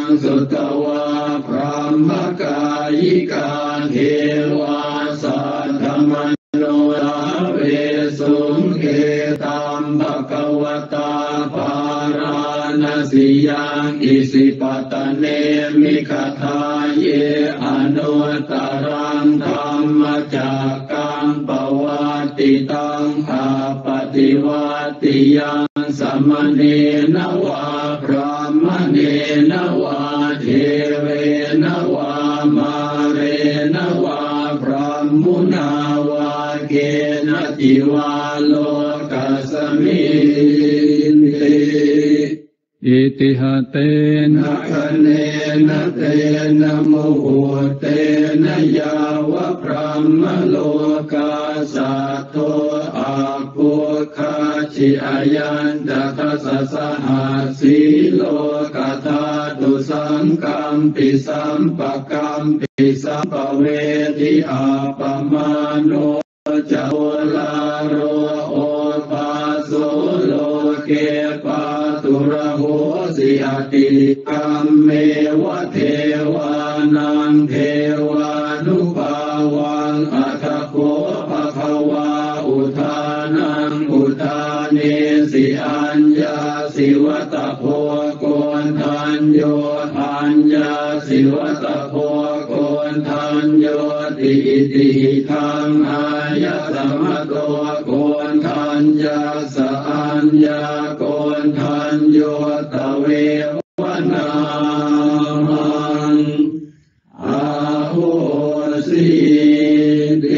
สุตวะพระมกายิกาเทวาสัทธมโนลาเวสุงเกตัมภะคะวตาภาราณสียังอิสิปตเนมิคทาเยอนุตตรังธัมมจักกังปวัตติตังอาปฏิวัติยังสมเนนวะพระมเนนวะเทเวนวะมาเรนวะพระมุนาวะเกณจิวาโลกัสมิติอิติหะเตนะคะเนนะเตนะโมโหเตนะยาวะพระมโลกาสัตโตอาภูคาชิอายันตทัสสะหาสีโลกธาตุสังกัมปิสัมปะกัมปิสัมปเวทิอาปมาโนจโวลาโรโอปาโสโลเกปาตุระโหสิอติกัมเมวะเทวานังเทวานุภาวังอัตโคภะคะวาอุทานังอุทาเนสิอัญญาสิวตโพโกนทัญโยอัญญาสิวตโพโกนทัญโยติอิติทังอายะสมะโตโกนทัญญาสอัญญาโกนทัญโยตเววนามังอาโหสิติ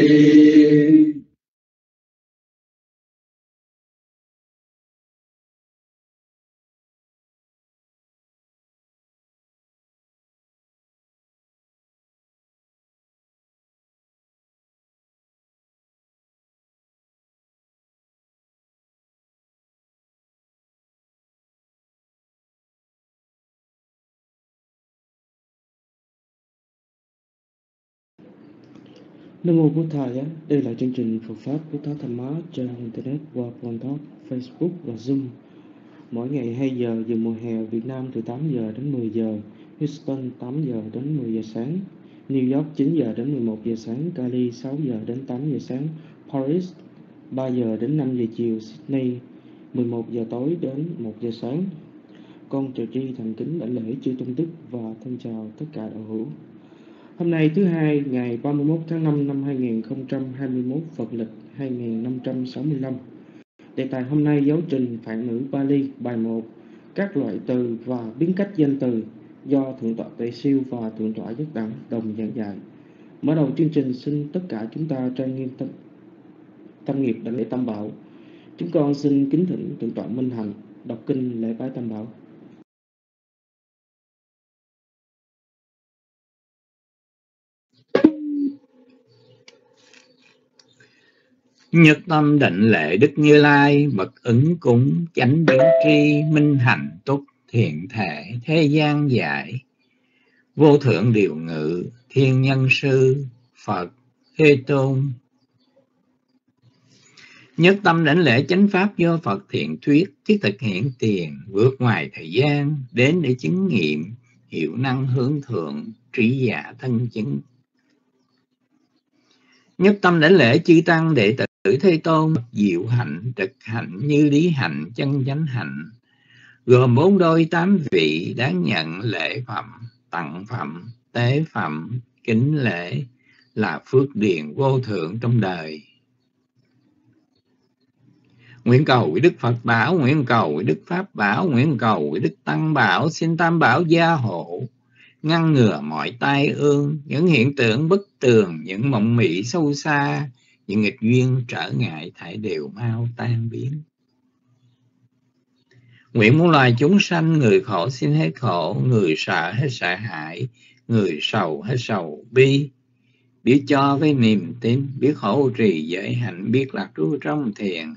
Nam Mô Bụt Thầy. Đây là chương trình Phật Pháp Bút Tháp Tham Má trên Internet qua Blog, Facebook và Zoom. Mỗi ngày 2 giờ giờ mùa hè Việt Nam từ 8 giờ đến 10 giờ, Houston 8 giờ đến 10 giờ sáng, New York 9 giờ đến 11 giờ sáng, Cali 6 giờ đến 8 giờ sáng, Paris 3 giờ đến 5 giờ chiều, Sydney 11 giờ tối đến 1 giờ sáng. Con chào tri thành kính đảnh lễ chư tôn đức và thân chào tất cả đạo hữu. Hôm nay thứ Hai, ngày 31 tháng 5 năm 2021, Phật lịch 2565. Đề tài hôm nay giáo trình Phạn ngữ Pali, bài 1, các loại từ và biến cách danh từ do Thượng tọa Tuệ Siêu và Thượng tọa Giác Đẳng đồng giảng dạy. Mở đầu chương trình, xin tất cả chúng ta trang nghiêm tâm nghiệp đảnh lễ Tam Bảo. Chúng con xin kính thỉnh Thượng tọa Minh Hạnh đọc kinh lễ bái Tam Bảo. Nhất tâm định lệ Đức Như Lai, bậc ứng cúng chánh biến tri, minh hạnh túc thiện thể thế gian giải. Vô thượng điều ngự thiên nhân sư Phật Thế Tôn. Nhất tâm đảnh lễ chánh pháp do Phật thiện thuyết, thiết thực hiện tiền, vượt ngoài thời gian, đến để chứng nghiệm, hiệu năng hướng thượng, trí giả thân chứng. Nhất tâm đảnh lễ chư tăng đệ tử Thế Tôn, diệu hạnh, trực hạnh, như lý hạnh, chân chánh hạnh, gồm 4 đôi 8 vị, đáng nhận lễ phẩm, tặng phẩm, tế phẩm, kính lễ, là phước điền vô thượng trong đời. Nguyện cầu với Đức Phật bảo, nguyện cầu với Đức Pháp bảo, nguyện cầu với Đức Tăng bảo, xin Tam bảo gia hộ, ngăn ngừa mọi tai ương, những hiện tượng bất tường, những mộng mị sâu xa, những nghịch duyên trở ngại thảy đều mau tan biến. Nguyện muôn loài chúng sanh, người khổ xin hết khổ, người sợ hết sợ hãi, người sầu hết sầu bi, biết cho với niềm tin, biết hộ trì giới hạnh, biết lạc trú trong thiền.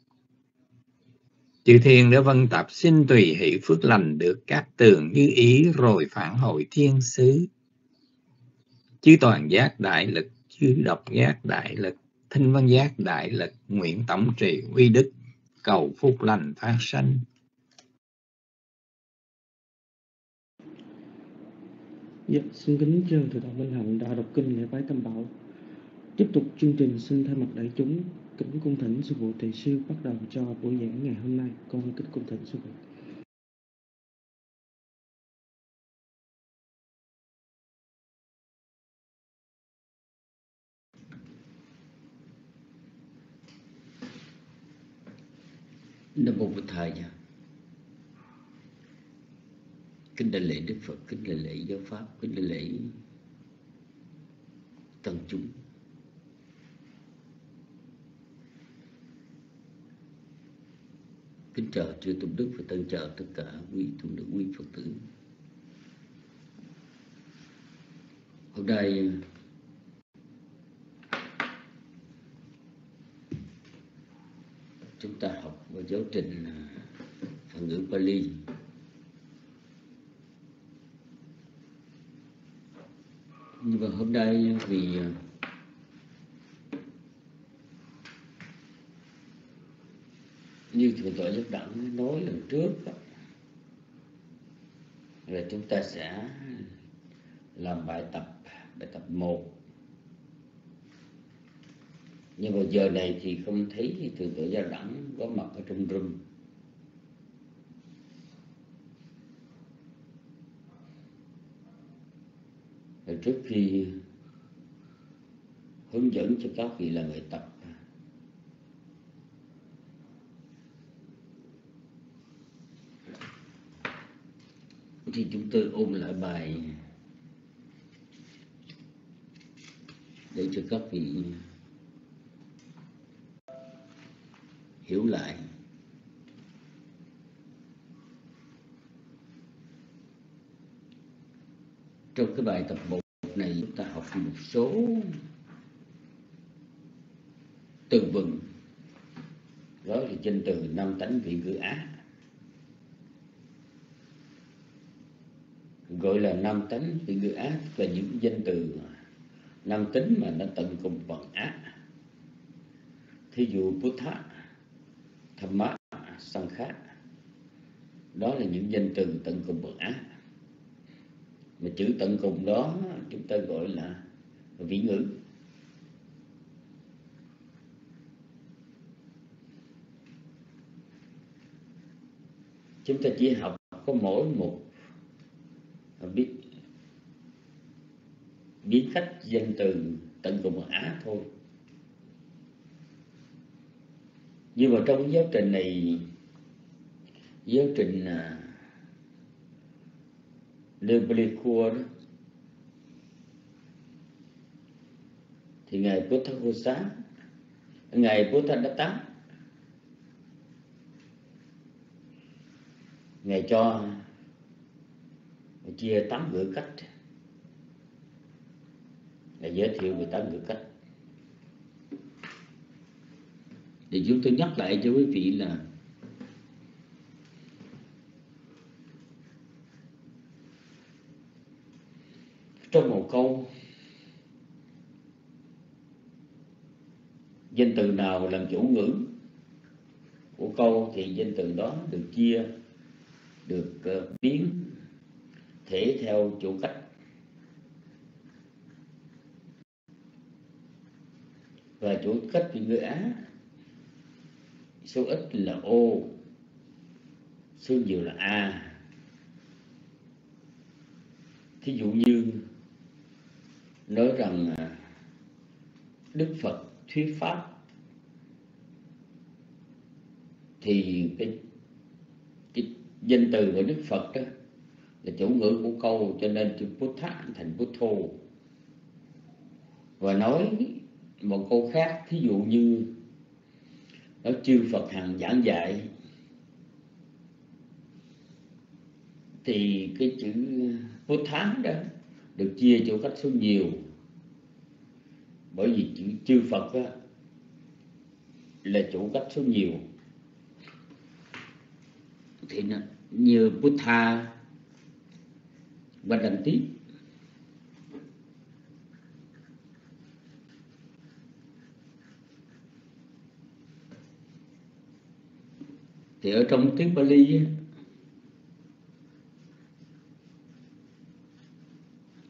Chư thiên đã vân tập xin tùy hỷ phước lành được các tường như ý, rồi phản hồi thiên xứ. Chư toàn giác đại lực, chư độc giác đại lực, thinh văn giác đại lực, nguyện tổng trì uy đức, cầu phúc lành phát sanh. Dạ, xin kính trân Thượng tọa Minh Hạnh đã đọc kinh lễ bái Tam Bảo. Tiếp tục chương trình, xin thay mặt đại chúng kính cung thỉnh sư phụ Tỳ Siêu bắt đầu cho buổi giảng ngày hôm nay. Con kính cung thỉnh sư phụ. Nam mô Bụt Thầy. Kính đại lễ Đức Phật, kính đại lễ giáo pháp, kính đại lễ tăng chúng. Kính chào chư tôn đức và tân chào tất cả quý tôn đức, quý Phật tử. Hôm nay chúng ta học vào giáo trình Phật ngữ Pali. Nhưng mà hôm nay vì như Thượng tọa Giác Đẳng nói lần trước là chúng ta sẽ làm bài tập 1. Nhưng vào giờ này thì không thấy Thượng tọa Giác Đẳng có mặt ở trong room. Trước khi hướng dẫn cho các vị làm bài tập thì chúng tôi ôn lại bài để cho các vị hiểu lại. Trong cái bài tập 1 này chúng ta học một số từ vựng, đó là danh từ năm tánh vị ngữ ác. Gọi là năm tánh vị ngữ ác là những danh từ năm tính mà nó tận cùng bằng ác. Thí dụ Buddha, Dhamma, Sangha, đó là những danh từ tận cùng bằng ác. Mà chữ tận cùng đó chúng ta gọi là vị ngữ. Chúng ta chỉ học có mỗi một biến cách danh từ tận cùng bằng ác thôi. Nhưng mà trong giáo trình này, giáo trình Nepalikur đó, thì ngài Buddha ngài Buddhadatta, ngài cho chia 8 ngữ cách, ngài giới thiệu về 8 ngữ cách. Thì chúng tôi nhắc lại cho quý vị là trong một câu, danh từ nào làm chủ ngữ của câu thì danh từ đó được chia, được biến thể theo chủ cách. Và chủ cách vị ngữ Á số ít là O, số nhiều là A. Thí dụ như nói rằng Đức Phật thuyết pháp thì cái danh từ của Đức Phật đó là chủ ngữ của câu, cho nên chữ Buddha thành Buddho. Và nói một câu khác, thí dụ như đó chư Phật hằng giảng dạy, thì cái chữ Buddha đó được chia chủ cách số nhiều, bởi vì chữ chư Phật đó là chủ cách số nhiều. Thì nó như Buddha và đằng tiếp. Thì ở trong tiếng Pali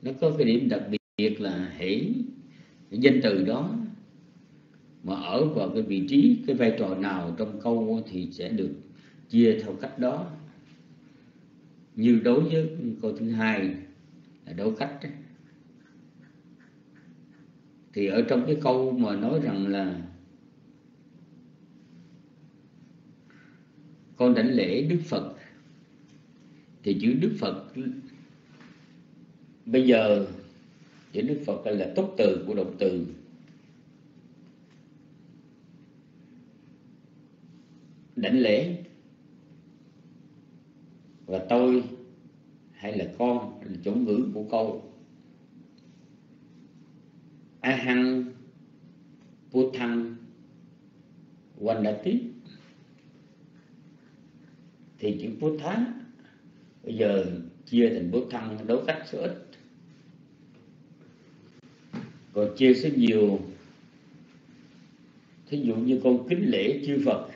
nó có cái điểm đặc biệt là hễ cái danh từ đó mà ở vào cái vị trí, cái vai trò nào trong câu thì sẽ được chia theo cách đó. Như đối với câu thứ hai là đối cách ấy. Thì ở trong cái câu mà nói rằng là con đảnh lễ Đức Phật, thì chữ Đức Phật bây giờ chữ Đức Phật là túc từ của động từ. Đảnh lễ và tôi hay là con là chủ ngữ của câu. Ahang Puthang Vandati, thì chữ Puttha bây giờ chia thành Puthang đối cách số ít, còn chia số nhiều. Thí dụ như con kính lễ chư Phật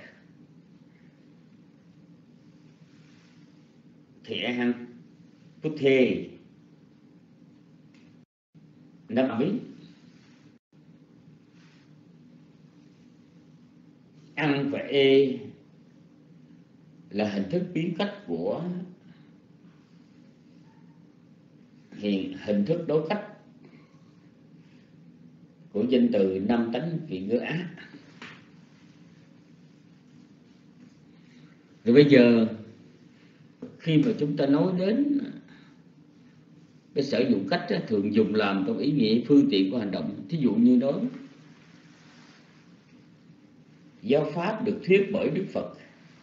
thì Ahang Putthe năm biết. Ăn và e là hình thức biến cách của hình thức đối cách của danh từ năm tánh vị ngữ Á. Rồi bây giờ khi mà chúng ta nói đến cái sử dụng cách đó, thường dùng làm trong ý nghĩa phương tiện của hành động. Thí dụ như nói giáo pháp được thuyết bởi Đức Phật,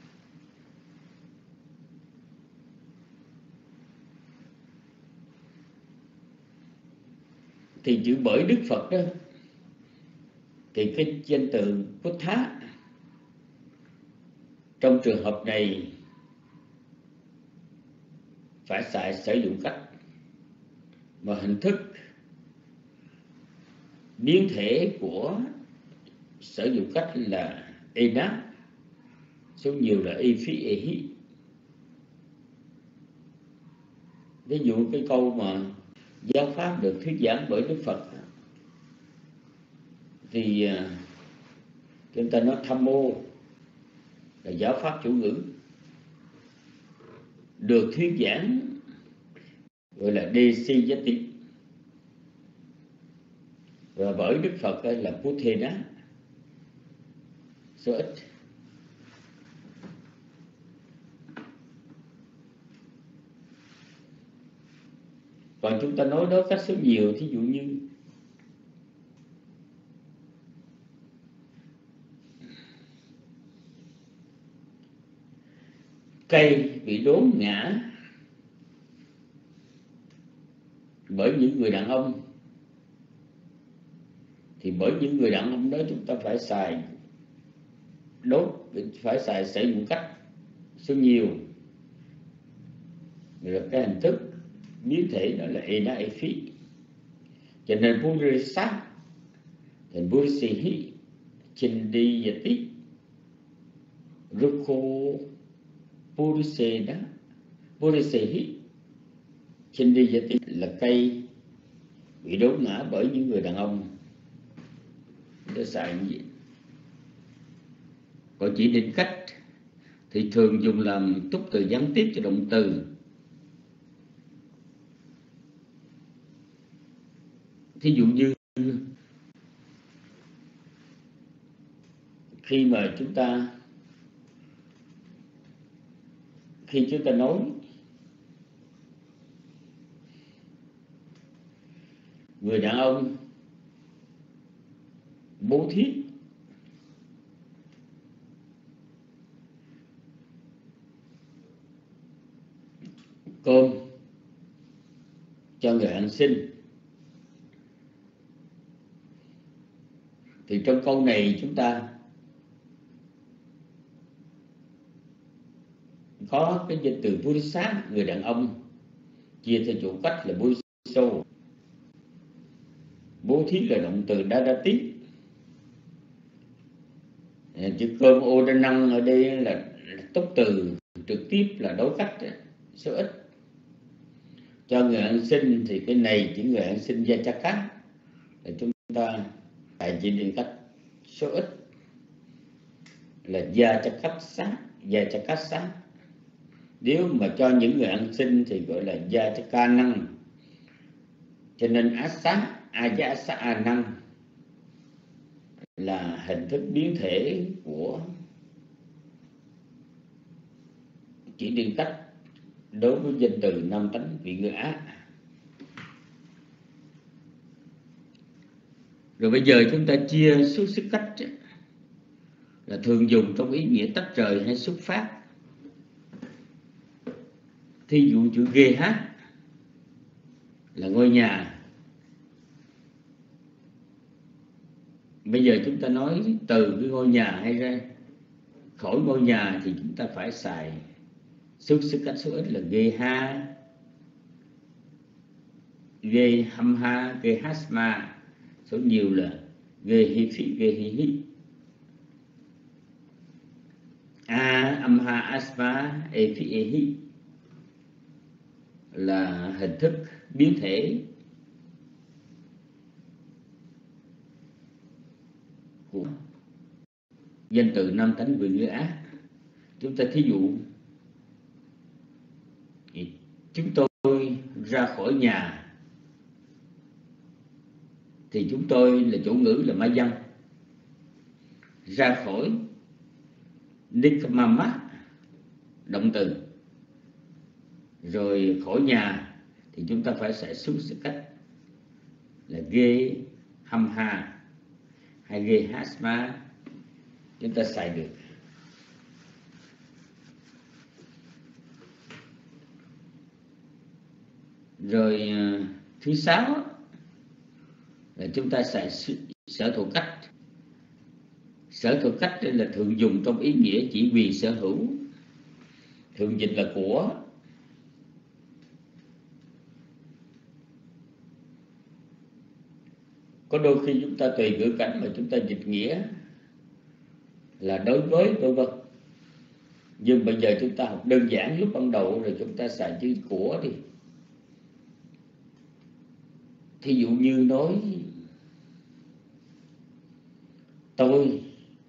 thì chữ bởi Đức Phật đó, thì cái danh từ Puttha trong trường hợp này phải xài sử dụng cách mà hình thức biến thể của sử dụng cách là ena, số nhiều là efi ehi. Ví dụ cái câu mà giáo pháp được thuyết giảng bởi Đức Phật thì chúng ta nói tham mô là giáo pháp chủ ngữ, được thuyết giảng gọi là Desiyati, và bởi Đức Phật là Puthena số ít. Còn chúng ta nói đó cách số nhiều, thí dụ như cây bị đốn ngã bởi những người đàn ông, thì bởi những người đàn ông đó chúng ta phải xài phải xài sử dụng cách số nhiều. Rồi cái hình thức biến thể đó là ena efi, cho nên purisa thành purisihi chindiyati rukho purisena purisihi chindiyati là cây bị đốn ngã bởi những người đàn ông. Để xài như vậy. Còn chỉ định cách thì thường dùng làm túc từ gián tiếp cho động từ. Thí dụ như khi chúng ta nói người đàn ông bố thí cơm cho người ăn xin, thì trong câu này chúng ta có cái danh từ purisa người đàn ông chia theo chủ cách là puriso. Bố thí là động từ dadati. Chữ cơm ô đa năng ở đây là túc từ trực tiếp là đối cách số ít. cho người ăn xin thì cái này chỉ người ăn xin gia cha cá là chúng ta phải chỉ định cách số ít là gia cha cá sáng. Nếu mà cho những người ăn xin thì gọi là gia cha ca năng. Cho nên gia xá a năng là hình thức biến thể của chỉ định cách đối với danh từ năm tánh vị ngữ Á. Rồi bây giờ chúng ta chia xuất xứ cách là thường dùng trong ý nghĩa tách rời hay xuất phát. Thí dụ chữ GH là ngôi nhà. Bây giờ chúng ta nói từ cái ngôi nhà hay ra khỏi ngôi nhà thì chúng ta phải xài xuất xứ cách số ít là GH, GH, GH, số nhiều là GH. A, asma, ehi là hình thức biến thể của danh từ năm tánh vị ngữ Á. Chúng ta thí dụ chúng tôi ra khỏi nhà thì chúng tôi là chủ ngữ là ma dân. Ra khỏi nikmama động từ. Rồi khỏi nhà thì chúng ta phải xài xuất xứ cách là ghê hamha hay ghê hasma, chúng ta xài được. Rồi thứ 6 là chúng ta xài sở thụ cách. Sở thụ cách đây là thường dùng trong ý nghĩa chỉ quyền sở hữu, thường dịch là của. Có đôi khi chúng ta tùy ngữ cảnh mà chúng ta dịch nghĩa là đối với vân vân. Nhưng bây giờ chúng ta học đơn giản lúc ban đầu rồi chúng ta xài chữ của đi. Thí dụ như nói tôi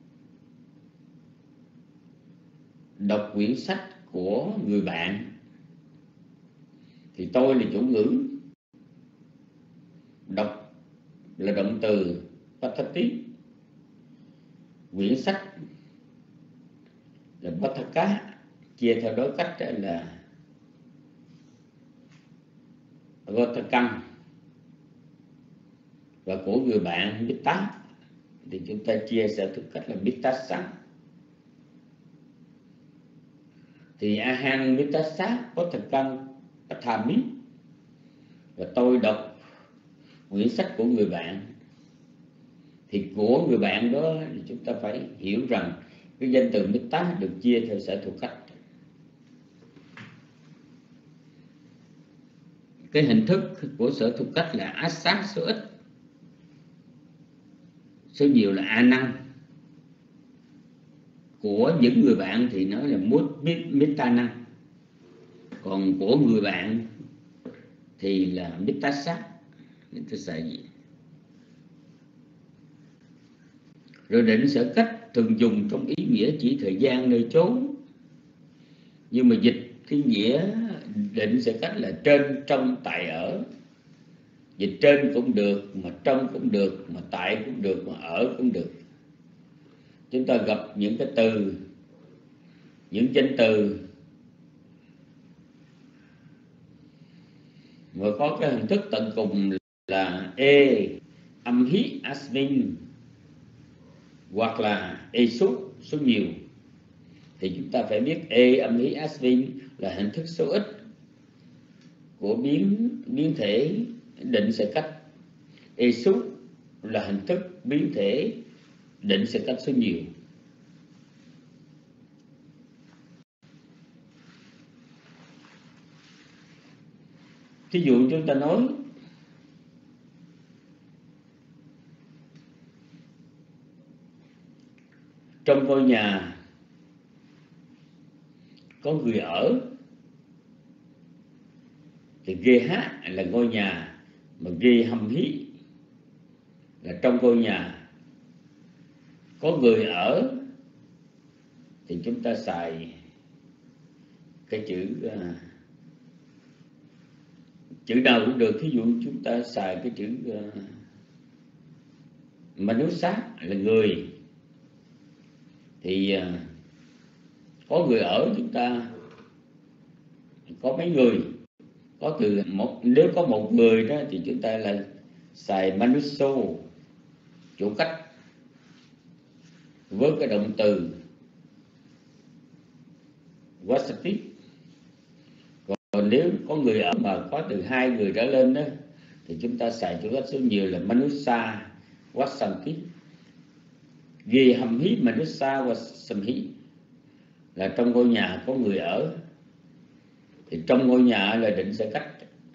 đọc quyển sách của người bạn thì tôi là chủ ngữ, đọc là động từ patati, quyển sách là pataka, chia theo đối cách là gotakam, và của người bạn Mita thì chúng ta chia sở thụ cách là Mitasa. Thì ahang Mitasa Potakam Pathami, và tôi đọc quyển sách của người bạn thì của người bạn đó thì chúng ta phải hiểu rằng cái danh từ Mita được chia theo sở thụ cách. Cái hình thức của sở thụ cách là asa số ít, số nhiều là a năng. Của những người bạn thì nói là mita năng, còn của người bạn thì là mitasa. Chúng ta xài gì? Rồi định sở cách thường dùng trong ý nghĩa chỉ thời gian nơi chốn, nhưng mà dịch cái nghĩa định sở cách là trên trong tại ở. Dịch trên cũng được, mà trong cũng được, mà tại cũng được, mà ở cũng được. Chúng ta gặp những cái từ, những danh từ mà có cái hình thức tận cùng là âm hí asmin hoặc là số nhiều, thì chúng ta phải biết âm hí asmin là hình thức số ít của biến thể định sở cách, số là hình thức biến thể định sở cách số nhiều. Thí dụ chúng ta nói trong ngôi nhà có người ở, Thì GH là ngôi nhà, mà Ghi Hâm Hí là trong ngôi nhà có người ở, thì chúng ta xài cái chữ nào cũng được. Thí dụ chúng ta xài cái chữ Manusa là người, thì có người ở, chúng ta có mấy người, có từ một, nếu có một người đó thì chúng ta là xài Manuso, chủ cách, với cái động từ Wasati. Còn nếu có người ở mà có từ 2 người trở lên đó, thì chúng ta xài chủ cách số nhiều là Manusa Wasanti. Ghi Hâm Hí Manusa Wasamhí là trong ngôi nhà có người ở. Thì trong ngôi nhà là định sẽ cách.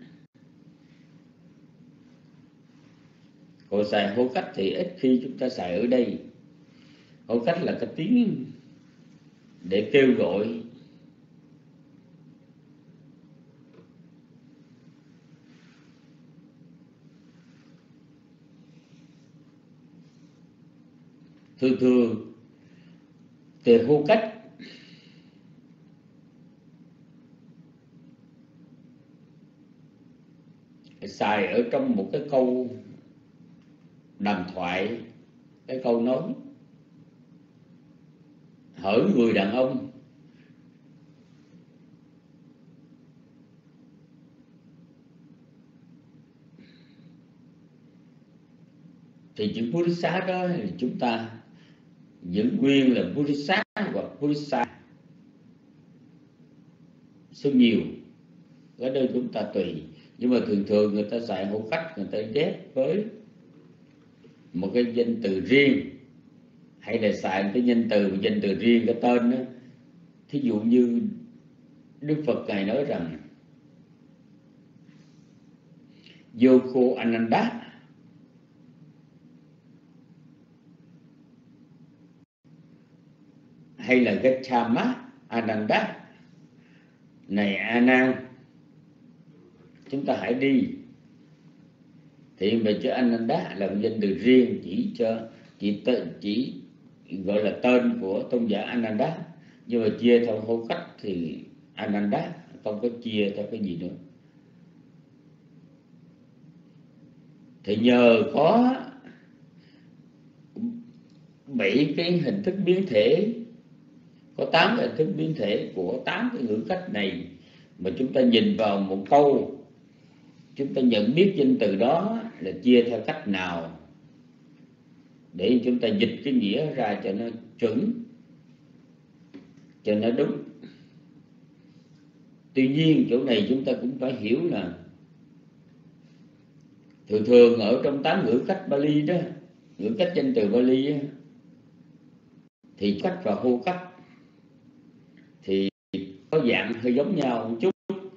Còn xài hô cách thì ít khi chúng ta xài ở đây. Hô cách là cái tiếng để kêu gọi. Thường thì hô cách xài ở trong một cái câu đàm thoại, cái câu nói hỡi người đàn ông. Thì chữ Purisa đó thì chúng ta giữ nguyên là Purisa hoặc Purisa số nhiều, ở đây chúng ta tùy. Nhưng mà thường người ta xài hô cách, người ta ghép với một cái danh từ riêng, hay là xài cái danh từ riêng, cái tên đó. Thí dụ như Đức Phật Ngài nói rằng Yoko Ananda, hay là Gachama Ananda, này A Nan, chúng ta hãy đi. Thì về chữ Ananda là một danh từ riêng, chỉ gọi là tên của tôn giả Ananda. Nhưng mà chia theo hô cách thì Ananda, không có chia theo cái gì nữa. Thì nhờ có 7 cái hình thức biến thể, có 8 hình thức biến thể của 8 cái ngữ cách này, mà chúng ta nhìn vào một câu, chúng ta nhận biết danh từ đó là chia theo cách nào, để chúng ta dịch cái nghĩa ra cho nó chuẩn, cho nó đúng. Tuy nhiên chỗ này chúng ta cũng phải hiểu là thường ở trong 8 ngữ cách Bali đó, ngữ cách danh từ Bali đó, thì cách và hô cách thì có dạng hơi giống nhau một chút,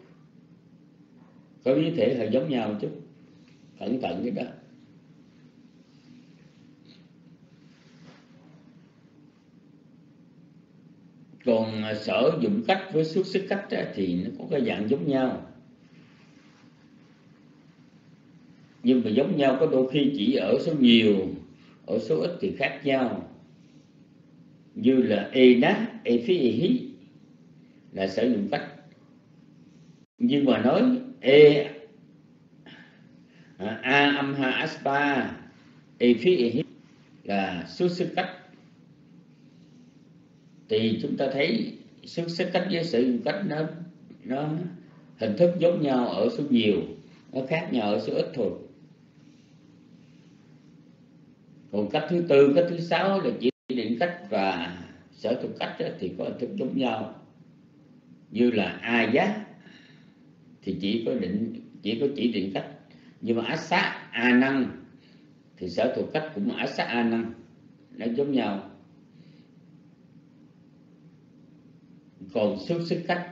có biến thể hơi giống nhau một chút, cẩn thận cái đó. Còn sở dụng cách với xuất xứ cách thì nó có cái dạng giống nhau, nhưng mà giống nhau có đôi khi chỉ ở số nhiều, ở số ít thì khác nhau. Như là Ena, Efi, là sở dụng cách. Nhưng mà nói A âm ha aspa, Efi là xuất xứ cách. Thì chúng ta thấy xuất xứ cách với sử dụng cách nó hình thức giống nhau ở số nhiều, nó khác nhau ở số ít thôi. Còn cách thứ tư, cách thứ 6 là chỉ định cách và sở thuộc cách thì có hình thức giống nhau. Như là A giá thì chỉ có chỉ định cách, nhưng mà Asa A năng thì sở thuộc cách cũng Asa A năng, nó giống nhau. Còn xuất xứ cách,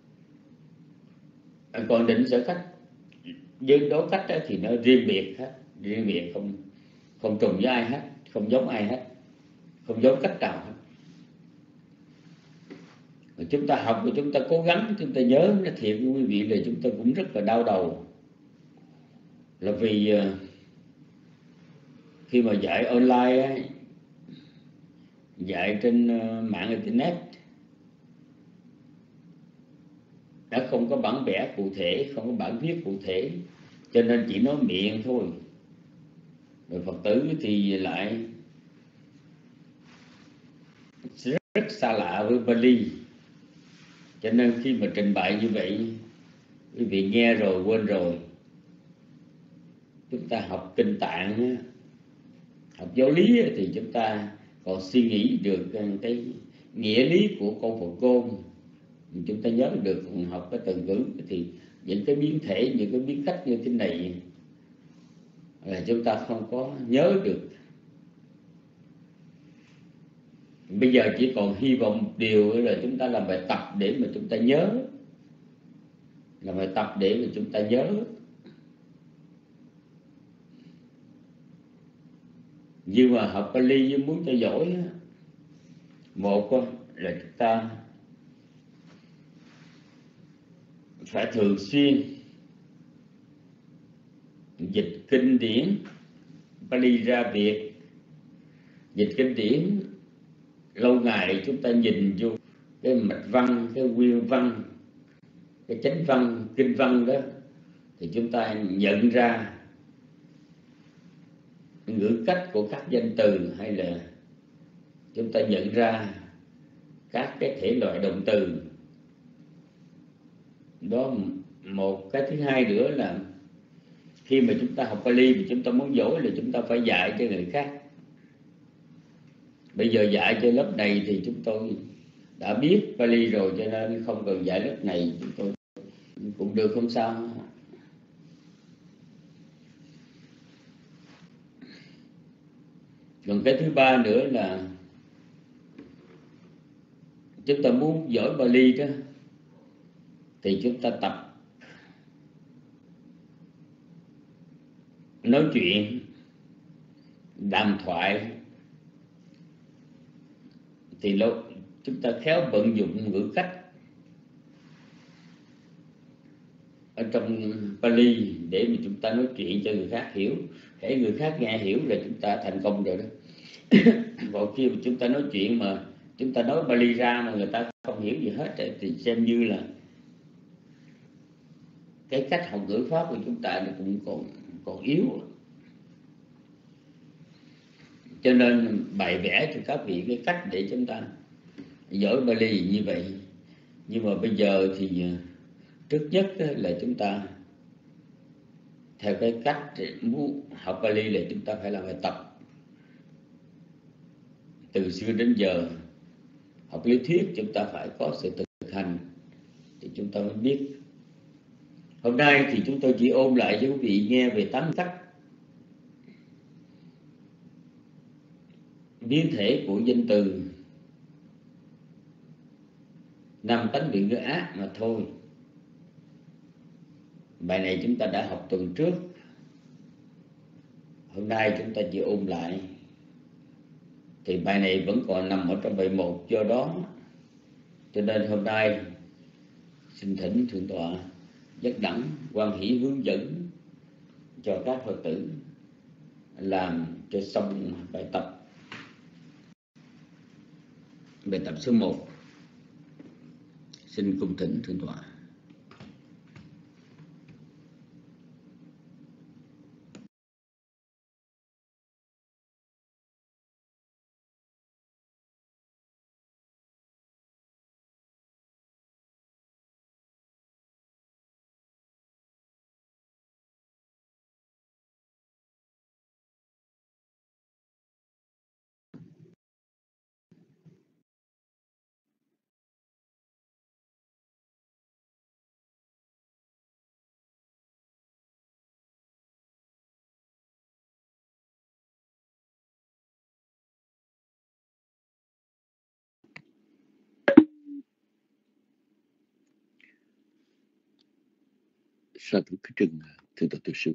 còn định sở cách với đối cách thì nó riêng biệt hết, riêng biệt, không trùng với ai hết, không giống ai hết, không giống cách nào hết. Và chúng ta học và chúng ta cố gắng, chúng ta nhớ nó thiệt quý vị là chúng ta cũng rất là đau đầu, là vì khi mà dạy online, dạy trên mạng internet, đã không có bản vẽ cụ thể, không có bản viết cụ thể, cho nên chỉ nói miệng thôi. Rồi Phật tử thì lại rất xa lạ với Pali, cho nên khi mà trình bày như vậy, quý vị nghe rồi quên rồi. Chúng ta học kinh Tạng, học giáo lý thì chúng ta còn suy nghĩ được cái nghĩa lý của câu Phật ngôn, chúng ta nhớ được. Học cái từ ngữ thì những cái biến thể, những cái biến cách như thế này là chúng ta không có nhớ được. Bây giờ chỉ còn hy vọng một điều là chúng ta làm bài tập để mà chúng ta nhớ, làm bài tập để mà chúng ta nhớ. Nhưng mà học Pali với muốn cho giỏi, một là chúng ta phải thường xuyên dịch kinh điển Pali ra Việt. Dịch kinh điển lâu ngày chúng ta nhìn vô cái mạch văn, cái nguyên văn, cái chánh văn, kinh văn đó, thì chúng ta nhận ra ngữ cách của các danh từ, hay là chúng ta nhận ra các cái thể loại động từ. Đó một cái. Thứ hai nữa là khi mà chúng ta học Pali thì chúng ta muốn giỏi là chúng ta phải dạy cho người khác. Bây giờ dạy cho lớp này thì chúng tôi đã biết Pali rồi, cho nên không cần dạy lớp này, chúng tôi cũng được, không sao. Còn cái thứ ba nữa là chúng ta muốn giỏi Pali đó thì chúng ta tập nói chuyện, đàm thoại, thì lâu chúng ta khéo vận dụng ngữ cách ở trong Pali để mà chúng ta nói chuyện cho người khác hiểu. Để người khác nghe hiểu là chúng ta thành công rồi đó. Còn khi mà chúng ta nói chuyện mà chúng ta nói Pali ra mà người ta không hiểu gì hết thì xem như là cái cách học ngữ pháp của chúng ta cũng còn yếu. Cho nên bày vẽ cho các vị cái cách để chúng ta giỏi Pali như vậy. Nhưng mà bây giờ thì trước nhất là chúng ta theo cái cách muốn học Pali là chúng ta phải làm bài tập. Từ xưa đến giờ học lý thuyết chúng ta phải có sự thực hành thì chúng ta mới biết. Hôm nay thì chúng tôi chỉ ôn lại cho quý vị nghe về 8 cách biến thể của danh từ 5 tánh biện ngữ ác mà thôi. Bài này chúng ta đã học tuần trước. Hôm nay chúng ta chỉ ôn lại. Thì bài này vẫn còn nằm ở trong bài 1, do đó cho nên hôm nay xin thỉnh Thượng tọa Giác Đẳng quan hỷ hướng dẫn cho các Phật tử làm cho xong bài tập. Bài tập số 1. Xin cung thỉnh Thượng tọa. Sa thú kính trân Thượng tọa Từ Sư,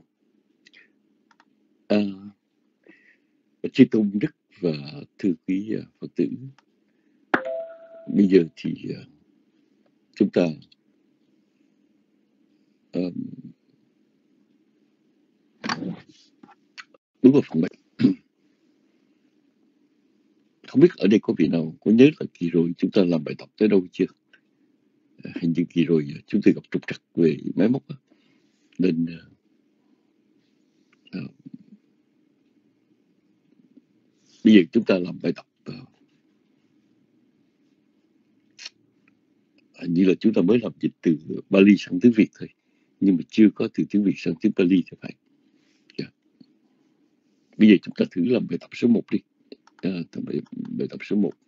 chư tôn đức và thưa quý Phật tử. Bây giờ thì chúng ta bước vào phần 7. Không biết ở đây có vị nào có nhớ là kỳ rồi chúng ta làm bài tập tới đâu chưa? Hình như kỳ rồi chúng tôi gặp trục trặc về máy móc nên bây giờ chúng ta làm bài tập. Hình như là chúng ta mới làm dịch từ Bali sang tiếng Việt thôi, nhưng mà chưa có từ tiếng Việt sang tiếng Bali thì phải. Bây giờ chúng ta thử làm bài tập số 1 đi. Bài tập số 1.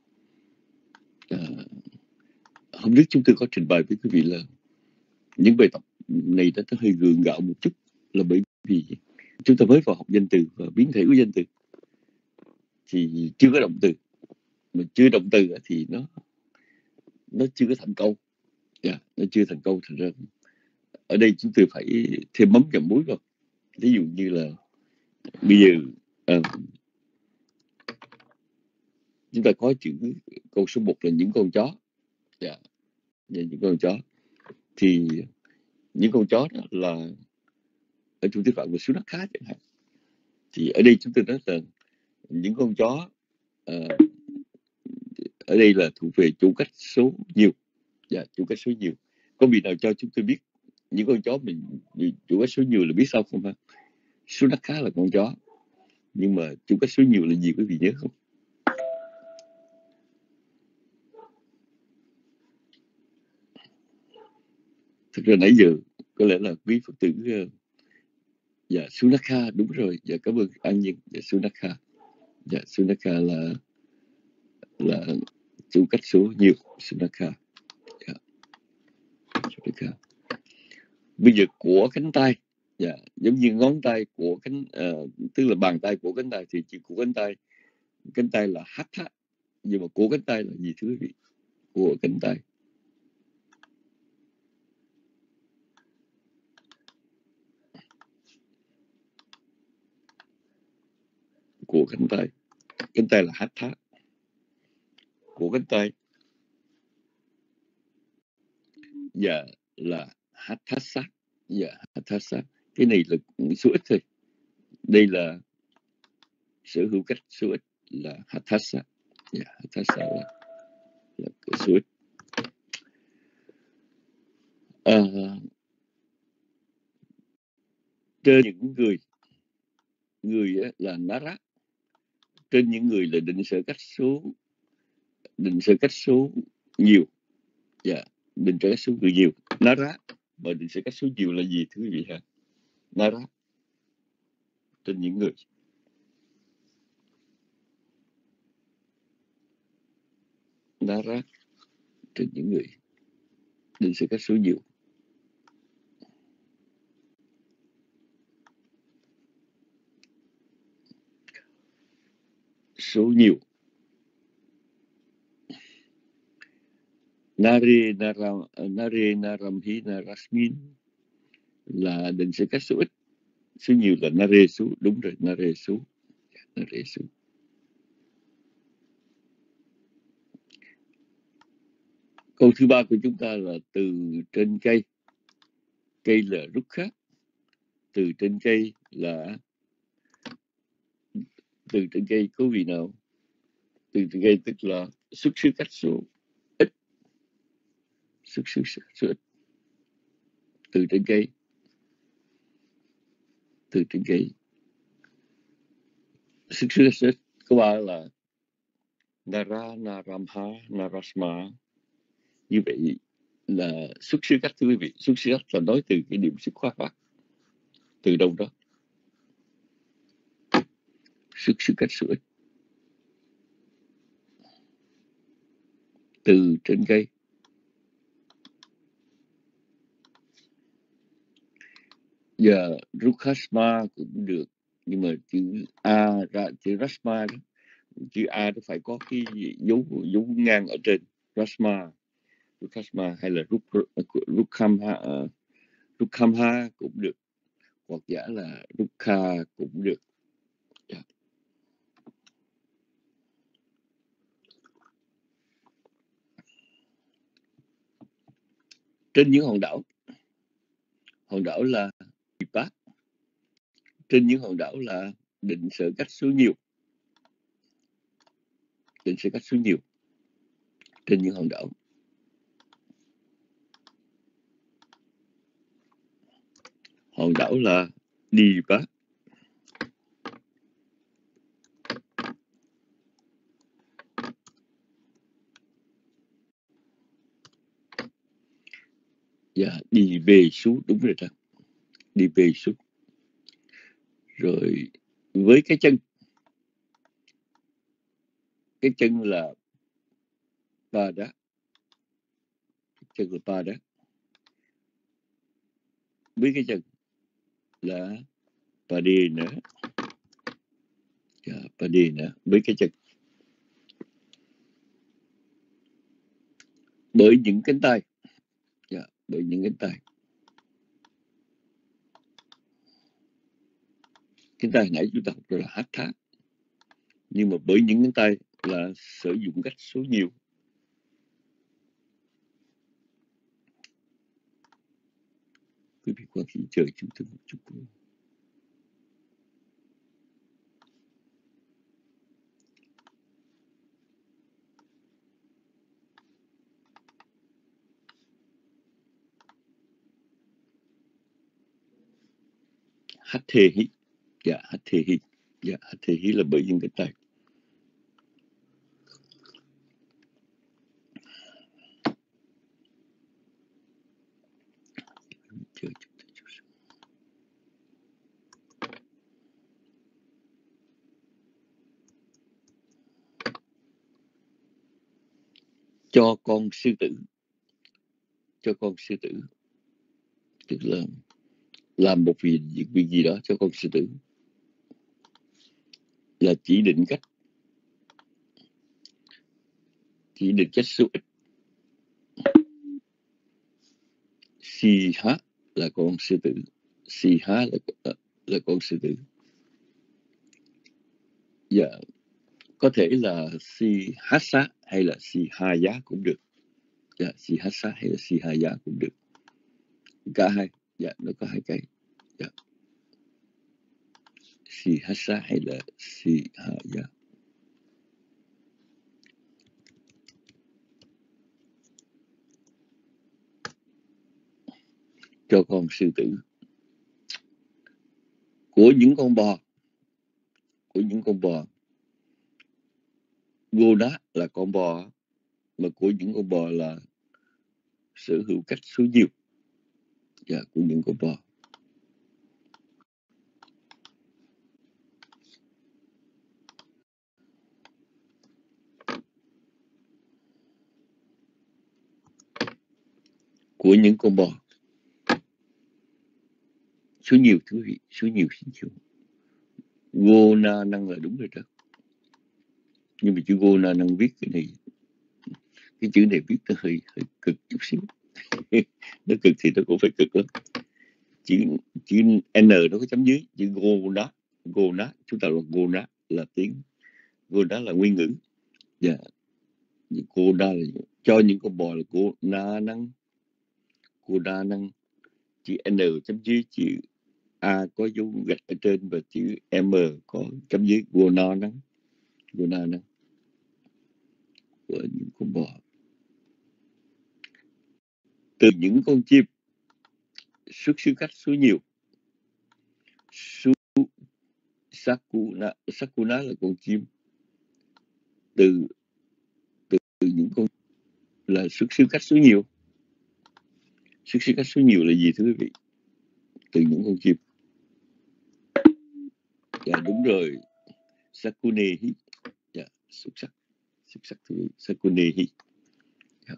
Hôm trước chúng tôi có trình bày với quý vị là những bài tập này nó hơi gượng gạo một chút, là bởi vì chúng ta mới vào học danh từ và biến thể của danh từ thì chưa có động từ, mà chưa động từ thì nó chưa có thành câu. Nó chưa thành câu, thành ra ở đây chúng tôi phải thêm mắm dặm muối vào. Ví dụ như là bây giờ chúng ta có chữ câu số 1 là những con chó. Những con chó thì những con chó đó là ở trong tiếng Phạn là Sunakha chẳng hạn. Thì ở đây chúng tôi nói là những con chó ở đây là thuộc về chủ cách số nhiều. Chủ cách số nhiều. Có vị nào cho chúng tôi biết những con chó mình chủ cách số nhiều là biết sao không hả? Sunakha là con chó, nhưng mà chủ cách số nhiều là gì, quý vị nhớ không? Thực ra nãy giờ có lẽ là quý Phật tử Sunakha, đúng rồi. Cảm ơn An Nhiên. Sunakha. Sunakha là chủ cách số nhiều. Sunakha. Sunakha. Bây giờ của cánh tay, giống như ngón tay của cánh, tức là bàn tay của cánh tay, thì chỉ của cánh tay là hatha, nhưng mà của cánh tay là gì thưa quý vị? Của cánh tay, của cánh tay là hatha, của cánh tay là hathasa. Hathasa. Cái này là số ít thôi. Đây là sở hữu cách số ít là hathasa. Hathasa là số ít. Trên những người là nara. Trên những người là định sở cách số nhiều. Định sở cách số người nhiều, nara. Và định sở cách số nhiều là gì thưa quý vị hả? Nara. Trên những người. Nara. Trên những người định sở cách số nhiều. Số nhiều. Nare naramhi narasmin là định sở cách số ít. Số nhiều là nare số. Đúng rồi, nare số. Câu thứ 3 của chúng ta là từ trên cây. Cây là rukha. Từ trên cây là từ trên cây có vị nào? Từ trên cây tức là xuất xứ cách số ít. Xuất xứ số ít. Từ trên cây. Từ trên cây. Xuất xứ cách số ít. Có ba là nara, naramha, narasma. Như vậy là xuất xứ cách, thưa quý vị. Xuất xứ cách là nói từ cái điểm xuất phát. Từ đâu đó. Xuất xứ cách số ít. Từ trên cây. Rukhasma cũng được, nhưng mà chữ A ra, chữ Rasma đó, chữ A nó phải có cái dấu ngang ở trên. Rasma, Rukhasma hay là Rukhamha cũng được, hoặc giả là Rukha cũng được. trên những hòn đảo là Vipat, trên những hòn đảo là định sở cách số nhiều, định sở cách số nhiều trên những hòn đảo là Vipat. Dạ, đi về xuống, đúng rồi đó, đi về xuống. Rồi với cái chân là ba đá, chân là ba đá, với cái chân là ba đi nữa, dạ, ba đi nữa với cái chân, bởi những cánh tay, dạ, bởi những cánh tay. Cánh tay nãy chúng ta học là hát thá, nhưng mà bởi những cánh tay là sử dụng cách số nhiều. Quý vị quan khí chờ chúng tôi một chút. Hát thê hí, dạ, hát thê hí, dạ, hát thê hí là bởi những cánh tay. Chờ chúng tôi chút. Cho con sư tử, cho con sư tử, tức là làm một việc gì đó cho con sư tử, là chỉ định cách số ít. Si há là con sư tử, si há là con sư tử. Dạ, có thể là si hát xá hay là si ha giá cũng được. Dạ, si hát xá hay là si ha giá cũng được, cả hai. Dạ, nó có hai cái. Dạ, si hát xá hay là si ha giá. Cho con sư tử của những con bò, Gona là con bò, mà của những con bò là sở hữu cách số nhiều. Dạ, của những con bò. Của những con bò số nhiều, thưa quý vị, số nhiều xin chào. Gona năng là đúng rồi đó, nhưng mà chữ Gona năng viết cái này, cái chữ này viết nó hơi cực chút xíu. Nó cực thì nó cũng phải cực lắm. Chữ N nó có chấm dưới, chữ Gona, chúng ta là Gona là tiếng, Gona là nguyên ngữ. Dạ, Gona là cho những con bò là Gona năng, chữ N chấm dưới, chữ A có dấu gạch ở trên và chữ M có chấm dưới. Gona năng của những con bò. Từ những con chim xuất xứ cách số nhiều. Sakuna là con chim từ những con là xuất xứ cách số nhiều. Xuất xứ cách số nhiều là gì thưa quý vị? Từ những con chim. Dạ, đúng rồi, Sakune hi. Dạ, xuất sắc thưa quý vị, Sakune hi. Dạ.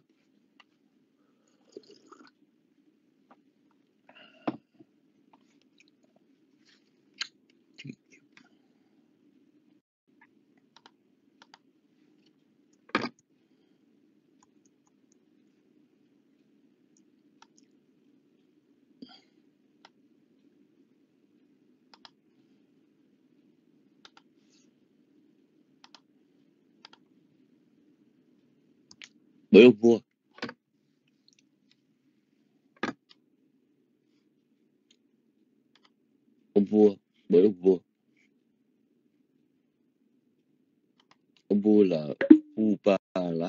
Bởi ông vua ông vua, bởi ông vua. Ông vua là Upala,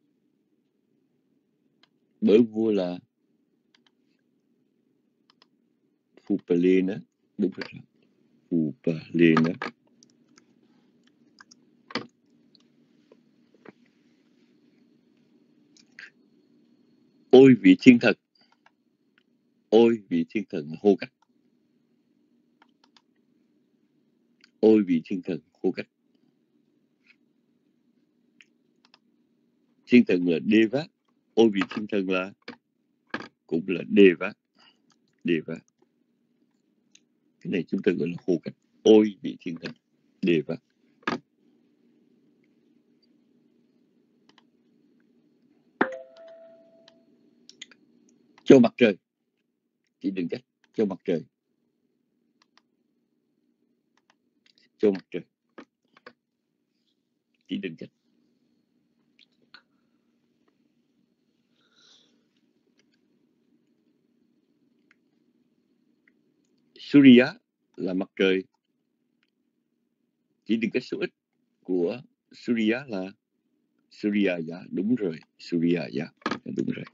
bởi ông vua là Phupalena, đúng rồi, Phupalena. Ôi vị thiên thần, ôi vị thiên thần hô cách, ôi vị thiên thần hô cách. Thiên thần là Deva, ôi vị thiên thần là cũng là Deva, Deva. Cái này chúng ta gọi là hô cách, ôi vị thiên thần Deva. Cho mặt trời, chỉ đừng cách, cho mặt trời, cho mặt trời, chỉ đừng cách. Surya là mặt trời, chỉ đừng cách số ít của Surya là Surya, đúng rồi, Surya, đúng rồi.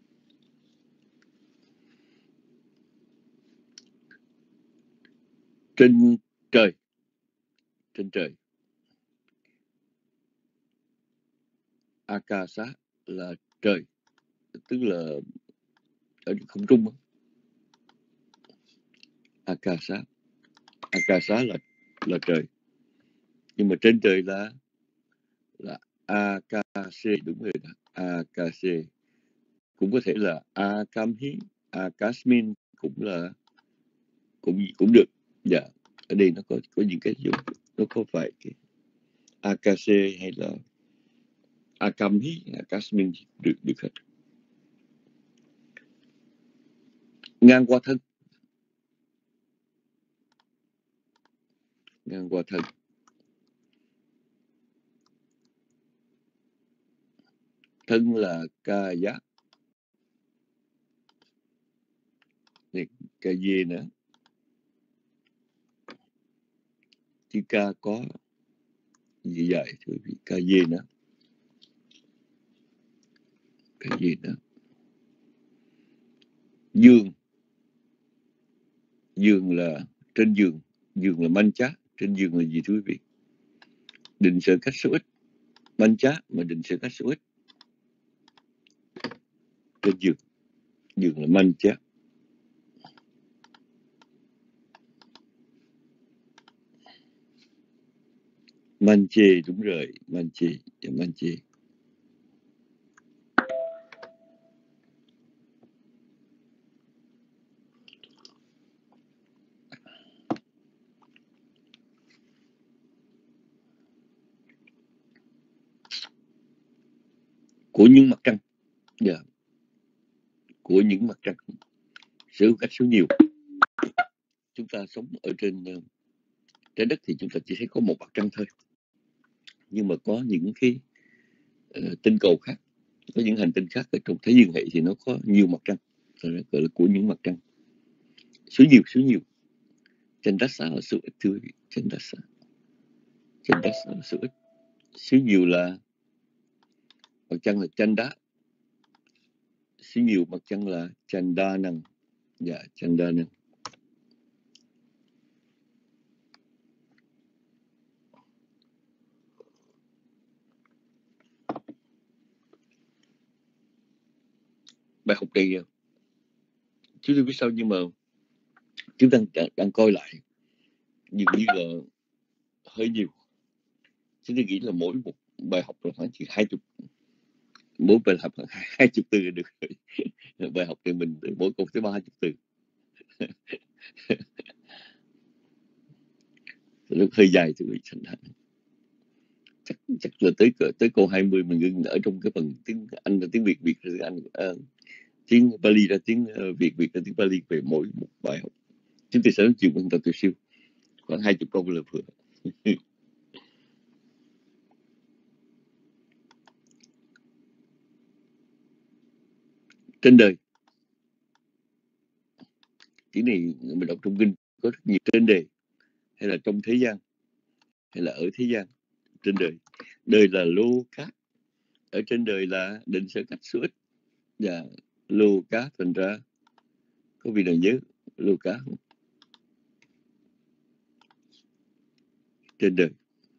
Trên trời, trên trời, Akasa là trời, tức là ở không trung. Akasa, Akasa là trời, nhưng mà trên trời là Akase, đúng rồi đó, Akase. Cũng có thể là Akamhi, Akasmin cũng là cũng được. Dạ, ở đây nó có những cái dùng, nó có phải cái Akase hay là Akamhi, Akasmin được hết. Ngang qua thân, ngang qua thân, thân là Kaya, này Kaye nữa, chữ K có gì dài thôi, Kaye nữa, Kaye nữa. Giường, giường là trên giường, giường là mancha, trên giường là gì thưa quý vị? Định sở cách số ít, mancha mà định sở cách số ít, trên giường, giường là mancha. Manche, đúng rồi, manche, manche. Của những mặt trăng, yeah. Của những mặt trăng, sở hữu cách số nhiều. Chúng ta sống ở trên trái đất thì chúng ta chỉ thấy có một mặt trăng thôi, nhưng mà có những cái tinh cầu khác, có những hành tinh khác ở trong thế dương hệ thì nó có nhiều mặt trăng, gọi là của những mặt trăng. Số nhiều, số nhiều. Chandasa là số ít thưa quý vị, Chandasa, Chandasa là số ít. Số nhiều là mặt trăng là Chanda, số nhiều mặt trăng là Chandanang, dạ, Chandanang. Bài học này chúng tôi biết sao, nhưng mà chúng ta đang coi lại dường như là hơi nhiều. Chúng tôi nghĩ là mỗi một bài học là khoảng chỉ 20, mỗi bài học khoảng 20 từ là được rồi. Bài học thì mình mỗi câu tới 30 từ. Lúc hơi dài thì bị thành chắc là tới câu 20 mình ngưng ở trong cái phần tiếng Anh và tiếng Việt, rồi tiếng Anh, tiếng Pali ra tiếng Việt ra tiếng Pali về mỗi một bài học. Chúng tôi sẽ nói chuyện với Dr. Siêu khoảng 20 câu là vừa. Trên đời, chữ này mình đọc trong kinh có rất nhiều trên đời, hay là trong thế gian, hay là ở thế gian. Trên đời, đời là lô cát, ở trên đời là định sở cách số ít và lô cát. Thành ra có vị nào nhớ lô cát không? Trên đời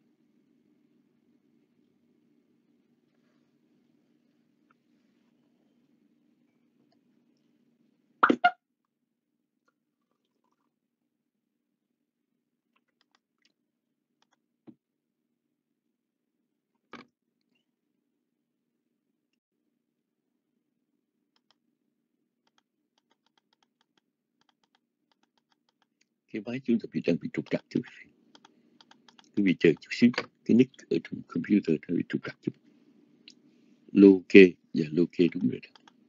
cái máy chúng ta đang bị trục trặc chút. Quý vị chờ chút xíu, cái nick ở trong computer nó bị trục trặc chút. Lô kê, dạ lô kê đúng rồi đó.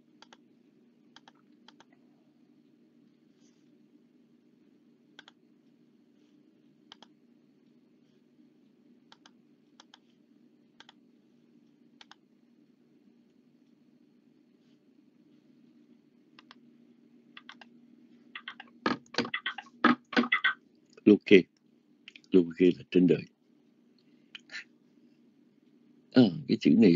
Lô kê là trên đời. Cái chữ này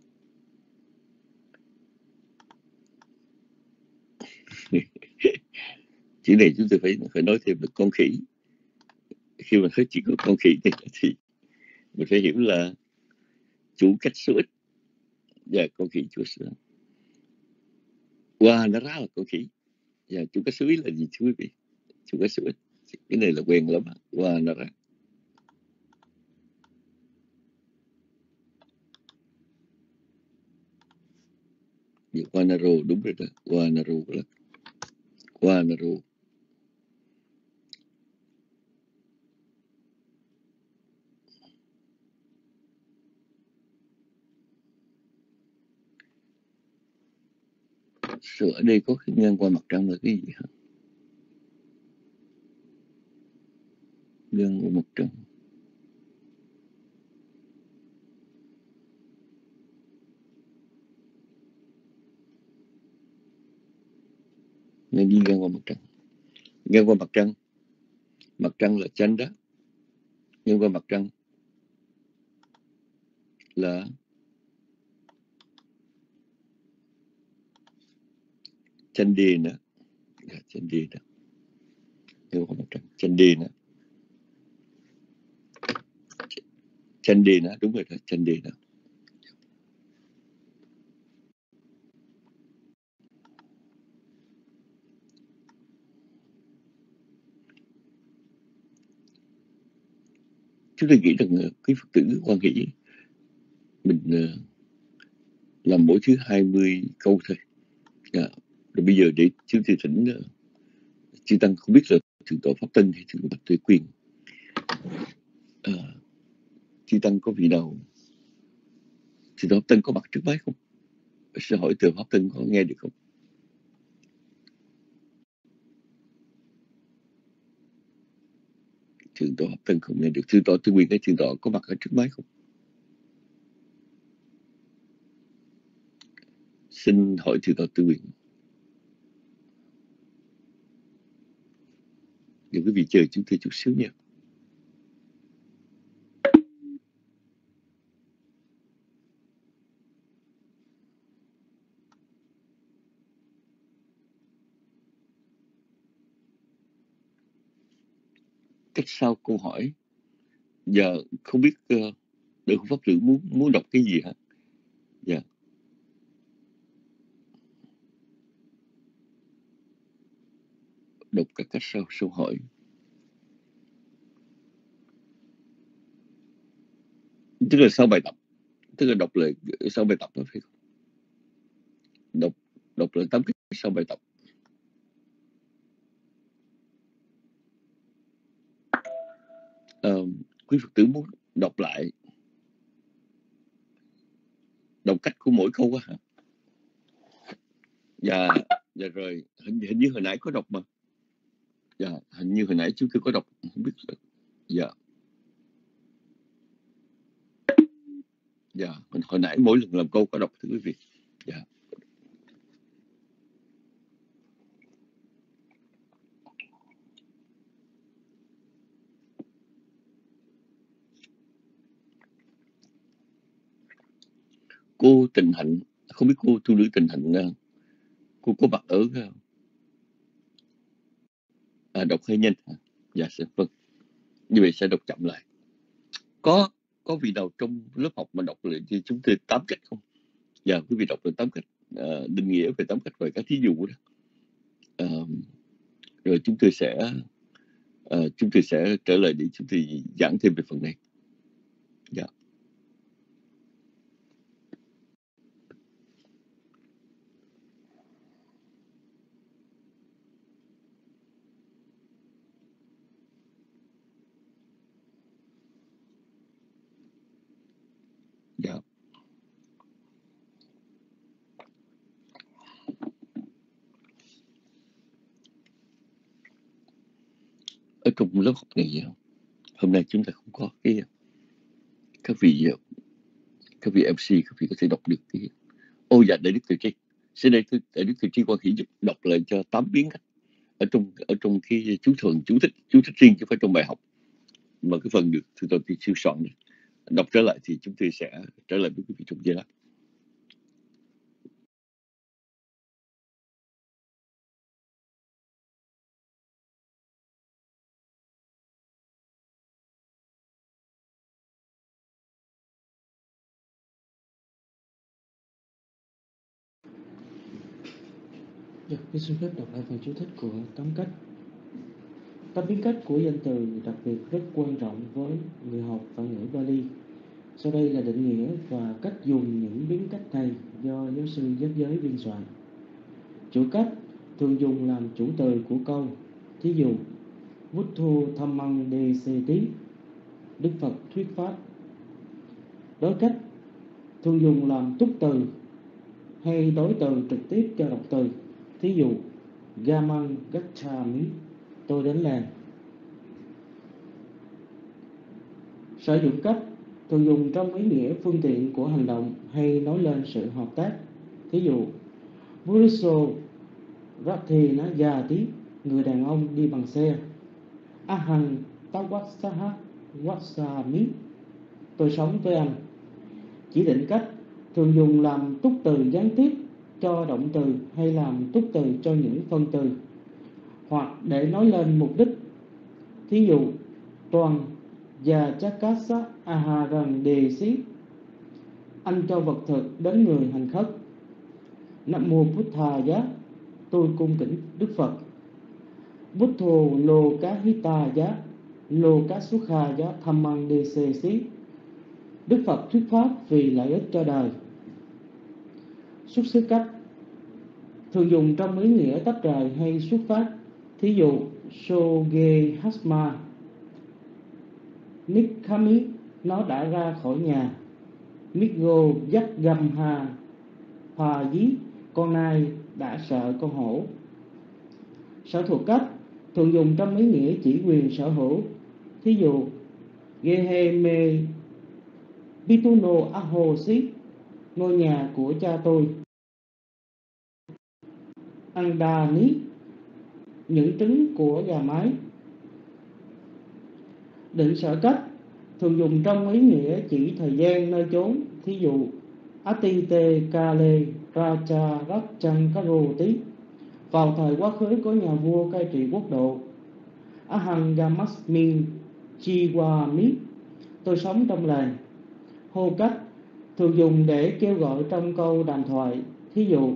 chữ này chúng tôi phải nói thêm được con khỉ. Khi mà nói chuyện của con khỉ này thì mình phải hiểu là chủ cách số ít và con khỉ chủ số. Wow, nó ra là con khỉ. Và chủ cách số ít là gì thưa quý vị? Chủ cách số ít, cái này là quen lắm. Wow, nó ra. Wanaro đúng rồi đó. Wanaro là Wanaro. Rồi ở đây có cái ngang qua mặt trăng là cái gì hả? Ngang qua mặt trăng. Nên đi ngang qua mặt trăng. Ngang qua mặt trăng. Mặt trăng là chanh đó. Ngang qua mặt trăng là chanh đi nữa. Chanh đi nữa. Ngang qua mặt trăng. Chanh đi nữa. Chanh đi nữa. Đúng rồi đó. Chanh đi nữa. Chúng tôi nghĩ rằng cái Phật tử quan hỷ mình làm mỗi thứ 20 câu thôi. Rồi bây giờ để chúng tôi thỉnh chư tăng, không biết là thượng tọa Pháp Tân hay thượng tọa Bạch Tuệ Quyền, chư tăng có vị nào thượng tọa Pháp Tân có mặt trước máy không? Sẽ hỏi thượng tọa Pháp Tân có nghe được không? Thượng tọa Pháp Tân không nghe được. Thượng tọa Tư Quyền hay thượng tọa có mặt ở trước máy không? Xin hỏi thượng tọa Tư Quyền. Những quý vị chờ chúng tôi chút xíu nha. Cách sau câu hỏi. Giờ không biết Đại Pháp Tử muốn đọc cái gì hả? Dạ. Đọc các cách sau câu hỏi. Tức là sau bài tập. Tức là đọc lại sau bài tập đó phải không? Đọc lại 8 cách sau bài tập. Quý Phật tử muốn đọc lại đọc cách của mỗi câu á hả? Dạ rồi hình như hồi nãy có đọc mà. Dạ, hình như hồi nãy chúng tôi có đọc, không biết là. Dạ, hồi nãy mỗi lần làm câu có đọc thưa quý vị. Dạ. cô Tình Hạnh, không biết cô tu nữ Tình Hạnh cô có mặt ở đọc hơi nhanh hả? Dạ vâng, như vậy sẽ đọc chậm lại. Có vị nào trong lớp học mà đọc lại thì chúng tôi 8 cách không? Dạ, quý vị đọc được 8 cách, định nghĩa về 8 cách và các thí dụ đó. Rồi chúng tôi sẽ trở lại để chúng tôi giảng thêm về phần này. Dạ. Dạ. Ở trong lớp học này hôm nay chúng ta không có các vị MC, các vị có thể đọc được cái dạ, Đại Đức Từ Tri. Sau đây Đại Đức Từ Tri quan hỷ giúp đọc lại cho 8 biến cách ở trong cái chú thích riêng, chứ không phải trong bài học, mà cái phần được từ tôi siêu soạn này. Đọc trở lại thì chúng tôi sẽ trở lại với quý vị trong giây lát. Tôi xin phép đọc lại phần chú thích của 8 cách. 8 biến cách của danh từ đặc biệt rất quan trọng với người học và ngữ Bali. Sau đây là định nghĩa và cách dùng những biến cách này do giáo sư Giác Giới biên soạn. Chủ cách thường dùng làm chủ từ của câu. Thí dụ, Buddho Dhammang Deseti, Đức Phật thuyết pháp. Đối cách thường dùng làm túc từ hay đối từ trực tiếp cho động từ. Thí dụ, Gamang Gacchami, tôi đến làng. Sử dụng cách thường dùng trong ý nghĩa phương tiện của hành động hay nói lên sự hợp tác. Thí dụ, Puriso Rathena Yati, người đàn ông đi bằng xe. Ahang Tawassaha Wasami, tôi sống với anh. Chỉ định cách thường dùng làm túc từ gián tiếp cho động từ hay làm túc từ cho những phân từ, hoặc để nói lên mục đích. Thí dụ, toàn và Chakasa Aharang Đề Xí, anh cho vật thực đến người hành khất. Nam mô Buddha Giá, tôi cung kính Đức Phật. Buddho Lô Cá Hita Giá, Lô Cá Sukha Giá Dhammang Đề Xê Xí, Đức Phật thuyết pháp vì lợi ích cho đời. Xuất xứ cách thường dùng trong ý nghĩa tách rời hay xuất phát. Thí dụ, Soge Hasma Nikhami, nó đã ra khỏi nhà. Migo Yak Gamha Phà Dí, con nai đã sợ con hổ. Sở thuộc cách thường dùng trong ý nghĩa chỉ quyền sở hữu. Thí dụ, Geheme Bituno Ahosi, ngôi nhà của cha tôi. Andani, những trứng của gà mái. Định sở cách thường dùng trong ý nghĩa chỉ thời gian, nơi chốn. Thí dụ, Atite Kale Raja Ratchan Karoti, vào thời quá khứ có nhà vua cai trị quốc độ. Ahang Gamasmin Chiwami, tôi sống trong làng. Hô cách thường dùng để kêu gọi trong câu đàm thoại. Thí dụ,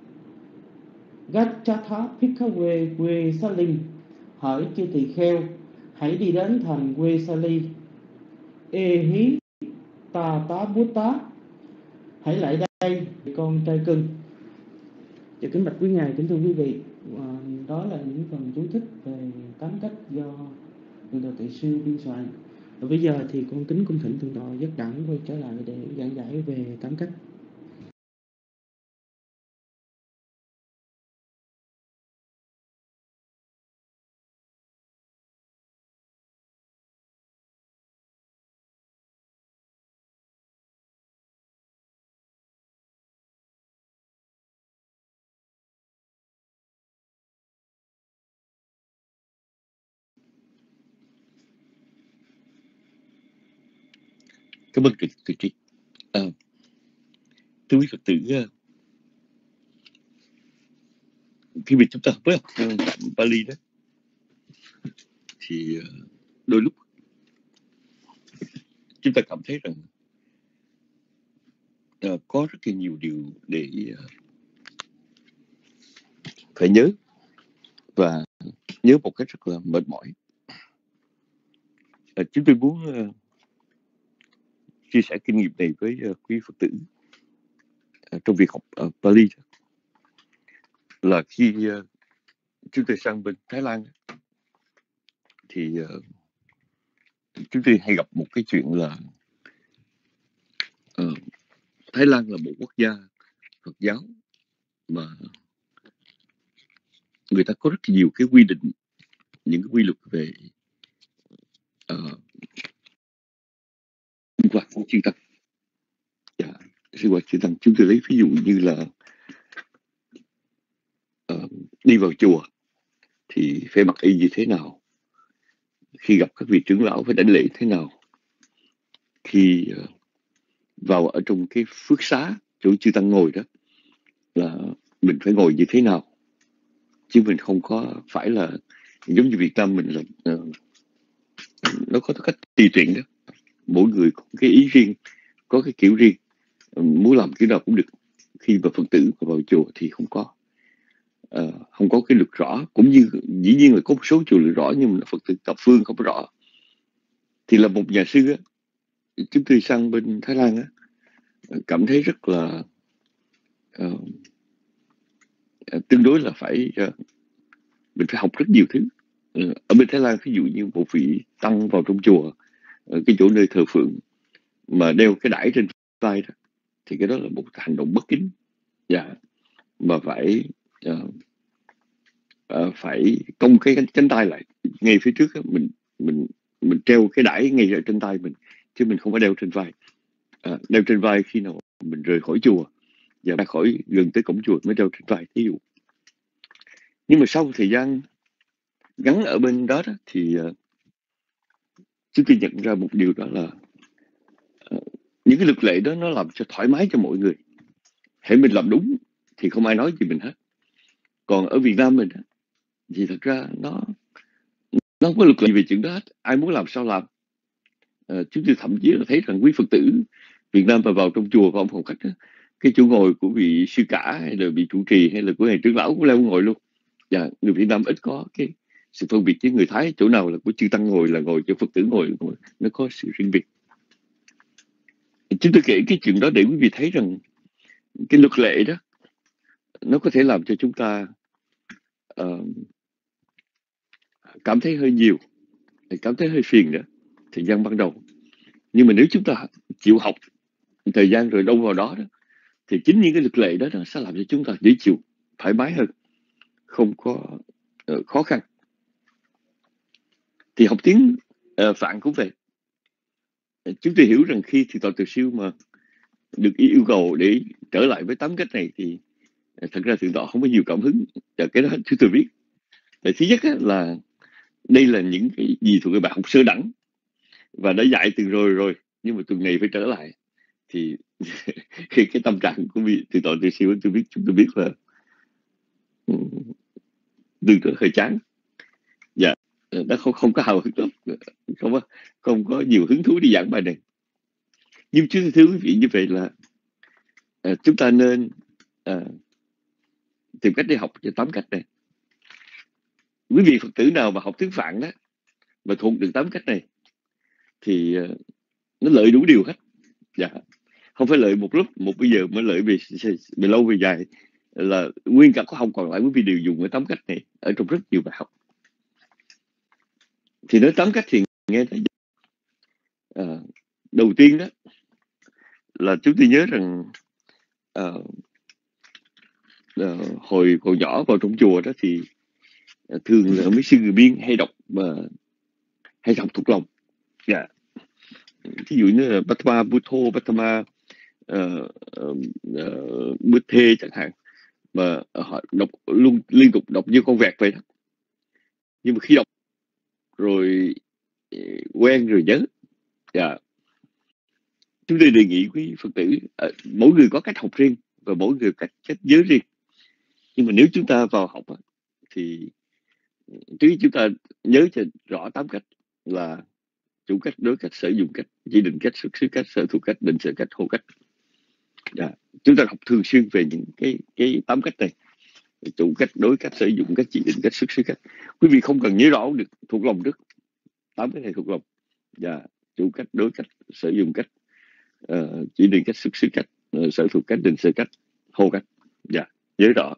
Gachatha Phikawe Quê Salim, hỡi chư tỳ kheo, hãy đi đến thành Quê Sali. Ê hí ta tá bút tá, hãy lại đây con trai cưng. Kính bạch quý ngài, kính thưa quý vị, đó là những phần chú thích về 8 cách do Thượng tọa Tỳ Sư biên soạn. Và bây giờ thì con kính cung thỉnh Thượng tọa Giác Đẳng quay trở lại để giảng giải về 8 cách. Cảm ơn Từ Tri. Thưa quý Phật tử, khi mà chúng ta mới học tạng Pali đó thì đôi lúc chúng ta cảm thấy rằng có rất là nhiều điều để phải nhớ, và nhớ một cách rất là mệt mỏi. Chúng tôi muốn chia sẻ kinh nghiệm này với quý Phật tử trong việc học Pali. Là khi chúng tôi sang bên Thái Lan thì chúng tôi hay gặp một cái chuyện là Thái Lan là một quốc gia Phật giáo mà người ta có rất nhiều cái quy định, những cái quy luật về sinh hoạt của chư tăng. Sinh hoạt chư tăng, chúng tôi lấy ví dụ như là đi vào chùa thì phải mặc y như thế nào, khi gặp các vị trưởng lão phải đảnh lễ thế nào, khi vào ở trong cái phước xá chỗ chư tăng ngồi đó là mình phải ngồi như thế nào, chứ mình không có phải là giống như Việt Nam mình là nó có cách tùy tiện đó, mỗi người có cái ý riêng, có cái kiểu riêng, muốn làm kiểu nào cũng được. Khi mà Phật tử vào chùa thì không có cái luật rõ, cũng như dĩ nhiên là có một số chùa luật rõ nhưng mà Phật tử thập phương không rõ. Thì là một nhà sư á, chúng tôi sang bên Thái Lan á, cảm thấy rất là tương đối là phải mình phải học rất nhiều thứ. Ở bên Thái Lan ví dụ như một vị tăng vào trong chùa, cái chỗ nơi thờ phượng mà đeo cái đải trên vai đó, thì cái đó là một hành động bất kính. Mà phải cong cái cánh tay lại ngay phía trước đó, mình treo cái đải ngay ở trên tay mình, chứ mình không có đeo trên vai. Đeo trên vai khi nào mình rời khỏi chùa và ra khỏi gần tới cổng chùa mới đeo trên vai, ví dụ. Nhưng mà sau thời gian gắn ở bên đó thì chúng tôi nhận ra một điều, đó là những cái luật lệ đó nó làm cho thoải mái cho mọi người. Hễ mình làm đúng thì không ai nói gì mình hết. Còn ở Việt Nam mình thì thật ra nó không có luật lệ về chuyện đó hết, ai muốn làm sao làm. Chúng tôi thậm chí là thấy rằng quý Phật tử Việt Nam mà vào trong chùa, vào ông phòng khách đó, cái chỗ ngồi của vị sư cả hay là vị trụ trì hay là của thầy trưởng lão cũng leo ngồi luôn. Người Việt Nam ít có cái sự phân biệt với người Thái, chỗ nào là của chư tăng ngồi là ngồi, chỗ Phật tử ngồi là ngồi, nó có sự riêng biệt. Chúng tôi kể cái chuyện đó để quý vị thấy rằng cái luật lệ đó nó có thể làm cho chúng ta cảm thấy hơi nhiều, cảm thấy hơi phiền nữa thời gian ban đầu. Nhưng mà nếu chúng ta chịu học thời gian rồi đâu vào đó thì chính những cái luật lệ đó nó sẽ làm cho chúng ta dễ chịu, thoải mái hơn, không có khó khăn. Thì học tiếng Phạn cũng vậy. Chúng tôi hiểu rằng khi thì tọa từ siêu mà được yêu cầu để trở lại với 8 cách này thì thật ra thượng tọa không có nhiều cảm hứng. Và cái đó chúng tôi biết. Thứ nhất là đây là những cái gì thuộc về bài học sơ đẳng và đã dạy từ rồi, nhưng mà tuần này phải trở lại. Thì khi cái tâm trạng của vị thượng tọa từ siêu chúng tôi biết là tương đối hơi chán. Nó không có hào hứng lắm, không có nhiều hứng thú đi giảng bài này. Nhưng thưa quý vị, như vậy là chúng ta nên tìm cách để học cho 8 cách này. Quý vị Phật tử nào mà học tiếng Phạn đó mà thuộc được 8 cách này thì nó lợi đủ điều hết. Không phải lợi một lúc, một bây giờ, mà lợi về lâu về dài, là nguyên cả khóa học còn lại quý vị đều dùng cái 8 cách này ở trong rất nhiều bài học. Thì nói 8 cách thì nghe thấy đầu tiên đó là chúng tôi nhớ rằng hồi còn nhỏ vào trong chùa đó thì thường là mấy sư người Miên hay đọc thuộc lòng. Ví dụ như là Patama Butho, Patama Buddhe chẳng hạn, mà họ đọc luôn liên tục, đọc như con vẹt vậy đó. Nhưng mà khi đọc rồi quen rồi nhớ. Chúng tôi đề nghị quý Phật tử, mỗi người có cách học riêng và mỗi người cách giới riêng. Nhưng mà nếu chúng ta vào học thì trước chúng ta nhớ cho rõ 8 cách là chủ cách, đối cách, sở dụng cách, chỉ định cách, xuất xứ cách, sở thuộc cách, định sở cách, hộ cách. Chúng ta học thường xuyên về những cái 8 cách này: chủ cách, đối cách, sở dụng cách, chỉ định cách, xuất xứ cách. Quý vị không cần nhớ rõ được, thuộc lòng trước 8 cái này thuộc lòng. Chủ cách, đối cách, sở dụng cách, chỉ định cách, xuất xứ cách, sở thuộc cách, định sở cách, hộ cách. Nhớ rõ.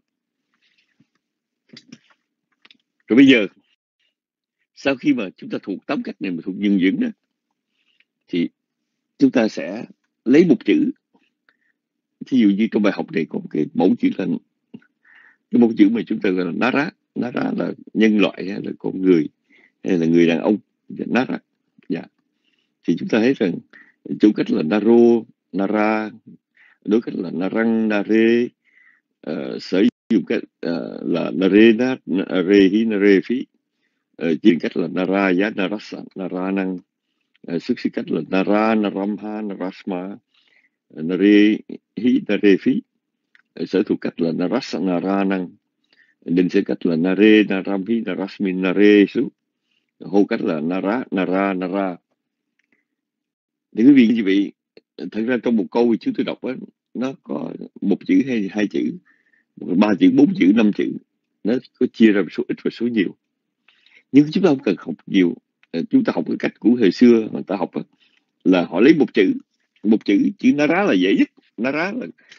Rồi bây giờ sau khi mà chúng ta thuộc 8 cách này mà thuộc dần dần đó, thì chúng ta sẽ lấy một chữ. Thí dụ như trong bài học này có cái mẫu chữ là cái mẫu chữ mà chúng ta gọi là Nara. Nara là nhân loại hay là con người hay là người đàn ông. Nara. Thì chúng ta thấy rằng chủ cách là Naro, Nara, đối cách là Narang, Nare, sở dụng cách là Narena, Narehi, Narefi, chuyển cách là Naraya, Narasa, Naranang, xuất xứ cách là Nara, Naramha, Narasma, Narehi, Narefi, sở thuộc cách là Narasa, Naranang, định sở cách là Nare, Naramhi, Narasmin, Naresu, hô cách là Nara, Nara, Nara. Thì quý vị như vậy, thật ra trong một câu thì chúng tôi đọc đó, nó có một chữ hay hai chữ, 3 chữ, 4 chữ, 5 chữ, nó có chia ra số ít và số nhiều. Nhưng chúng ta không cần học nhiều. Chúng ta học cái cách của thời xưa người ta học là họ lấy một chữ Nara là dễ nhất. Nara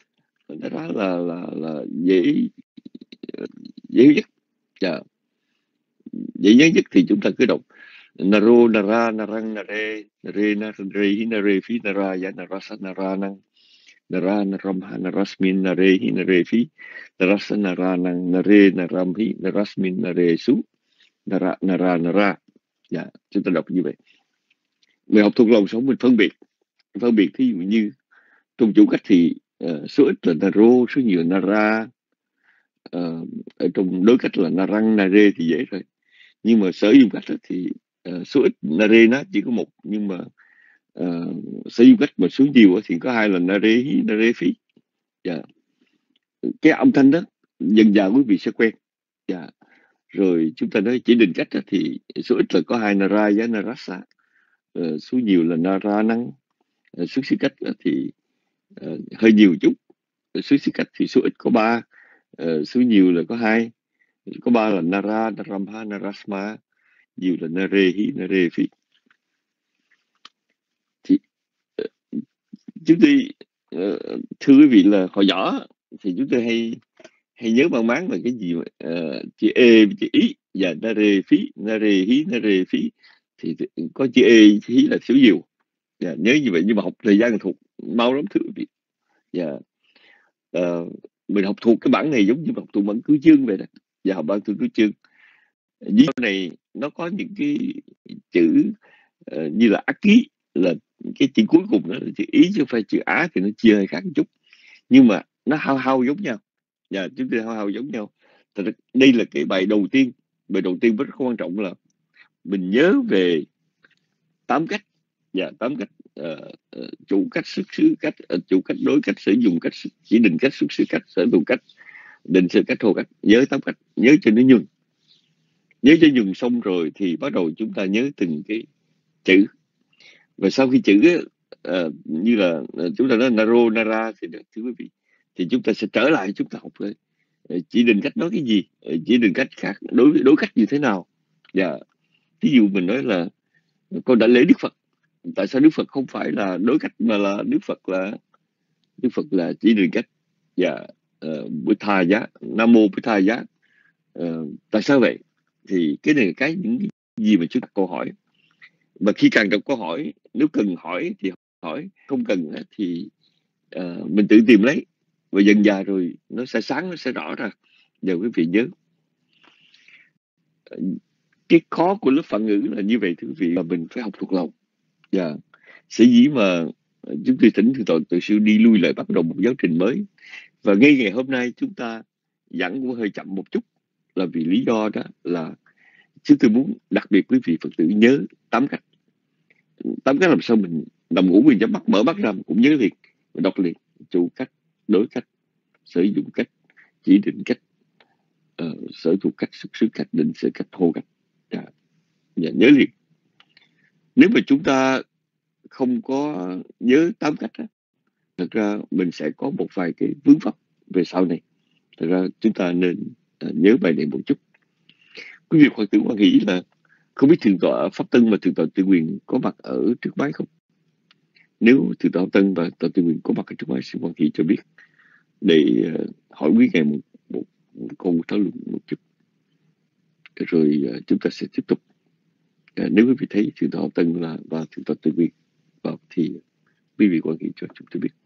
là dễ nhất. Dễ nhớ nhất thì chúng ta cứ đọc Naro, Nara, Narang, Nare, Nare, Nare, Narefi, Naraya, Narasa, Naranang, Nara, Naramha, Narasmin, Narehi, Narefi, Narasa, Naranang, Nare, Naramhi, Narasmin, Naresu, Nara, Nara, Nara. Chúng ta đọc như vậy. Mình học thuộc lòng sống mình phân biệt thí dụ như trong chủ cách thì số ít là Naro, số nhiều là Nara, ở trong đối cách là Narang, Nare thì dễ rồi. Nhưng mà sở dụng cách thì số ít Nare nó chỉ có một, nhưng mà sở dụng cách mà số nhiều thì có 2 là Narehi, Narefi. Cái âm thanh đó dần dần quý vị sẽ quen. Rồi chúng ta nói chỉ định cách thì số ít là có 2 Nara với Narasa, số nhiều là Naranang. Xuất xứ cách thì hơi nhiều chút. Xuất xứ cách thì số ít có 3, số nhiều là có 2. Có 3 là Nara, Naramha, Narasma, nhiều là Narehi, Narefi. Thì chúng tôi thưa quý vị là hồi nhỏ thì chúng tôi hay nhớ mang máng là cái gì mà chữ E, chữ Ý và Narefi, Narehi, Narefi thì có chữ E, chữ Ý là số nhiều. Nhớ như vậy, nhưng mà học thời gian thuộc mau lắm thưa quý vị. Mình học thuộc cái bản này giống như học thuộc bản cứu chương vậy đó. Và học bản cứu chương dưới này nó có những cái chữ như là ác ký, là cái chữ cuối cùng đó là chữ Ý chứ không phải chữ Á, thì nó chia hơi khác một chút, nhưng mà nó hao giống nhau. Chúng tôi hao giống nhau. Đây là cái bài đầu tiên rất quan trọng là mình nhớ về 8 cách. 8 cách: chủ cách, xuất xứ cách, chủ cách, đối cách, sử dụng cách, chỉ định cách, xuất xứ cách, sở thuộc cách, định sở cách, hộ cách. Nhớ 8 cách, nhớ cho nó nhuần. Nhớ cho nhuần xong rồi thì bắt đầu chúng ta nhớ từng cái chữ. Và sau khi chữ như là chúng ta nói Naro, Nara thì thưa quý vị, thì chúng ta sẽ trở lại chúng ta học chỉ định cách nói cái gì, chỉ định cách khác đối cách như thế nào. Ví dụ mình nói là con đã lễ Đức Phật. Tại sao Đức Phật không phải là đối cách mà là Đức Phật là chỉ định cách? Buddha giá, Nam mô Buddha giá. Tại sao vậy? Thì cái này là những cái gì mà chúng ta câu hỏi. Và khi càng đọc câu hỏi, nếu cần hỏi thì hỏi, không cần thì mình tự tìm lấy. Và dần dà rồi nó sẽ sáng, nó sẽ rõ ra. Giờ quý vị nhớ, cái khó của lớp Phạn ngữ là như vậy thưa quý vị, là mình phải học thuộc lòng. Sở dĩ mà chúng tôi thỉnh thượng tự sư đi lui lại bắt đầu một giáo trình mới. Và ngay ngày hôm nay chúng ta dẫn cũng hơi chậm một chút, là vì lý do đó là chúng tôi muốn đặc biệt quý vị Phật tử nhớ 8 cách. 8 cách làm sao mình nằm ngủ mình nhắm mắt, mở mắt ra cũng nhớ liền, đọc liền: chủ cách, đối cách, sử dụng cách, chỉ định cách, sở thuộc cách, xuất xứ cách, định sở cách, hô cách. Nhớ liền. Nếu mà chúng ta không có nhớ 8 cách á, thật ra mình sẽ có một vài cái vướng vấp về sau này. Thật ra chúng ta nên nhớ bài này một chút. Quý vị Phật tử quan nghĩ là không biết Thượng tọa Pháp Tân và Thượng tọa Tự Quyền có mặt ở trước máy không? Nếu Thượng tọa Pháp Tân và Thượng tọa Tự Quyền có mặt ở trước máy, xin quan nghĩ cho biết để hỏi quý ngài một câu thảo luận một chút, rồi chúng ta sẽ tiếp tục. Nếu quý vị thấy Thượng tọa Pháp Tân và Thượng tọa Tự Quyền vào thì quý vị quan nghĩ cho chúng tôi biết.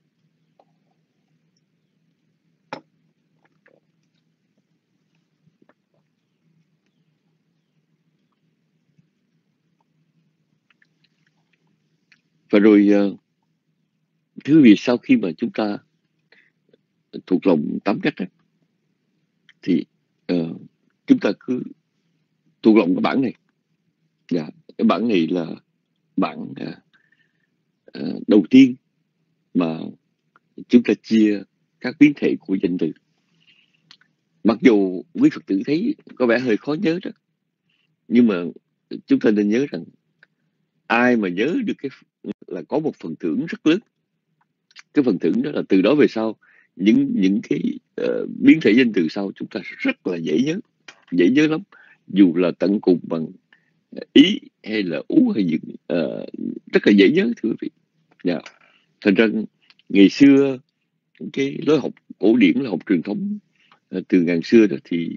Và rồi thưa quý vị, sau khi mà chúng ta thuộc lòng 8 cách thì chúng ta cứ thuộc lòng cái bảng này. Cái bảng này là bảng đầu tiên mà chúng ta chia các biến thể của danh từ. Mặc dù quý Phật tử thấy có vẻ hơi khó nhớ đó, nhưng mà chúng ta nên nhớ rằng ai mà nhớ được cái là có một phần thưởng rất lớn. Cái phần thưởng đó là từ đó về sau những cái biến thể danh từ sau chúng ta rất là dễ nhớ lắm, dù là tận cùng bằng ý hay là ú hay những rất là dễ nhớ, thưa quý vị. Thành ra ngày xưa cái lối học cổ điển là học truyền thống từ ngàn xưa đó thì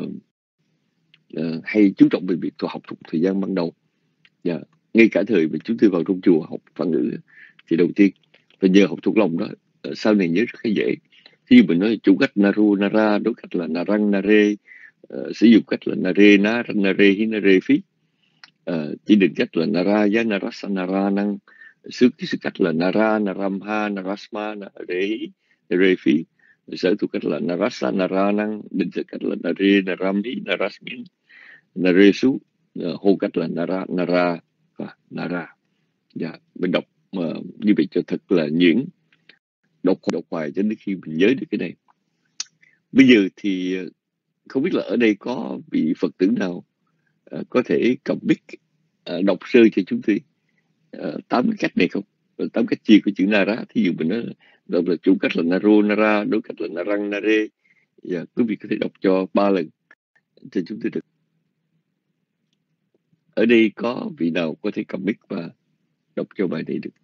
hay chú trọng về việc học thuộc thời gian ban đầu. Ngay cả thời mà chúng tôi vào trong chùa học Phật ngữ thì đầu tiên và nhờ học thuộc lòng đó, sau này nhớ rất là dễ. Khi mình nói chủ cách naru nara, đối cách là narang nare, sử dụng cách là nare na rang nare hi nare phí, chỉ định cách là nara ya narasa nara năng, sự cách là nara naramha narasma nare hi nare phí, sở thuộc cách là narasa nara năng, định sự cách là nare naram hi narasmin nare su, hô cách là nara nara và nara. Mình đọc như vậy cho thật là nhuyễn, đọc hoài cho đến khi mình nhớ được cái này. Bây giờ thì không biết là ở đây có vị Phật tử nào có thể commit đọc sơ cho chúng tôi 8 cách này không? 8 cách chia của chữ nara. Thí dụ mình nói đọc là chủ cách là naro nara, đối cách là narang nare. Quý vị có thể đọc cho 3 lần cho chúng tôi được. Ở đây có vị nào có thể commit và đọc cho bài này được?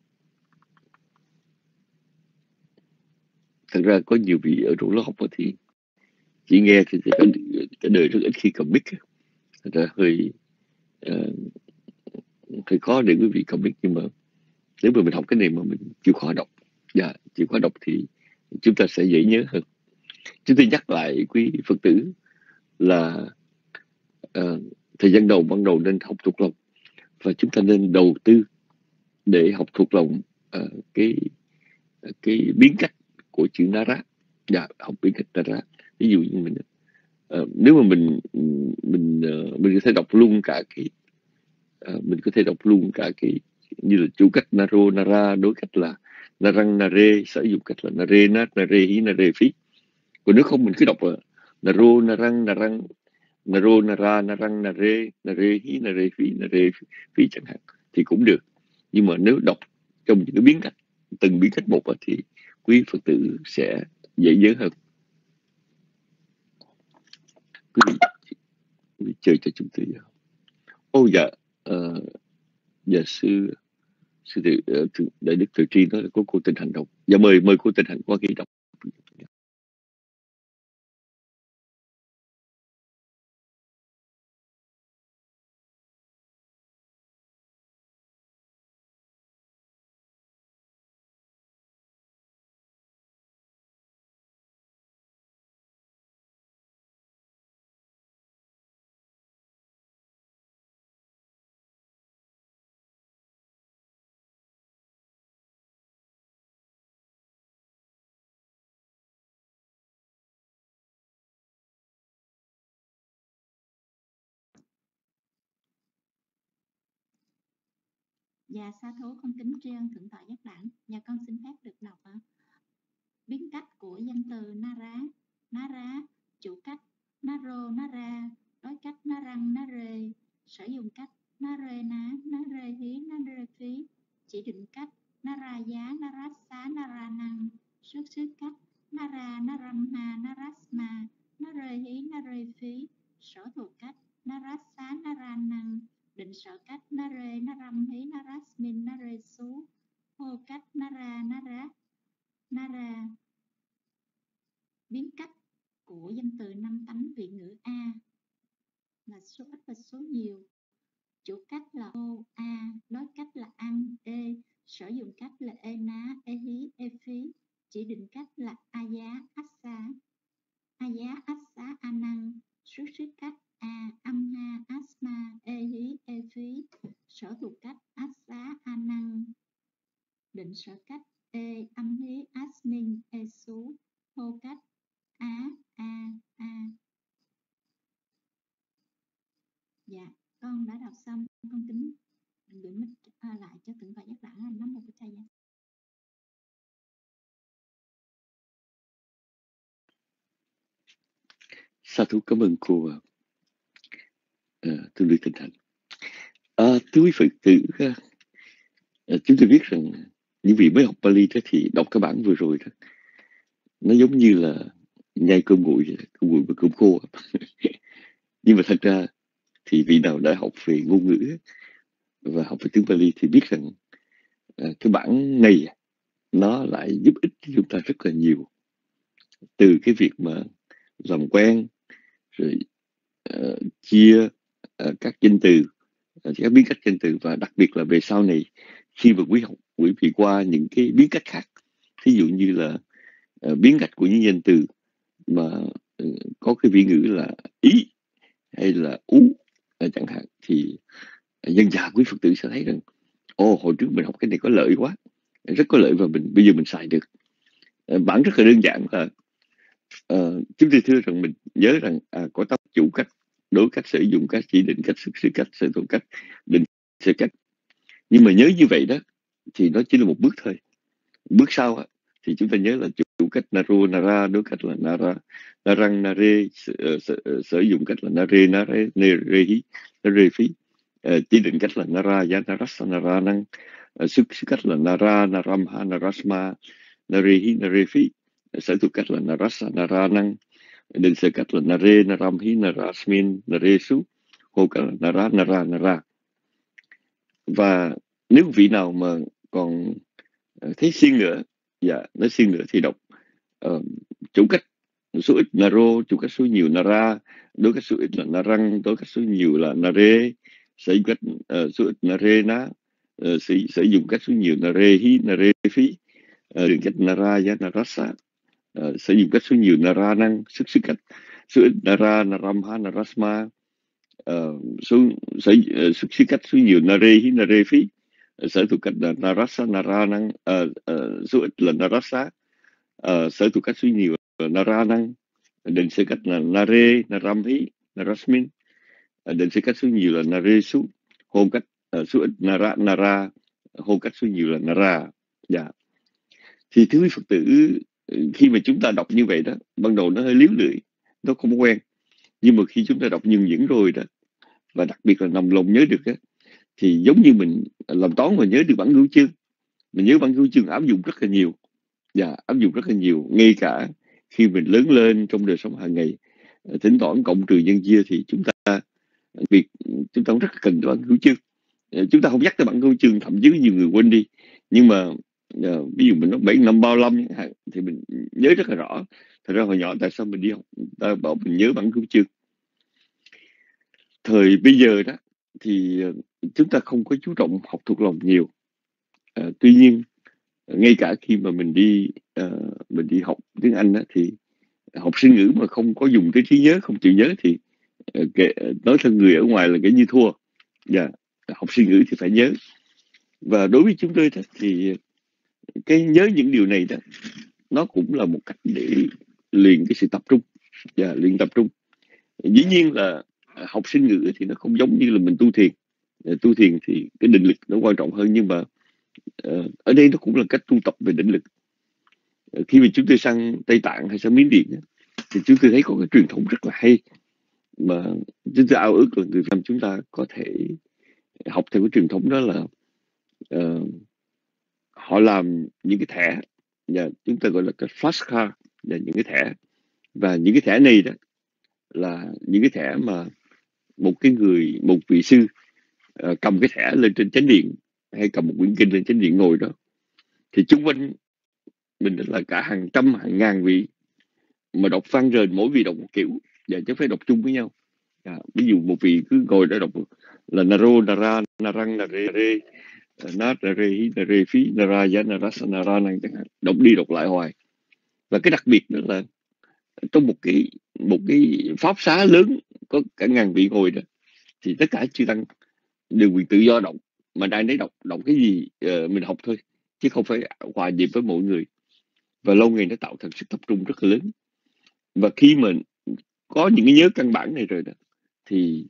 Thật ra có nhiều vị ở trong lớp học thì chỉ nghe thì cả đời rất ít khi commit. Thật ra hơi khó để quý vị commit, nhưng mà nếu mà mình học cái này mà mình chịu khó đọc, chịu khó đọc thì chúng ta sẽ dễ nhớ hơn. Chúng tôi nhắc lại quý Phật tử là thời gian ban đầu nên học thuộc lòng, và chúng ta nên đầu tư để học thuộc lòng cái biến cách của chữ nara. Học biến cách nara. Ví dụ như mình nếu mà mình có thể đọc luôn cả cái như là chủ cách naro nara, đối cách là narang nare, sử dụng cách là nare nát nare hi nare phí. Còn nếu không mình cứ đọc naro narang narang naro nara narang nare nare hi nare phí chẳng hạn thì cũng được. Nhưng mà nếu đọc trong những cái biến cách, từng biến cách một thì quý Phật tử sẽ dễ nhớ hơn. Quý vị chơi cho chúng tôi. Dạ sư đại đức Từ Tri nói là có cô Tinh Hạnh đọc. Dạ mời cô Tinh Hạnh qua ghi đọc. Dạ sa thú, con kính tri ân thượng tọa giác đẳng. Dạ con xin phép được đọc biến cách của danh từ Nara. Nara, chủ cách Naro, Nara, đối cách Narang, Nare, sử dụng cách Nare ná, Nare hí, Nare phí, chỉ định cách Nara giá, Narasa, Naranang, xuất xứ cách Nara, Naramha, Narasma, Nare hí, Nare phí, sở thuộc cách Narasa, Naranang, định sở cách Nare, Naram hí, Narasmin, Nare xú, hô cách Nara, Nara, biến cách của danh từ năm tánh vị ngữ A là số ít và số nhiều. Chủ cách là ô a, đối cách là ăn e, sử dụng cách là e ná, e hí, e phí, chỉ định cách là a giá, ách xá, a năng, xuất xứ cách a, âm ha, asma, e hí, e phí, sở thuộc cách ách xá, a năng, định sở cách e, âm hí, asmin, e xú, hô cách a. Dạ, con đã đọc xong, con kính gửi mic lại cho thượng tọa giác đẳng. Nam mô Bổn Thầy. Sa thú, cảm ơn cô Tương Lý Tinh Thành. Thưa quý Phật tử, chúng tôi biết rằng những vị mới học Pali đó thì đọc cái bản vừa rồi đó, nó giống như là nhai cơm nguội và cơm khô. Nhưng mà thật ra thì vị nào đã học về ngôn ngữ và học về tiếng Pali thì biết rằng cái bản này nó lại giúp ích cho chúng ta rất là nhiều, từ cái việc mà làm quen rồi chia các danh từ, các biến cách danh từ, và đặc biệt là về sau này khi mà quý vị qua những cái biến cách khác, ví dụ như là biến cách của những danh từ mà có cái vị ngữ là ý hay là ú chẳng hạn, thì dân già quý Phật tử sẽ thấy rằng hồi trước mình học cái này có lợi quá, rất có lợi, và bây giờ mình xài được. Bản rất là đơn giản là chúng tôi thưa rằng mình nhớ rằng có tóc, chủ cách, đối cách, sử dụng cách, chỉ định cách, xuất xứ cách, sở thuộc cách, định sở cách. Nhưng mà nhớ như vậy đó thì nó chỉ là một bước thôi. Bước sau thì chúng ta nhớ là chủ cách Naro, Nara, đối cách là Nara, Narang, Nare, sử dụng cách là Nare, Nare hí, Nare phí, chỉ định cách là Nara giá, Narasa, Naranang, xuất xứ cách là Nara, Naramha, Narasma, Nare hí, Nare phí, sở thuộc cách là Narasa, Naranang, định sở cách là Nare, Naram hí, Narasmin, Nare xú, hô cách là Nara. Và nếu vị nào mà còn thấy siêng nữa, nó siêng nữa thì đọc chủ cách số ít Naro, chủ cách số nhiều Nara, đối cách số ít là Narang, đối cách số nhiều là Nare, sử dụng cách số ít Nare ná, sử dụng cách số nhiều Nare hí, Nare phí, đường cách Nara giá, Narasa, sử dụng cách số nhiều Naranang, xuất xứ cách số ít Nara, Naramha, Narasma, xuất xứ cách số nhiều Nare hí, Nare phí, sở thuộc cách là Narasa, Naranang, số ít là Narasa, sở thuộc cách số nhiều là Naranang, định sở cách là Nare, Naramhi, Narasmin, định sở cách số nhiều là Nare xú, hôn cách số ít Nara, hôn cách số nhiều là Nara. Thì thưa quý Phật tử, khi mà chúng ta đọc như vậy đó, ban đầu nó hơi liếu lưỡi, nó không quen, nhưng mà khi chúng ta đọc nhiều những rồi đó, và đặc biệt là nằm lòng nhớ được đó, thì giống như mình làm toán mà nhớ được bảng cửu chương. Mình nhớ bảng cửu chương áp dụng rất là nhiều, áp dụng rất là nhiều, ngay cả khi mình lớn lên trong đời sống hàng ngày, thỉnh thoảng cộng trừ nhân chia thì chúng ta rất là cần bảng cửu chương. Chúng ta không nhắc tới bảng cửu chương, thậm chí nhiều người quên đi, nhưng mà ví dụ mình nói 7 năm bao lâm thì mình nhớ rất là rõ. Thật ra hồi nhỏ tại sao mình đi học ta bảo mình nhớ bảng cửu chương. Thời bây giờ đó thì chúng ta không có chú trọng học thuộc lòng nhiều. Tuy nhiên ngay cả khi mà mình đi học tiếng Anh đó, thì học sinh ngữ mà không có dùng tới trí nhớ, không chịu nhớ thì nói thân người ở ngoài là cái như thua. Học sinh ngữ thì phải nhớ. Và đối với chúng tôi đó, thì cái nhớ những điều này đó, nó cũng là một cách để luyện cái sự tập trung, luyện tập trung. Dĩ nhiên là học sinh ngữ thì nó không giống như là mình tu thiền. Tu thiền thì cái định lực nó quan trọng hơn, nhưng mà ở đây nó cũng là cách tu tập về định lực. Khi mà chúng tôi sang Tây Tạng hay sang Miến Điện thì chúng tôi thấy có cái truyền thống rất là hay mà chúng tôi ao ước là người Việt Nam chúng ta có thể học theo cái truyền thống đó, là họ làm những cái thẻ, và chúng ta gọi là cái flashcard, và những cái thẻ, và những cái thẻ này đó là những cái thẻ mà một vị sư cầm cái thẻ lên trên chánh điện, hay cầm một quyển kinh lên chánh điện ngồi đó, thì chung quanh mình là cả hàng trăm hàng ngàn vị mà đọc vang rền, mỗi vị đọc một kiểu, và chứ phải đọc chung với nhau. Ví dụ một vị cứ ngồi đó đọc là naro nara narang nare re nát nare hi nare phí nara ya narasa nara năng, chẳng hạn, đọc đi đọc lại hoài. Và cái đặc biệt đó là trong một cái pháp xá lớn có cả ngàn vị ngồi đó, thì tất cả chư tăng đều quyền tự do đọc, mà ai nấy đọc cái gì mình học thôi, chứ không phải hòa nhịp với mọi người. Và lâu ngày nó tạo thành sức tập trung rất là lớn. Và khi mà có những cái nhớ căn bản này rồi đó, thì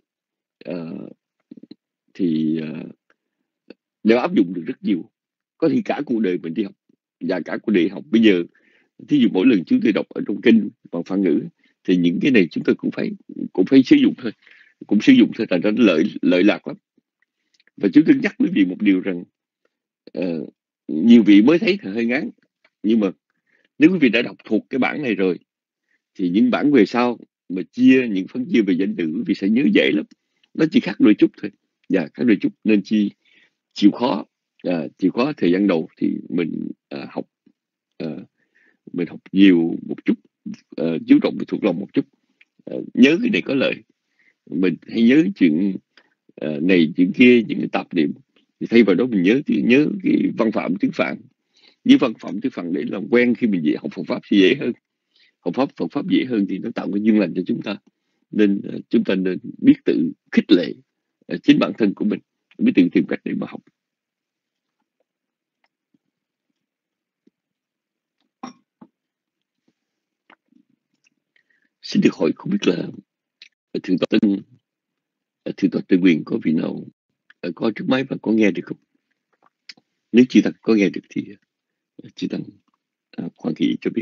đều áp dụng được rất nhiều. Có thể cả cuộc đời mình đi học, và cả cuộc đời học bây giờ, thí dụ mỗi lần chúng tôi đọc ở trong kinh bằng Phạn ngữ, thì những cái này chúng tôi cũng phải sử dụng thôi, thành ra nó lợi lạc lắm. Và chúng tôi nhắc quý vị một điều rằng nhiều vị mới thấy thì hơi ngán, nhưng mà nếu quý vị đã đọc thuộc cái bản này rồi, thì những bản về sau mà những phân chia về danh từ, quý vị sẽ nhớ dễ lắm. Nó chỉ khác đôi chút thôi, và khác đôi chút, nên chịu khó thời gian đầu thì mình học nhiều một chút, chú trọng về thuộc lòng một chút, nhớ cái này có lợi. Mình hay nhớ chuyện này chuyện kia, những cái tạp niệm, thì thay vào đó mình nhớ cái văn phạm tiếng Phạn. Với văn phạm tiếng Phạn để làm quen, khi mình dễ học Phật pháp thì dễ hơn. Học Phật pháp dễ hơn thì nó tạo cái duyên lành cho chúng ta. Nên chúng ta nên biết tự khích lệ chính bản thân của mình, biết tự tìm cách để mà học. Xin được hỏi, không biết là thượng tọa Tân Quyền có vị nào có trước máy và có nghe được không? Nếu chị Tăng có nghe được thì chị Tăng khoan kỳ cho biết.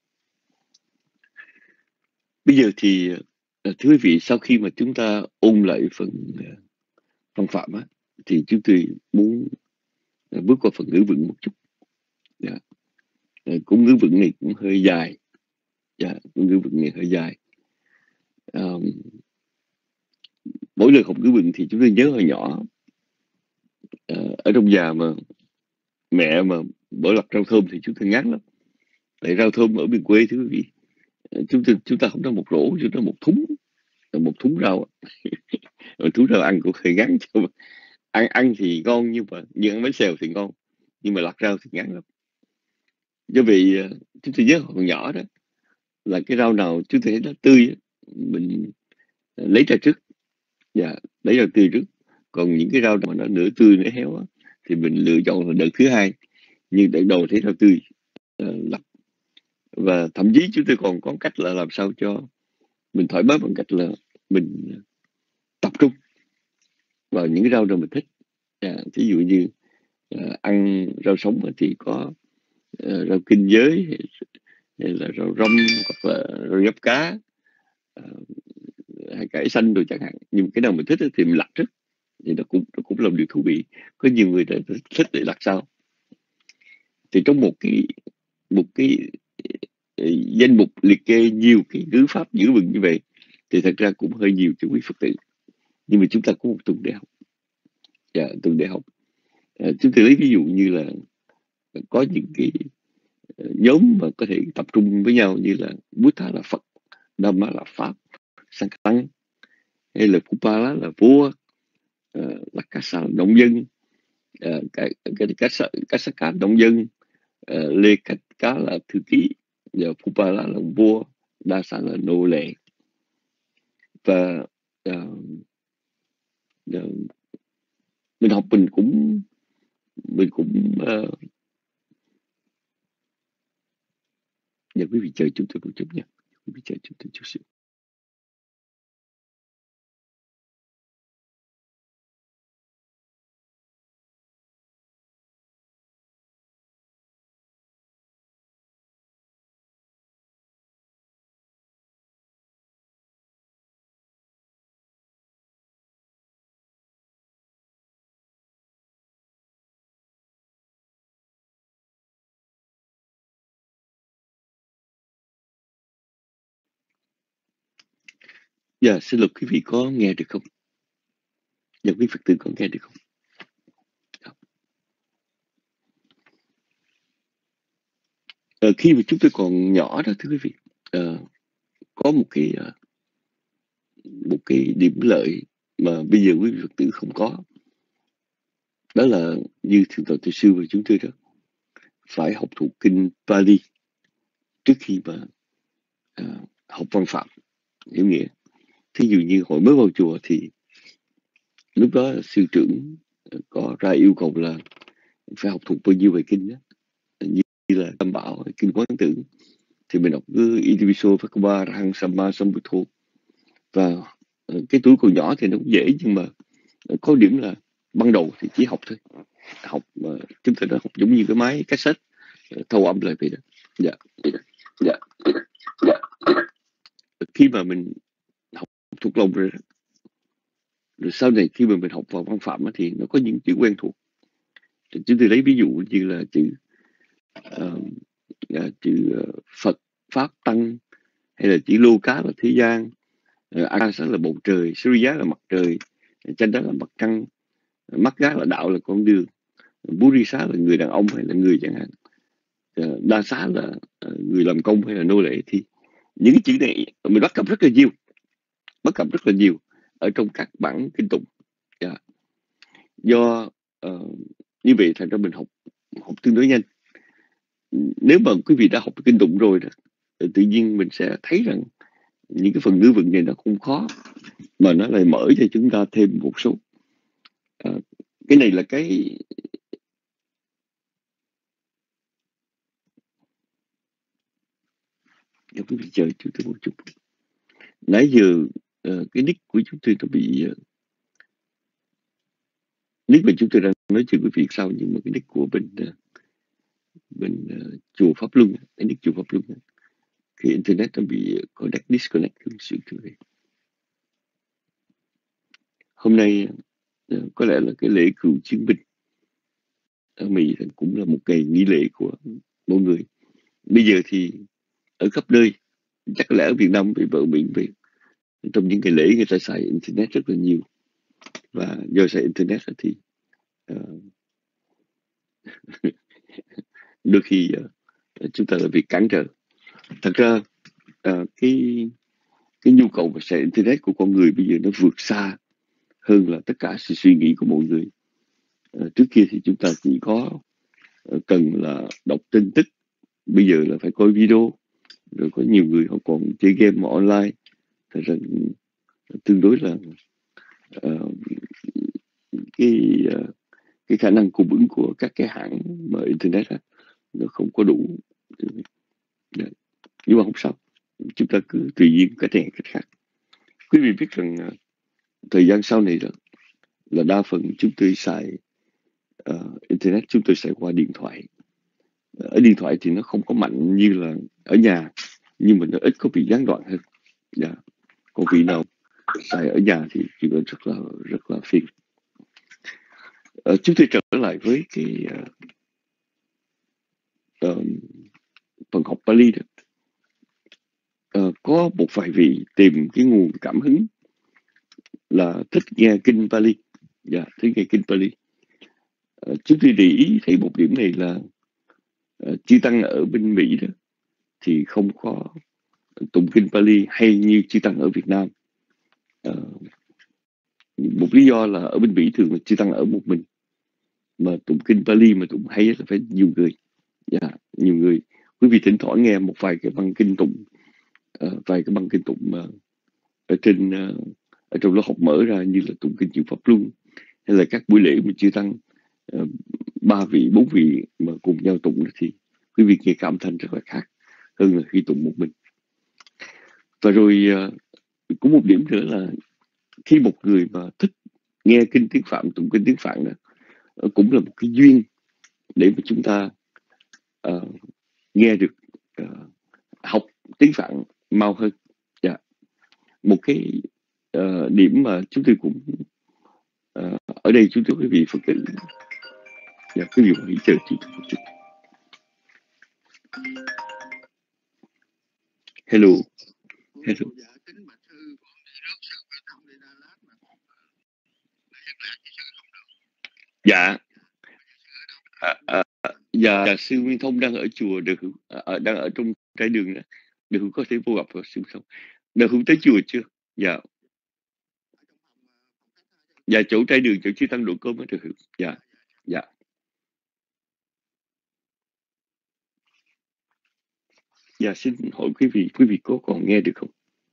Bây giờ thì thưa quý vị, sau khi mà chúng ta ôn lại phần văn phạm á, thì chúng tôi muốn bước qua phần ngữ vựng một chút. Cũng ngữ vựng này cũng hơi dài. Ngữ vựng này hơi dài. Mỗi lần học ngữ vựng thì chúng tôi nhớ hồi nhỏ, ở trong nhà mà mẹ mà bỏ lặt rau thơm thì chúng tôi ngán lắm. Tại rau thơm ở miền quê, thưa quý vị, chúng ta không có một rổ, chúng ta một thúng rau. Thúng rau ăn cũng hơi ngán. Ăn thì ngon, nhưng ăn bánh xèo thì ngon, nhưng mà lặt rau thì ngán lắm. Do vì chúng tôi nhớ hồi nhỏ đó, là cái rau nào chúng tôi thấy nó tươi, mình lấy ra trước, lấy ra tươi trước. Còn những cái rau mà nó nửa tươi nửa héo á, thì mình lựa chọn là đợt thứ hai. Nhưng đợt đầu thấy rau tươi lặt. Và thậm chí chúng tôi còn có cách là làm sao cho mình thoải mái, bằng cách là mình tập trung vào những cái rau nào mình thích. Thí dụ như ăn rau sống thì có rau kinh giới, hay là rau răm, hoặc là rau diếp cá, hay cải xanh rồi chẳng hạn. Nhưng cái nào mình thích thì mình lặt trước, thì nó cũng là một điều thú vị. Có nhiều người đã thích để lặt sau. Thì trong một cái danh mục liệt kê nhiều cái ngữ pháp ngữ vựng như vậy, thì thật ra cũng hơi nhiều cho quý Phật tử. Nhưng mà chúng ta có một tuần để học. Tuần để học. Chúng tôi lấy ví dụ như là có những cái nhóm mà có thể tập trung với nhau, như là Buddha là Phật, Dhamma là Pháp, Sankhtang, hay là Kupala là vua, Lakasa là nông dân, Kasaka nông dân, Lê Cách Cá là thư ký, và Kupala là vua, Dasa là nô lệ. Và mình học mình cũng quý vị chờ chúng tôi một chút nha. Quý vị chờ chúng tôi chút xíu. Dạ, xin lỗi quý vị có nghe được không? Dạ, quý Phật tử có nghe được không? Khi mà chúng tôi còn nhỏ đó thưa quý vị, có một cái điểm lợi mà bây giờ quý vị Phật tử không có. Đó là như thượng tọa Từ Sư và chúng tôi đó, phải học thuộc kinh Pali trước khi mà học văn phạm hiểu nghĩa. Thí dụ như hồi mới vào chùa thì lúc đó sư trưởng có ra yêu cầu là phải học thuộc bao nhiêu bài kinh đó, như là Tam Bảo, kinh Quán Tưởng, thì mình đọc cứ Itipiso Phakaba Rahang Samma Sambuddho. Và cái tuổi còn nhỏ thì nó cũng dễ, nhưng mà có điểm là ban đầu thì chỉ học thôi, học mà chúng ta đã học giống như cái máy cassette thâu âm lại vậy đó. Dạ, dạ, dạ. Khi mà mình học thuộc lòng rồi, rồi sau này khi mà mình học vào văn phạm thì nó có những chữ quen thuộc. Thì chúng tôi lấy ví dụ như là chữ Phật Pháp Tăng, hay là chữ Lô Cá là thế gian, Akasa là bầu trời, Surya là mặt trời, Chanda là mặt trăng, Magga là đạo là con đường, Burisa là người đàn ông hay là người chẳng hạn, Đa Xá là người làm công hay là nô lệ. Thì những cái chữ này mình bắt gặp rất là nhiều ở trong các bản kinh tụng. Yeah. Do như vậy thành ra mình học tương đối nhanh. Nếu mà quý vị đã học kinh tụng rồi đó, tự nhiên mình sẽ thấy rằng những cái phần ngữ vựng này nó không khó, mà nó lại mở cho chúng ta thêm một số. Cái này là cái quý vị chờ chúng tôi một chút. Nãy giờ cái nick của chúng tôi nó bị nick mà chúng tôi đang nói chuyện với việc sau, nhưng mà cái nick của bên chùa Pháp Luân, cái nick chùa Pháp Luân, cái internet nó bị disconnect thường xuyên. Hôm nay có lẽ là cái lễ cựu chiến binh ở Mỹ, cũng là một ngày nghỉ lễ của mọi người. Bây giờ thì ở khắp nơi, chắc có lẽ ở Việt Nam bị bờ biển về, trong những ngày lễ người ta xài internet rất là nhiều, và do xài internet thì đôi khi chúng ta là bị cản trở. Thật ra cái nhu cầu về xài internet của con người bây giờ nó vượt xa hơn là tất cả sự suy nghĩ của mọi người. Trước kia thì chúng ta chỉ có cần là đọc tin tức, bây giờ là phải coi video, rồi có nhiều người họ còn chơi game mà online. Thật ra tương đối là cái khả năng cung ứng của các cái hãng mà internet nó không có đủ. Nhưng mà không sao, chúng ta cứ tùy duyên cách này cách khác. Quý vị biết rằng thời gian sau này là đa phần chúng tôi xài internet, chúng tôi xài qua điện thoại. Ở điện thoại thì nó không có mạnh như là ở nhà, nhưng mà nó ít có bị gián đoạn hơn. Yeah. Còn vị nào xài ở nhà thì chuyện đó rất là phiền. Chúng tôi trở lại với cái phần học Pali đó. Có một vài vị tìm cái nguồn cảm hứng là thích nghe kinh Pali. Thích nghe kinh Pali. Chúng tôi để ý thấy một điểm này là chư tăng ở bên Mỹ đó thì không có tụng kinh Pali hay như chư tăng ở Việt Nam. Một lý do là ở bên Mỹ thường là chư tăng ở một mình, mà tụng kinh Pali mà tụng hay là phải nhiều người. Nhiều người. Quý vị thỉnh thoảng nghe một vài cái băng kinh tụng, vài cái băng kinh tụng ở trong lớp học mở ra, như là tụng kinh Chư Pháp Luân, hay là các buổi lễ mà chư tăng 3 vị 4 vị mà cùng nhau tụng, thì quý vị nghe cảm thanh rất là khác hơn là khi tụng một mình. Và rồi cũng một điểm nữa là khi một người mà thích nghe kinh tiếng Phạn, tụng kinh tiếng Phạn đó, cũng là một cái duyên để mà chúng ta nghe được học tiếng Phạn mau hơn. Một cái điểm mà chúng tôi cũng ở đây chúng tôi quý vị Phật tử, quý vị hãy chờ chúng tôi một chút. Hello. Dạ. Dạ sư Nguyên Thông đang ở chùa Được Hữu, đang ở trong trái đường đó. Được Hữu có thể vô gặp sư Nguyên Thông. Được Hữu tới chùa chưa? Dạ. Dạ chỗ trái đường, chỗ chư tăng đổ cơm á Được Hữu. Dạ. Dạ. Dạ xin hỏi quý vị có còn nghe được không?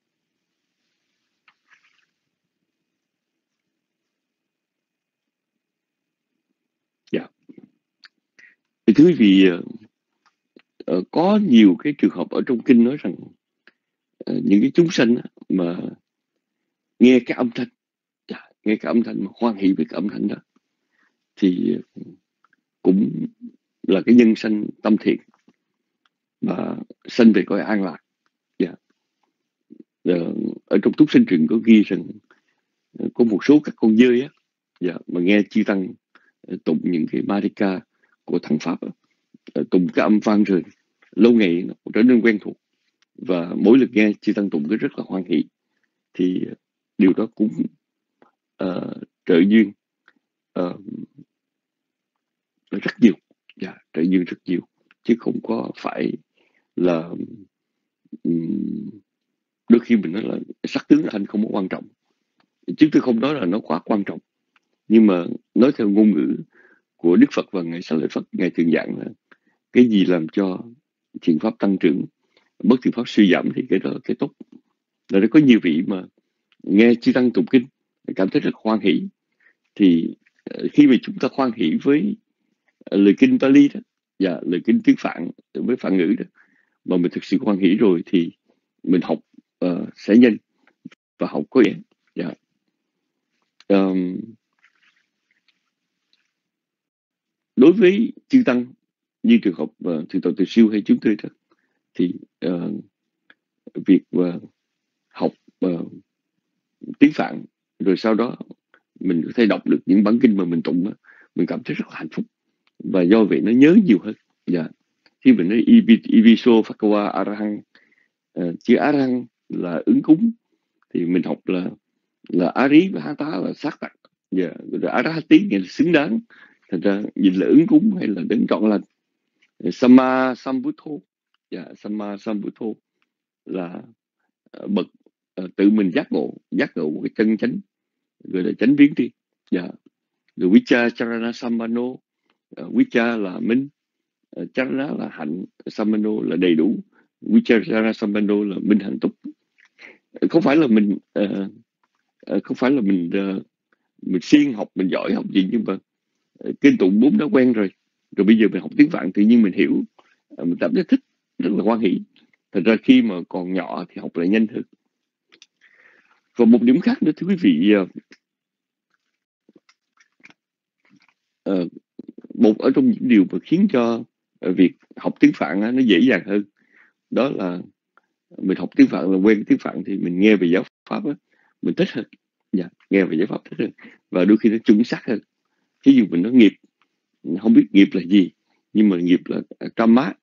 Dạ. Thưa quý vị, có nhiều cái trường hợp ở trong kinh nói rằng những cái chúng sanh mà nghe cái âm thanh, nghe cái âm thanh mà hoan hỷ với cái âm thanh đó thì cũng là cái nhân sanh tâm thiện và sanh về cõi an lạc. Ở trong Túc Sinh Truyện có ghi rằng có một số các con dơi mà nghe chư tăng tụng những cái Marika của thằng Pháp, tụng cái âm vang rồi lâu ngày nó trở nên quen thuộc, và mỗi lần nghe chư tăng tụng cái rất là hoan hỷ, thì điều đó cũng trợ duyên rất nhiều, trợ duyên rất nhiều, chứ không có phải là đôi khi mình nói là sắc tướng thanh không có quan trọng. Chứ tôi không nói là nó quá quan trọng, nhưng mà nói theo ngôn ngữ của Đức Phật và Ngài Xá Lợi Phất, Ngài thường dặn là cái gì làm cho thiện pháp tăng trưởng, bất thiện pháp suy giảm thì cái đó là cái tốt. Rồi có nhiều vị mà nghe chư tăng tụng kinh cảm thấy rất hoan hỷ, thì khi mà chúng ta hoan hỷ với lời kinh Pali đó, và lời kinh tiếng Phạn với Phạn ngữ đó, mà mình thực sự hoan hỷ rồi thì mình học sẽ nhanh và học có nghĩa. Đối với chư tăng như trường hợp Thượng tọa Từ Siêu hay chúng tôi đó, thì việc học tiếng Phạn rồi sau đó mình có thể đọc được những bản kinh mà mình tụng đó, mình cảm thấy rất là hạnh phúc, và do vậy nó nhớ nhiều hơn. Khi mình nói Ibiso Phakawa Arahang, chữ Arahang là ứng cúng, thì mình học là Ari và Hata là sát tặc, rồi Arahati nghĩa là xứng đáng, thành ra nhìn là ứng cúng hay là đấng trọn lành. Sama Sambuddho, Sama Sambuddho là bậc tự mình giác ngộ một cái chân chánh, gọi là chánh biến tri. Rồi Vicha Charana Sammano, Vicha là minh, Charana là hạnh, Sammano là đầy đủ. Vicha Charana Sammano là minh hạnh túc. Không phải là mình siêng học, mình giỏi học gì, nhưng mà kinh tụng 4 đã quen rồi bây giờ mình học tiếng Phạn tự nhiên mình hiểu, mình cảm thấy thích, rất là hoan hỷ. Thật ra khi mà còn nhỏ thì học lại nhanh hơn. Và một điểm khác nữa thưa quý vị, một ở trong những điều mà khiến cho việc học tiếng Phạn nó dễ dàng hơn, đó là mình học tiếng Phạn là quen tiếng Phạn thì mình nghe về giáo pháp mình thích hơn. Nghe về giáo pháp thích hơn, và đôi khi nó chuẩn xác hơn. Ví dụ mình nói nghiệp, không biết nghiệp là gì, nhưng mà nghiệp là Kamma,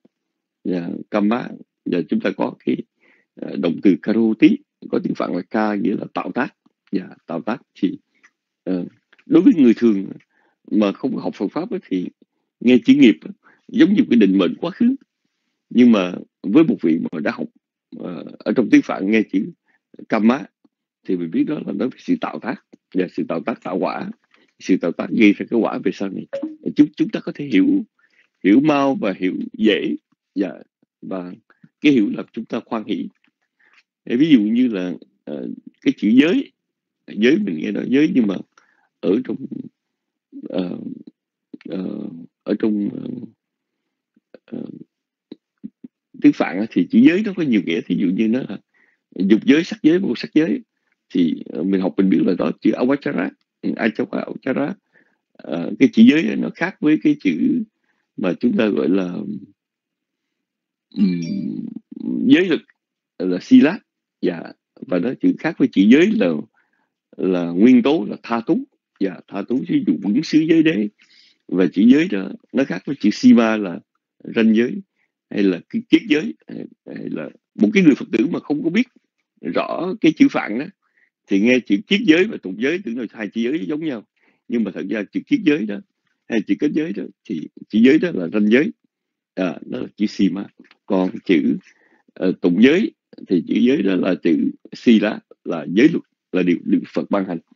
và chúng ta có cái động từ karoti, có tiếng Phạn là ka, nghĩa là tạo tác. Tạo tác thì đối với người thường mà không học Phật pháp thì nghe chữ nghiệp giống như cái định mệnh quá khứ, nhưng mà với một vị mà đã học ở trong tiếng Phạn nghe chữ Kamma thì mình biết đó là nói về sự tạo tác, và sự tạo tác tạo quả, sự tạo tác gây ra cái quả về sau này. Chúng ta có thể hiểu mau và hiểu dễ, và cái hiểu làm chúng ta khoan hỷ. Ví dụ như là cái chữ giới mình nghe nói giới, nhưng mà ở trong tiếng Phạn thì chữ giới nó có nhiều nghĩa. Thí dụ như nó là dục giới, sắc giới, vô sắc giới, thì mình học mình biết là đó chữ Awachara, Awachara. Cái chữ giới nó khác với cái chữ mà chúng ta gọi là giới lực, là Sila, và nó chữ khác với chữ giới là nguyên tố, là tha tú. Tha tú ví dụ vững xứ giới đế, và chữ giới đó nó khác với chữ Sima là ranh giới, hay là cái kiết giới, hay là một cái người Phật tử mà không có biết rõ cái chữ Phạn đó thì nghe chữ kiết giới và tục giới tưởng là hai chữ giới giống nhau, nhưng mà thật ra chữ kiết giới đó hay chữ kết giới đó thì chữ giới đó là ranh giới, nó là chữ Sima. Còn chữ tụng giới thì chữ giới đó là chữ Sila, là giới luật, là điều Phật ban hành.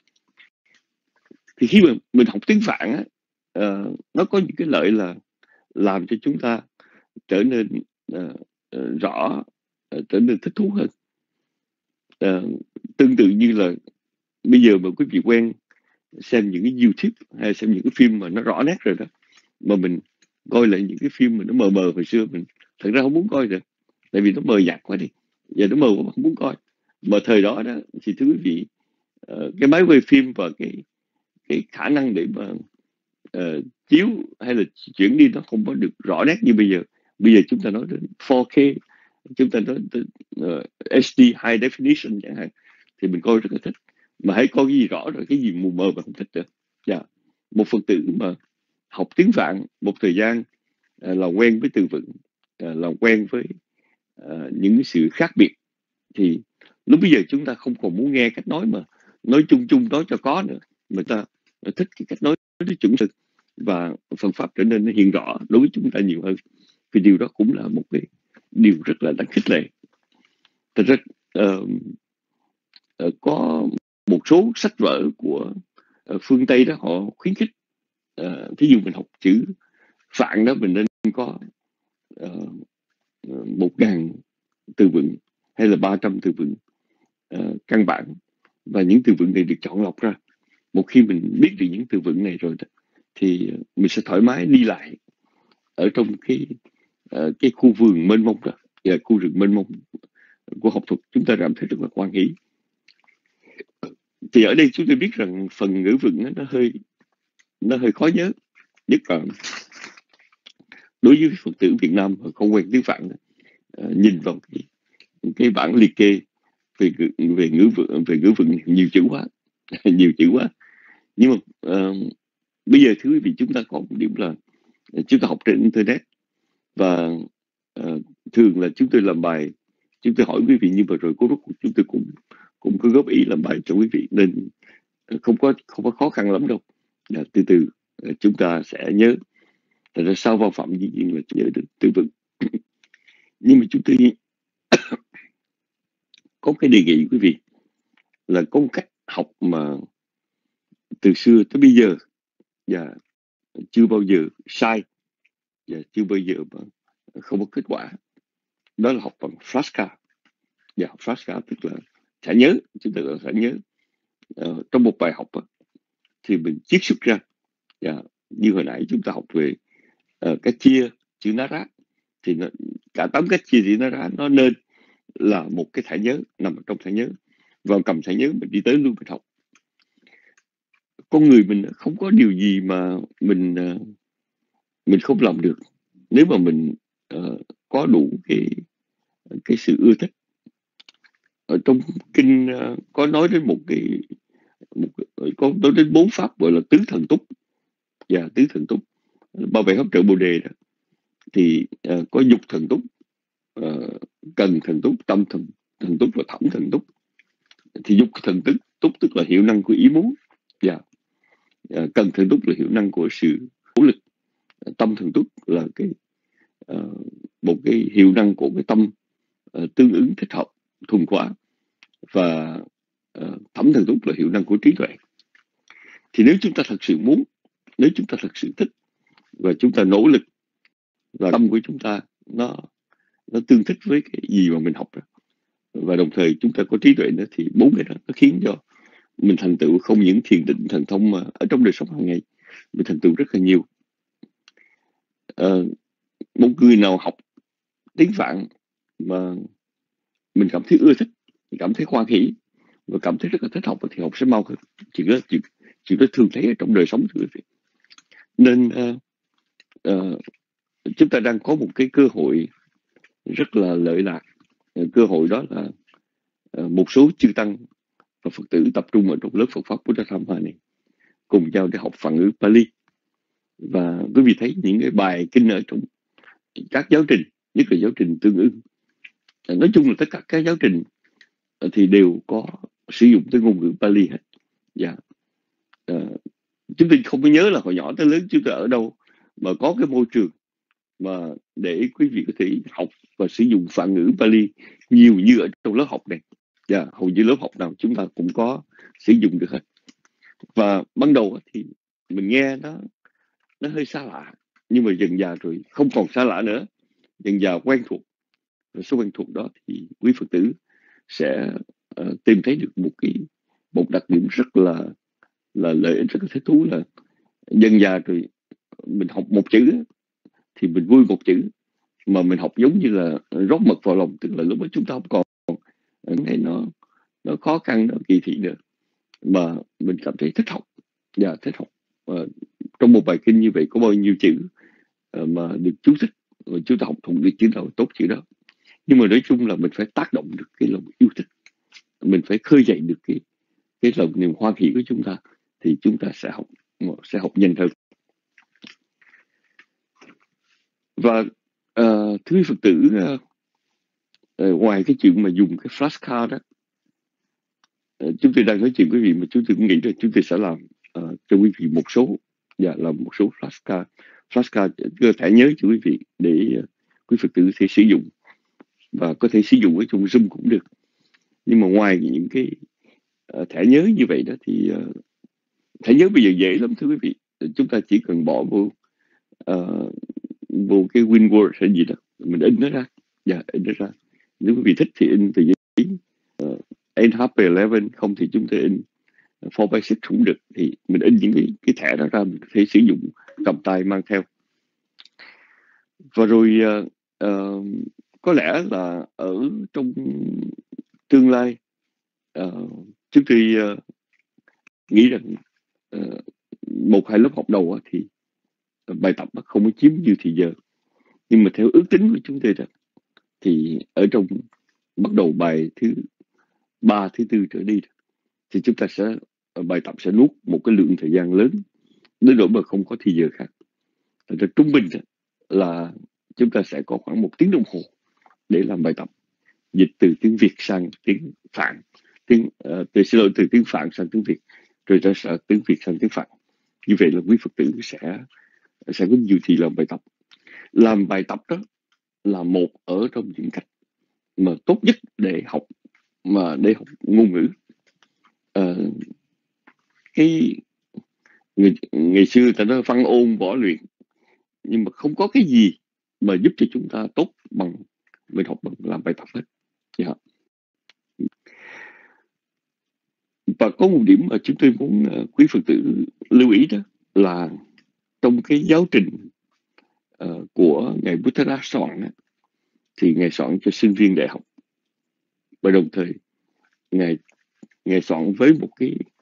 Thì khi mà mình học tiếng Phạn á, nó có những cái lợi là làm cho chúng ta trở nên rõ, trở nên thích thú hơn. Tương tự như là bây giờ mà quý vị quen xem những cái YouTube hay xem những cái phim mà nó rõ nét rồi đó, mà mình coi lại những cái phim mà nó mờ mờ hồi xưa, mình thật ra không muốn coi được, tại vì nó mờ nhạt quá đi, giờ nó mờ quá không muốn coi. Mà thời đó đó thì thưa quý vị, cái máy quay phim và cái khả năng để mà chiếu hay là chuyển đi nó không có được rõ nét như bây giờ. Bây giờ chúng ta nói đến 4K, chúng ta nói đến HD High Definition chẳng hạn, thì mình coi rất là thích. Mà hãy coi cái gì rõ rồi, cái gì mù mờ mà không thích được. Một Phật tử mà học tiếng Phạn một thời gian, làm quen với từ vựng, làm quen với những sự khác biệt, thì lúc bây giờ chúng ta không còn muốn nghe cách nói mà nói chung chung nói cho có nữa. Người ta thích cái cách nói nó chuẩn thực, và Phật pháp trở nên nó hiện rõ đối với chúng ta nhiều hơn. Vì điều đó cũng là một cái điều rất là đáng khích lệ. Thật ra có một số sách vở của phương Tây đó, họ khuyến khích thí dụ mình học chữ Phạn đó, mình nên có 1.000 từ vựng hay là 300 từ vựng căn bản, và những từ vựng này được chọn lọc ra. Một khi mình biết được những từ vựng này rồi đó, thì mình sẽ thoải mái đi lại ở trong cái khu vườn mênh mông đó, khu rừng mênh mông của học thuật. Chúng ta cảm thấy rất là hoan hỷ. Thì ở đây chúng tôi biết rằng phần ngữ vựng nó hơi khó nhớ, nhất là đối với Phật tử Việt Nam không quen tiếng Phạn. Nhìn vào cái bản liệt kê về ngữ vựng nhiều chữ quá nhiều chữ quá. Nhưng mà bây giờ thưa quý vị, chúng ta có một điểm là chúng ta học trên internet, và thường là chúng tôi làm bài, chúng tôi hỏi quý vị như vừa rồi, cô Rút chúng tôi cũng có góp ý làm bài cho quý vị, nên không có khó khăn lắm đâu. Từ từ chúng ta sẽ nhớ. Thật ra sau vào phẩm dĩ nhiên là nhớ được từ vựng. Nhưng mà chúng tôi có cái đề nghị quý vị là có một cách học mà từ xưa tới bây giờ và chưa bao giờ sai, và chưa bao giờ mà không có kết quả. Đó là học bằng flashcard. Học flashcard tức là sẽ nhớ, chúng ta sẽ nhớ trong một bài học thì mình chiết xuất ra. Như hồi nãy chúng ta học về cách chia chữ Nara, thì cả 8 cách chia chữ Nara nó nên là một cái thẻ nhớ, nằm trong thẻ nhớ, và cầm thẻ nhớ mình đi tới luôn mình học. Con người mình không có điều gì mà mình không làm được nếu mà mình có đủ cái sự ưa thích. Ở trong kinh có nói đến có nói đến 4 pháp gọi là tứ thần túc. Tứ thần túc bảo vệ hấp trợ Bồ đề đó, thì có dục thần túc, cần thần túc, tâm thần túc và thẩm thần túc. Thì dục thần túc tức là hiệu năng của ý muốn, cần thần túc là hiệu năng của sự nỗ lực, tâm thần túc là một cái hiệu năng của cái tâm tương ứng thích hợp thuần hóa, và thẩm thần túc là hiệu năng của trí tuệ. Thì nếu chúng ta thật sự muốn, nếu chúng ta thật sự thích và chúng ta nỗ lực, và tâm của chúng ta nó tương thích với cái gì mà mình học đó, và đồng thời chúng ta có trí tuệ nữa, thì 4 cái đó nó khiến cho mình thành tựu không những thiền định thần thông mà ở trong đời sống hàng ngày mình thành tựu rất là nhiều. Một người nào học tiếng Phạn mà mình cảm thấy ưa thích, mình cảm thấy hoan hỷ và cảm thấy rất là thích học, thì học sẽ mau hơn. Chuyện đó thường thấy ở trong đời sống thưa quý vị. Nên chúng ta đang có một cái cơ hội rất là lợi lạc. Cơ hội đó là một số chư tăng và Phật tử tập trung ở trong lớp Phật pháp Buddha Dhamma này cùng nhau để học Phạn ngữ Pali. Và quý vị thấy những cái bài kinh ở trong các giáo trình, nhất là giáo trình tương ưng, nói chung là tất cả các giáo trình thì đều có sử dụng tới ngôn ngữ Pali hết. chúng tôi không có nhớ là hồi nhỏ tới lớn chúng tôi ở đâu mà có cái môi trường mà để quý vị có thể học và sử dụng phản ngữ Pali nhiều như ở trong lớp học này. Hầu như lớp học nào chúng ta cũng có sử dụng được hết. Và ban đầu thì mình nghe nó hơi xa lạ, nhưng mà dần dà rồi không còn xa lạ nữa, dần dà quen thuộc. Rồi số quen thuộc đó thì quý Phật tử sẽ tìm thấy được một đặc điểm rất là lợi ích, rất là thích thú, là dần dà rồi mình học một chữ thì mình vui một chữ, mà mình học giống như là rót mật vào lòng, tức là lúc đó chúng ta không còn thấy nó khó khăn, nó kỳ thị nữa, mà mình cảm thấy thích học. Thích học. Trong một bài kinh như vậy có bao nhiêu chữ mà được chú thích, chúng ta học thuộc được chữ nào tốt chữ đó. Nhưng mà nói chung là mình phải tác động được cái lòng yêu thích, mình phải khơi dậy được cái lòng niềm hoan hỷ của chúng ta, thì chúng ta sẽ học nhanh hơn. Và thưa quý Phật tử, ngoài cái chuyện mà dùng cái flashcard đó, chúng tôi đang nói chuyện với quý vị, mà chúng tôi cũng nghĩ là chúng tôi sẽ làm cho quý vị một số, làm một số flashcard thẻ nhớ cho quý vị, để quý Phật tử sẽ sử dụng, và có thể sử dụng ở trong Zoom cũng được. Nhưng mà ngoài những cái thẻ nhớ như vậy đó, thì thẻ nhớ bây giờ dễ lắm thưa quý vị. Chúng ta chỉ cần bỏ vô cái WinWord hay gì đó, mình in nó ra. In nó ra. Nếu quý vị thích thì in tờ giấy NHP11, không thì chúng ta in 4x6 cũng được. Thì mình in những cái thẻ đó ra, mình có thể sử dụng cầm tay mang theo. Và rồi có lẽ là ở trong tương lai, chúng tôi nghĩ rằng 1-2 lớp học đầu thì bài tập không có chiếm nhiều thời giờ. Nhưng mà theo ước tính của chúng tôi thì ở trong bắt đầu bài thứ 3, thứ 4 trở đi, thì chúng ta bài tập sẽ nuốt một cái lượng thời gian lớn đến nỗi mà không có thời giờ khác. Thì trung bình là chúng ta sẽ có khoảng 1 tiếng đồng hồ để làm bài tập dịch từ tiếng Việt sang tiếng Phạn, từ tiếng Phạn sang tiếng Việt, rồi ra sẽ tiếng Việt sang tiếng Phạn. Như vậy là quý Phật tử sẽ có nhiều thì làm bài tập. Làm bài tập đó là một ở trong những cách mà tốt nhất để học ngôn ngữ. Ngày xưa người ta nói văn ôn võ luyện, nhưng mà không có cái gì mà giúp cho chúng ta tốt bằng mình học bằng làm bài tập hết. Và có một điểm mà chúng tôi muốn quý Phật tử lưu ý, đó là trong cái giáo trình của Ngài Buddha soạn, thì Ngài soạn cho sinh viên đại học, và đồng thời Ngài soạn với một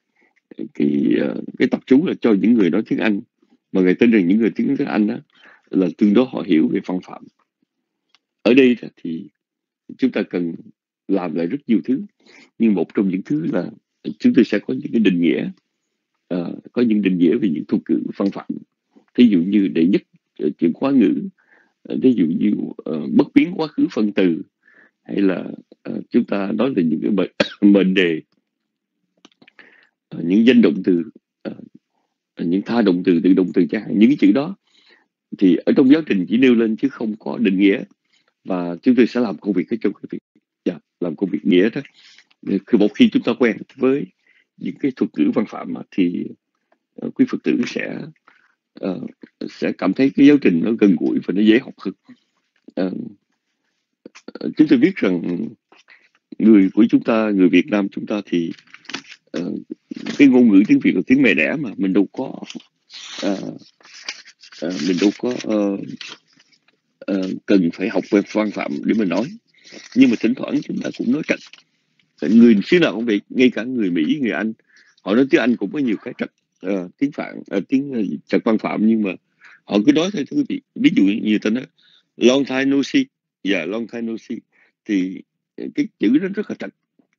cái tập chú là cho những người nói tiếng Anh, mà Ngài tin rằng những người tiếng Anh đó là tương đối họ hiểu về văn phạm. Ở đây thì chúng ta cần làm lại rất nhiều thứ, nhưng một trong những thứ là chúng tôi sẽ có những cái định nghĩa, có những định nghĩa về những thuật ngữ văn phạm. Ví dụ như đệ nhất chuyện khóa ngữ, ví dụ như bất biến quá khứ phân từ, hay là chúng ta nói về những cái mệnh đề, những danh động từ, những tha động từ, tự động từ chẳng hạn. Những cái chữ đó thì ở trong giáo trình chỉ nêu lên chứ không có định nghĩa, và chúng tôi sẽ làm công việc trong cái việc làm công việc nghĩa đó. Một khi chúng ta quen với những cái thuật ngữ văn phạm thì quý Phật tử sẽ cảm thấy cái giáo trình nó gần gũi và nó dễ học hơn. Chúng tôi biết rằng người của chúng ta, người Việt Nam chúng ta thì cái ngôn ngữ tiếng Việt là tiếng mẹ đẻ, mà mình đâu có cần phải học về văn phạm để mình nói. Nhưng mà thỉnh thoảng chúng ta cũng nói trật. Người xứ nào cũng vậy, ngay cả người Mỹ, người Anh, họ nói tiếng Anh cũng có nhiều cái trật, tiếng trật văn phạm, nhưng mà họ cứ nói thôi thưa quý vị. Ví dụ như người ta nói long time no see, long time no see, thì cái chữ đó rất là trật,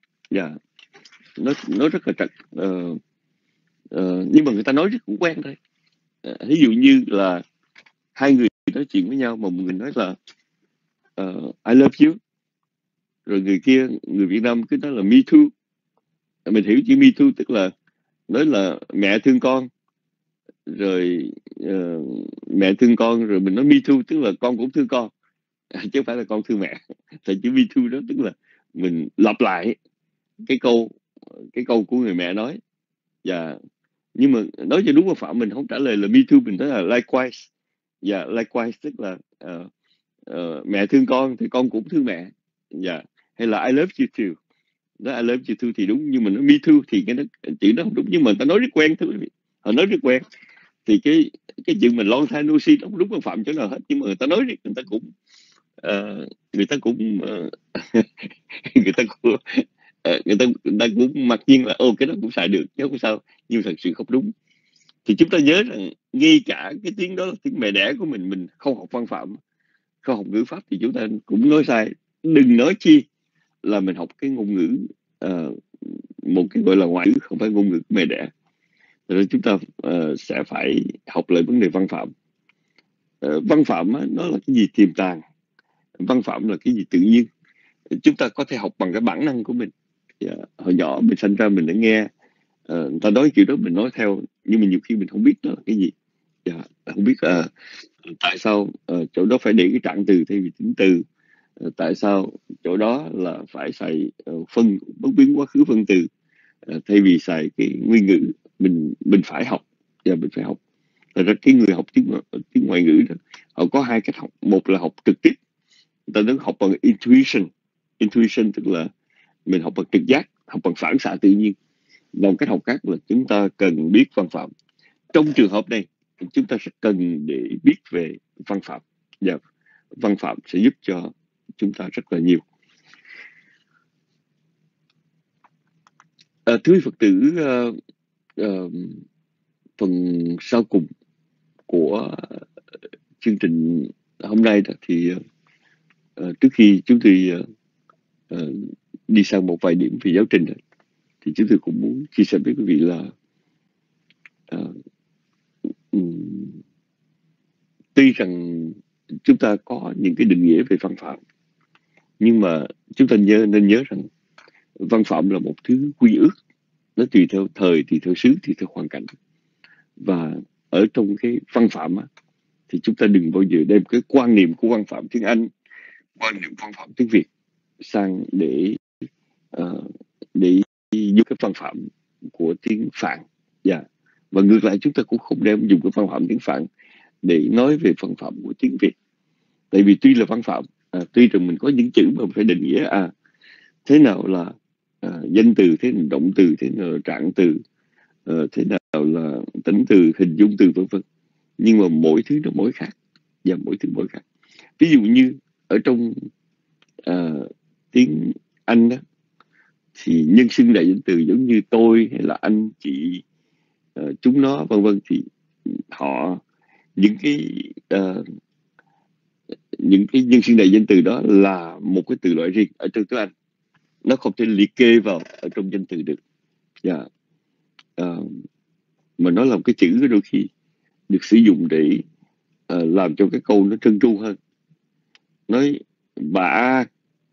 nó rất là trật, nhưng mà người ta nói rất cũng quen thôi. Ví dụ như là hai người nói chuyện với nhau, mà một người nói là I love you, rồi người kia, người Việt Nam cứ nói là me too. Mình hiểu chữ me too tức là nói là mẹ thương con, rồi mẹ thương con, rồi mình nói me too, tức là con cũng thương con, chứ không phải là con thương mẹ. Tại chữ me too đó tức là mình lặp lại cái câu của người mẹ nói. Và nhưng mà nói cho đúng và phạm, mình không trả lời là me too, mình nói là likewise. Và likewise tức là mẹ thương con thì con cũng thương mẹ. Hay là I love you too. Nói I love you too thì đúng, nhưng mà nói me too thì cái đó, chữ đó không đúng. Nhưng mà ta nói rất quen, thưa quý vị, họ nói rất quen. Thì cái chữ mình long time no see nó không đúng và phạm chỗ nào hết, nhưng mà người ta nói người ta cũng người ta cũng người ta cũng người ta cũng mặc nhiên là cái đó cũng xài được chứ không sao, nhưng thật sự không đúng. Thì chúng ta nhớ rằng ngay cả cái tiếng đó là tiếng mẹ đẻ của mình không học văn phạm, không học ngữ pháp thì chúng ta cũng nói sai. Đừng nói chi là mình học cái ngôn ngữ, một cái gọi là ngoại ngữ, không phải ngôn ngữ mẹ đẻ. Rồi chúng ta sẽ phải học lại vấn đề văn phạm. Văn phạm nó là cái gì tiềm tàng, văn phạm là cái gì tự nhiên. Chúng ta có thể học bằng cái bản năng của mình. Hồi nhỏ mình sinh ra mình đã nghe người ta nói kiểu đó, mình nói theo, nhưng mà nhiều khi mình không biết nó là cái gì. Không biết tại sao chỗ đó phải để cái trạng từ thay vì tính từ, tại sao chỗ đó là phải xài phân bất biến quá khứ phân từ thay vì xài cái nguyên ngữ. Mình phải học, và mình phải học. Thật ra cái người học tiếng ngoại ngữ đó, họ có hai cách học. Một là học trực tiếp, người ta nói học bằng intuition, tức là mình học bằng trực giác, học bằng phản xạ tự nhiên. Một cách học khác là chúng ta cần biết văn phạm. Trong trường hợp này chúng ta sẽ cần để biết về văn phạm, và văn phạm sẽ giúp cho chúng ta rất là nhiều. Thưa Phật tử, phần sau cùng của chương trình hôm nay đó, thì trước khi chúng tôi đi sang một vài điểm về giáo trình đó, thì chúng tôi cũng muốn chia sẻ với quý vị là tuy rằng chúng ta có những cái định nghĩa về văn phạm, nhưng mà chúng ta nên nhớ rằng văn phạm là một thứ quy ước, nó tùy theo thời, tùy theo xứ, tùy theo hoàn cảnh. Và ở trong cái văn phạm thì chúng ta đừng bao giờ đem cái quan niệm của văn phạm tiếng Anh, quan niệm văn phạm tiếng Việt sang để dùng cái văn phạm của tiếng Phạn. Và ngược lại, chúng ta cũng không đem dùng cái văn phạm tiếng Phạn để nói về văn phạm của tiếng Việt. Tại vì tuy là văn phạm, tuy rằng mình có những chữ mà mình phải định nghĩa thế nào là danh từ, thế nào động từ, thế nào là trạng từ, thế nào là tính từ, hình dung từ, vân vân. Nhưng mà mỗi thứ nó mỗi khác, và mỗi thứ mỗi khác. Ví dụ như ở trong tiếng Anh đó, thì nhân xưng đại danh từ giống như tôi hay là anh, chị, chúng nó, vân vân, thì họ những cái nhân xưng đại danh từ đó là một cái từ loại riêng ở trong tiếng Anh, nó không thể liệt kê vào ở trong danh từ được. Mà nó là một cái chữ đôi khi được sử dụng để làm cho cái câu nó trơn tru hơn. Nói bà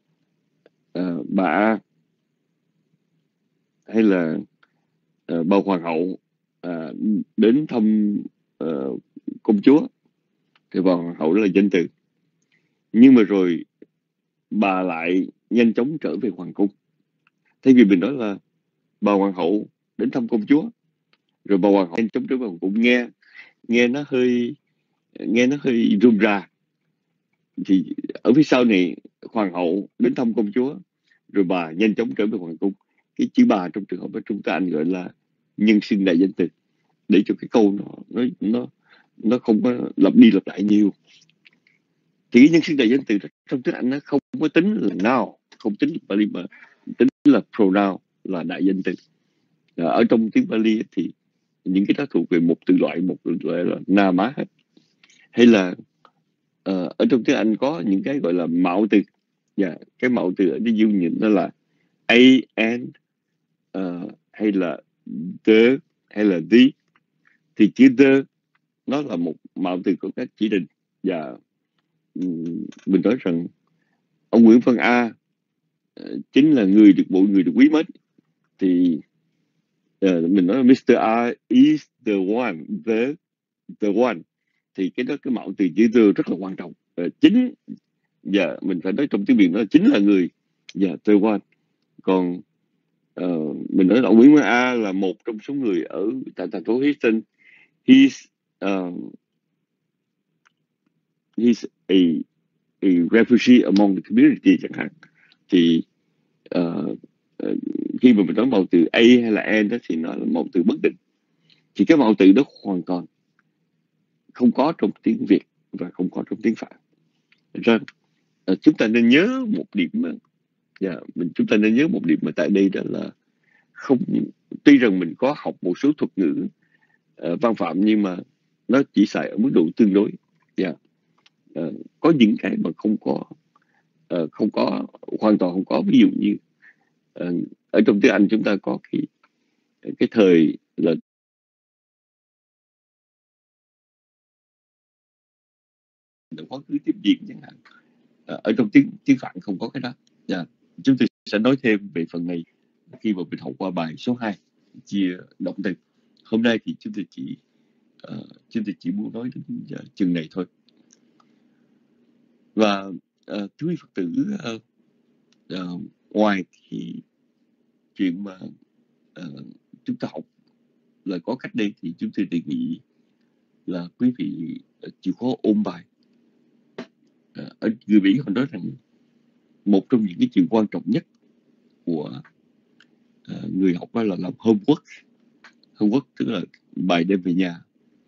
hay là bà hoàng hậu đến thăm công chúa, thì bà hoàng hậu đó là danh từ. Nhưng mà rồi bà lại nhanh chóng trở về hoàng cung. Thay vì mình nói là bà hoàng hậu đến thăm công chúa, rồi bà hoàng hậu nhanh chóng trở về hoàng cung, nghe nó hơi rườm rà. Thì ở phía sau này, hoàng hậu đến thăm công chúa, rồi bà nhanh chóng trở về hoàng cung. Cái chữ bà trong trường hợp ở trong tiếng Anh gọi là nhân xưng đại danh từ, để cho cái câu nó không có lặp đi lặp lại nhiều. Thì cái nhân xưng đại danh từ trong tiếng Anh nó không có tính là noun, không tính là Pali, mà tính là pronoun, là đại danh từ. Ở trong tiếng Pali thì những cái đó thuộc về một từ loại là nama hết. Hay là ở trong tiếng Anh có những cái gọi là mạo từ. Cái mạo từ ở đây dùng nó là a, and, hay là the, hay là the. Thì chữ the nó là một mạo từ của các chỉ định. Và mình nói rằng ông Nguyễn Văn A chính là người được mọi người được quý mến. Thì mình nói Mr. I is the one, the one, thì cái đó, cái mạo từ chữ the rất là quan trọng. Chính, mình phải nói trong tiếng Việt, nó chính là người, the one. Còn mình nói là ông Nguyễn A là một trong số người ở tại thành phố Houston. He's a refugee among the community chẳng hạn. Thì khi mà mình nói màu từ A hay là N đó, thì nó là màu từ bất định. Thì cái màu từ đó hoàn toàn không có trong tiếng Việt và không có trong tiếng Phạn. Ra chúng ta nên nhớ một điểm chúng ta nên nhớ một điểm mà tại đây đó là không, tuy rằng mình có học một số thuật ngữ văn phạm, nhưng mà nó chỉ xài ở mức độ tương đối. Có những cái mà không có hoàn toàn không có. Ví dụ như ở trong tiếng Anh chúng ta có cái thời là quá khứ tiếp diễn chẳng hạn. Ở trong tiếng Phạn không có cái đó. Chúng tôi sẽ nói thêm về phần này khi mà mình học qua bài số 2 chia động từ. Hôm nay thì chúng tôi chỉ muốn nói đến chừng này thôi. Và thưa quý Phật tử, ngoài thì chuyện mà chúng ta học là có cách đây, thì chúng tôi đề nghị là quý vị chịu khó ôn bài. Ở người Mỹ họ nói rằng một trong những cái chuyện quan trọng nhất của người học là làm homework. Homework tức là bài đem về nhà.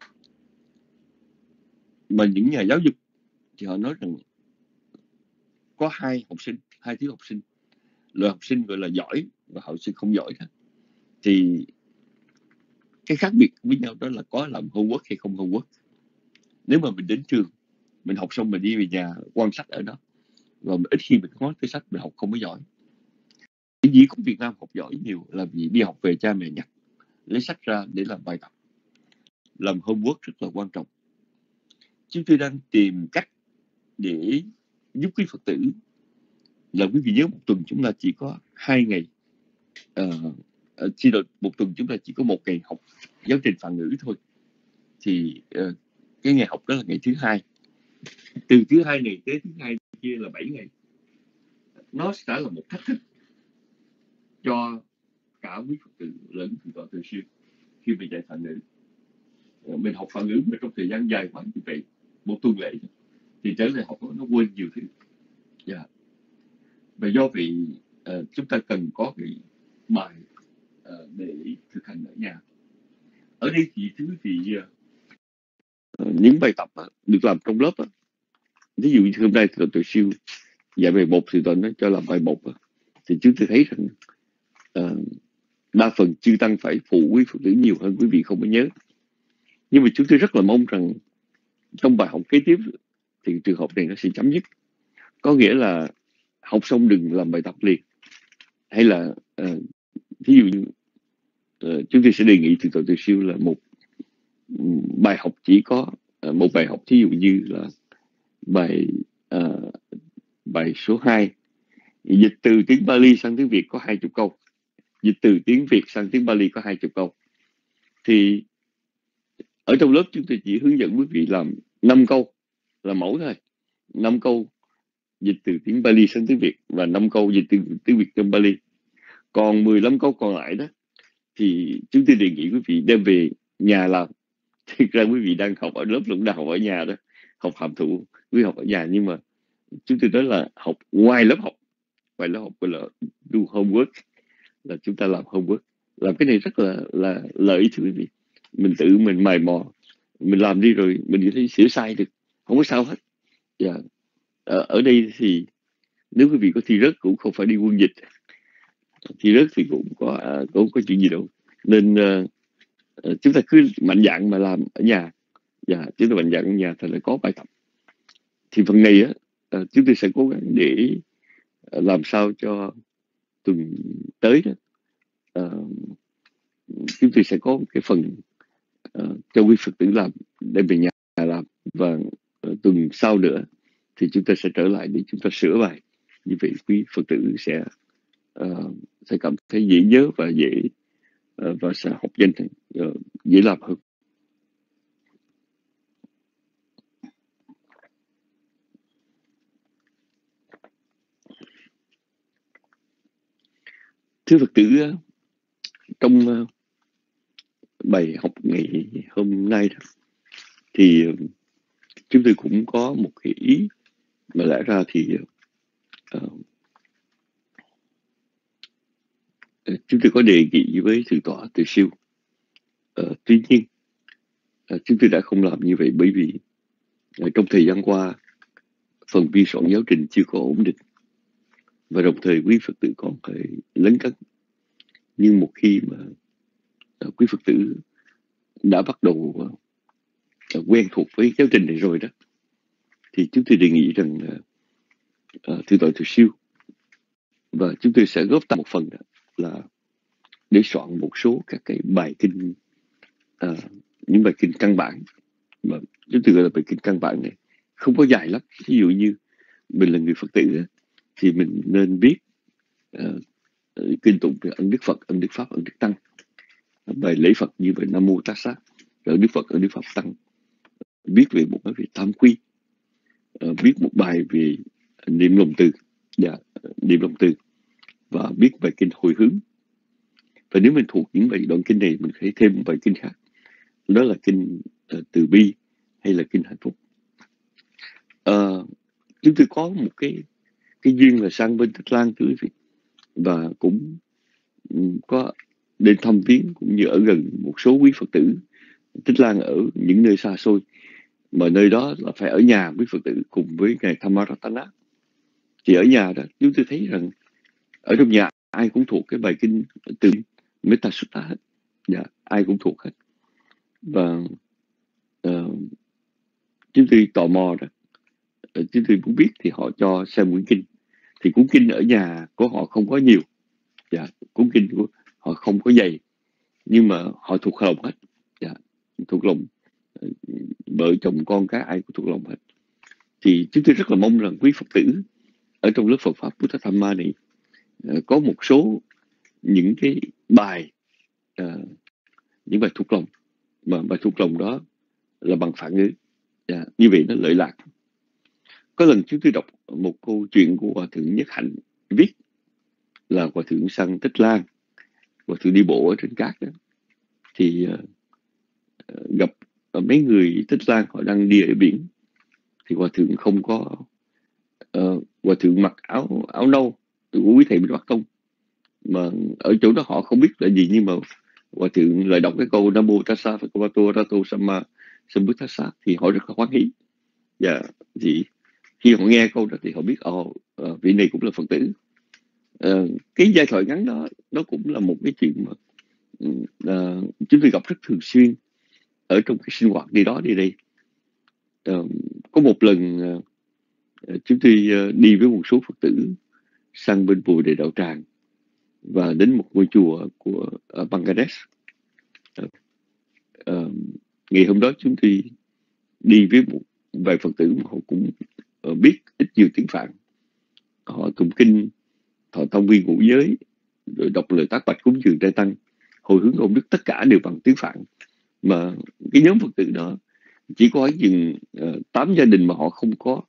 Mà những nhà giáo dục thì họ nói rằng có hai thứ học sinh. Loại học sinh gọi là giỏi và học sinh không giỏi. Thì cái khác biệt với nhau đó là có làm homework hay không homework. Nếu mà mình đến trường, mình học xong mình đi về nhà quan sát ở đó, và ít khi mình có cái sách mình học không có giỏi. Cái gì cũng Việt Nam học giỏi nhiều là vì đi học về cha mẹ nhặt, lấy sách ra để làm bài tập. Làm homework rất là quan trọng. Chúng tôi đang tìm cách để giúp quý Phật tử là quý vị nhớ một tuần chúng ta chỉ có 2 ngày. Một tuần chúng ta chỉ có 1 ngày học giáo trình Phạn ngữ thôi. Thì cái ngày học đó là ngày thứ 2. Từ thứ 2 này tới thứ 2 kia là 7 ngày. Nó sẽ là một thách thức cho cả quý Phật tử lẫn thượng tọa Từ Siêu khi mình dạy Phạn ngữ. Mình học Phạn ngữ mà trong thời gian dài quá như vậy, một tuần lễ, thì trở lại học nó quên nhiều thứ. Và do vậy chúng ta cần có cái bài để thực hành ở nhà. Ở đây thì thưa quý vị, những bài tập được làm trong lớp, ví dụ như hôm nay thượng tọa Từ Siêu dạy bài 1 thì tôi nói cho làm bài 1, thì chúng tôi thấy rằng đa phần chư tăng phải phụ quý Phật tử nhiều hơn quý vị không có nhớ. Nhưng mà chúng tôi rất là mong rằng trong bài học kế tiếp thì trường hợp này nó sẽ chấm dứt. Có nghĩa là học xong đừng làm bài tập liền. Hay là ví dụ như chúng tôi sẽ đề nghị thượng tọa Từ Siêu là một bài học chỉ có một bài học, thí dụ như là bài số 2, dịch từ tiếng Pali sang tiếng Việt có 20 câu, dịch từ tiếng Việt sang tiếng Pali có 20 câu. Thì ở trong lớp chúng tôi chỉ hướng dẫn quý vị làm 5 câu là mẫu thôi. 5 câu dịch từ tiếng Pali sang tiếng Việt và 5 câu dịch từ tiếng Việt sang Pali. Còn 15 câu còn lại đó thì chúng tôi đề nghị quý vị đem về nhà làm. Thực ra quý vị đang học ở lớp cũng đang học ở nhà đó, học hàm thụ, quý học ở nhà, nhưng mà chúng tôi nói là học ngoài lớp học gọi là do homework, là chúng ta làm homework. Làm cái này rất là lợi thưa quý vị. Mình tự mình mày mò, mình làm đi rồi mình thấy sửa sai được, không có sao hết. Ở đây thì nếu quý vị có thi rớt cũng không phải đi quân dịch, thi rớt thì cũng có chuyện gì đâu. Nên chúng ta cứ mạnh dạn mà làm ở nhà. Chúng ta mạnh dạn ở nhà thì lại có bài tập. Thì phần này chúng tôi sẽ cố gắng để làm sao cho tuần tới đó chúng tôi sẽ có cái phần cho quý Phật tử làm để về nhà làm. Và tuần sau nữa thì chúng ta sẽ trở lại để chúng ta sửa bài. Như vậy quý Phật tử sẽ cảm thấy dễ nhớ và dễ và sẽ học nhanh dễ làm hơn. Thưa Phật tử, trong bài học ngày hôm nay đó, thì chúng tôi cũng có một cái ý mà lẽ ra thì chúng tôi có đề nghị với Thượng tọa Từ Siêu. Tuy nhiên chúng tôi đã không làm như vậy bởi vì trong thời gian qua phần biên soạn giáo trình chưa có ổn định, và đồng thời quý Phật tử còn phải lấn cấn. Nhưng một khi mà quý Phật tử đã bắt đầu quen thuộc với giáo trình này rồi đó, thì chúng tôi đề nghị rằng Thượng tọa Từ Siêu và chúng tôi sẽ góp tay một phần là để soạn một số các cái bài kinh, những bài kinh căn bản mà chúng tôi gọi là bài kinh căn bản này, không có dài lắm. Ví dụ như mình là người Phật tử thì mình nên biết kinh tụng về ân Đức Phật, ân Đức Pháp, ân Đức Tăng, bài lễ Phật như bài Nam Mô Tát Xá, ân Đức Phật, ân Đức Pháp Tăng, biết về một bài về Tam Quy, biết một bài về niệm lòng từ, niệm lòng từ, và biết bài kinh hồi hướng. Và nếu mình thuộc những bài đoạn kinh này, mình phải thêm một bài kinh khác, đó là kinh từ bi hay là kinh hạnh phúc. Chúng tôi có một cái duyên là sang bên Tích Lan, quý vị, và cũng có đến thăm viếng cũng như ở gần một số quý Phật tử Tích Lan ở những nơi xa xôi, mà nơi đó là phải ở nhà quý Phật tử cùng với ngài Thammaratana. Thì ở nhà đó chúng tôi thấy rằng ở trong nhà ai cũng thuộc cái bài kinh từ Metta Sutta hết, ai cũng thuộc hết. Và chúng tôi tò mò đó, chúng tôi muốn biết thì họ cho xem quyển kinh. Thì cuốn kinh ở nhà của họ không có nhiều, cuốn kinh của họ không có dày, nhưng mà họ thuộc lòng hết, thuộc lòng, vợ chồng con cái ai cũng thuộc lòng hết. Thì chúng tôi rất là mong rằng quý Phật tử ở trong lớp Phật pháp Buddha Dhamma này có một số những cái bài, những bài thuộc lòng, mà bài thuộc lòng đó là bằng phản ngữ, như vậy nó lợi lạc. Có lần chúng tôi đọc một câu chuyện của Hòa thượng Nhất Hạnh viết, là Hòa thượng sang Tích Lan, Hòa thượng đi bộ ở trên cát đó, thì gặp mấy người Tích Lan họ đang đi ở biển. Thì Hòa thượng không có, Hòa thượng mặc áo nâu của quý thầy Bình Bắc Tông, mà ở chỗ đó họ không biết là gì, nhưng mà Hòa thượng lại đọc cái câu Nam Mô Tassa Bhagavato Arahato Samma Sambuddhassa thì họ rất là hoan hỷ. Thì khi họ nghe câu đó thì họ biết vị này cũng là Phật tử. Cái giai thoại ngắn đó nó cũng là một cái chuyện mà chúng tôi gặp rất thường xuyên ở trong cái sinh hoạt đi đó đi đây. Có một lần chúng tôi đi với một số Phật tử sang bên Bồ Đề Đạo Tràng và đến một ngôi chùa của Bangladesh. Ngày hôm đó chúng tôi đi với một vài Phật tử mà họ cũng biết ít nhiều tiếng Phạn. Họ tụng kinh, thọ thông vi ngũ giới, rồi đọc lời tác bạch cúng dường trai tăng, hồi hướng công đức, tất cả đều bằng tiếng Phạn. Mà cái nhóm Phật tử đó chỉ có chừng 8 gia đình mà họ không có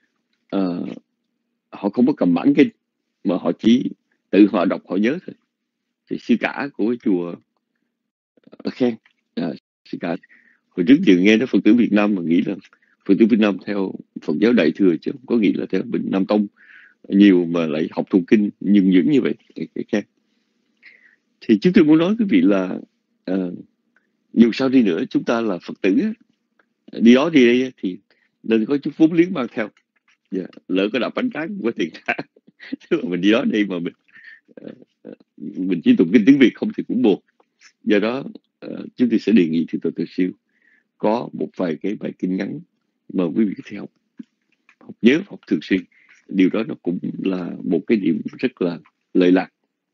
cầm bản kinh, mà họ chỉ tự họ đọc họ nhớ thôi. Thì sư cả của cái chùa khen, sư cả hồi trước giờ nghe nói Phật tử Việt Nam mà nghĩ là Phật tử Việt Nam theo Phật giáo Đại thừa, chứ không có nghĩ là theo Bình Nam Tông nhiều mà lại học tụng kinh nhường những như vậy. Cái khen. Thì chúng tôi muốn nói quý vị là dù sao đi nữa chúng ta là Phật tử, đi đó đi đây thì nên có chút vốn liếng mang theo. Lỡ có đạp bánh tráng cũng có tiền trả. Mình đi đó đây mà mình chỉ tụng kinh tiếng Việt không thì cũng buồn. Do đó chúng tôi sẽ đề nghị Thượng tọa Từ Siêu có một vài cái bài kinh ngắn mà quý vị có thể học nhớ, học thường xuyên. Điều đó nó cũng là một cái điểm rất là lợi lạc.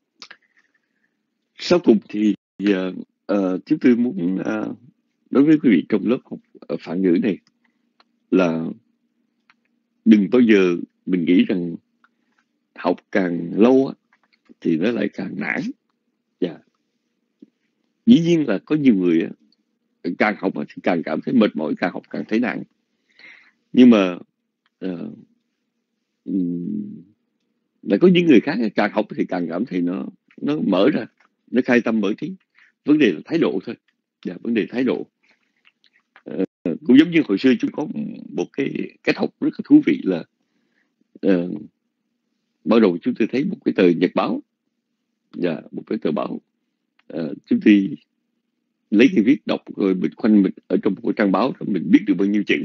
Sau cùng thì chúng tôi muốn nói với quý vị trong lớp học Phạn ngữ này là đừng bao giờ mình nghĩ rằng học càng lâu thì nó lại càng nản. Dĩ nhiên là có nhiều người càng học thì càng cảm thấy mệt mỏi, càng học càng thấy nặng. Nhưng mà lại có những người khác càng học thì càng cảm thấy nó mở ra, nó khai tâm mở trí. Vấn đề là thái độ thôi. Vấn đề thái độ. Cũng giống như hồi xưa chúng có một cái cách học rất là thú vị là bắt đầu chúng tôi thấy một cái tờ nhật báo, một cái tờ báo, chúng tôi lấy cái viết đọc rồi mình khoanh mình ở trong một cái trang báo rồi mình biết được bao nhiêu chữ.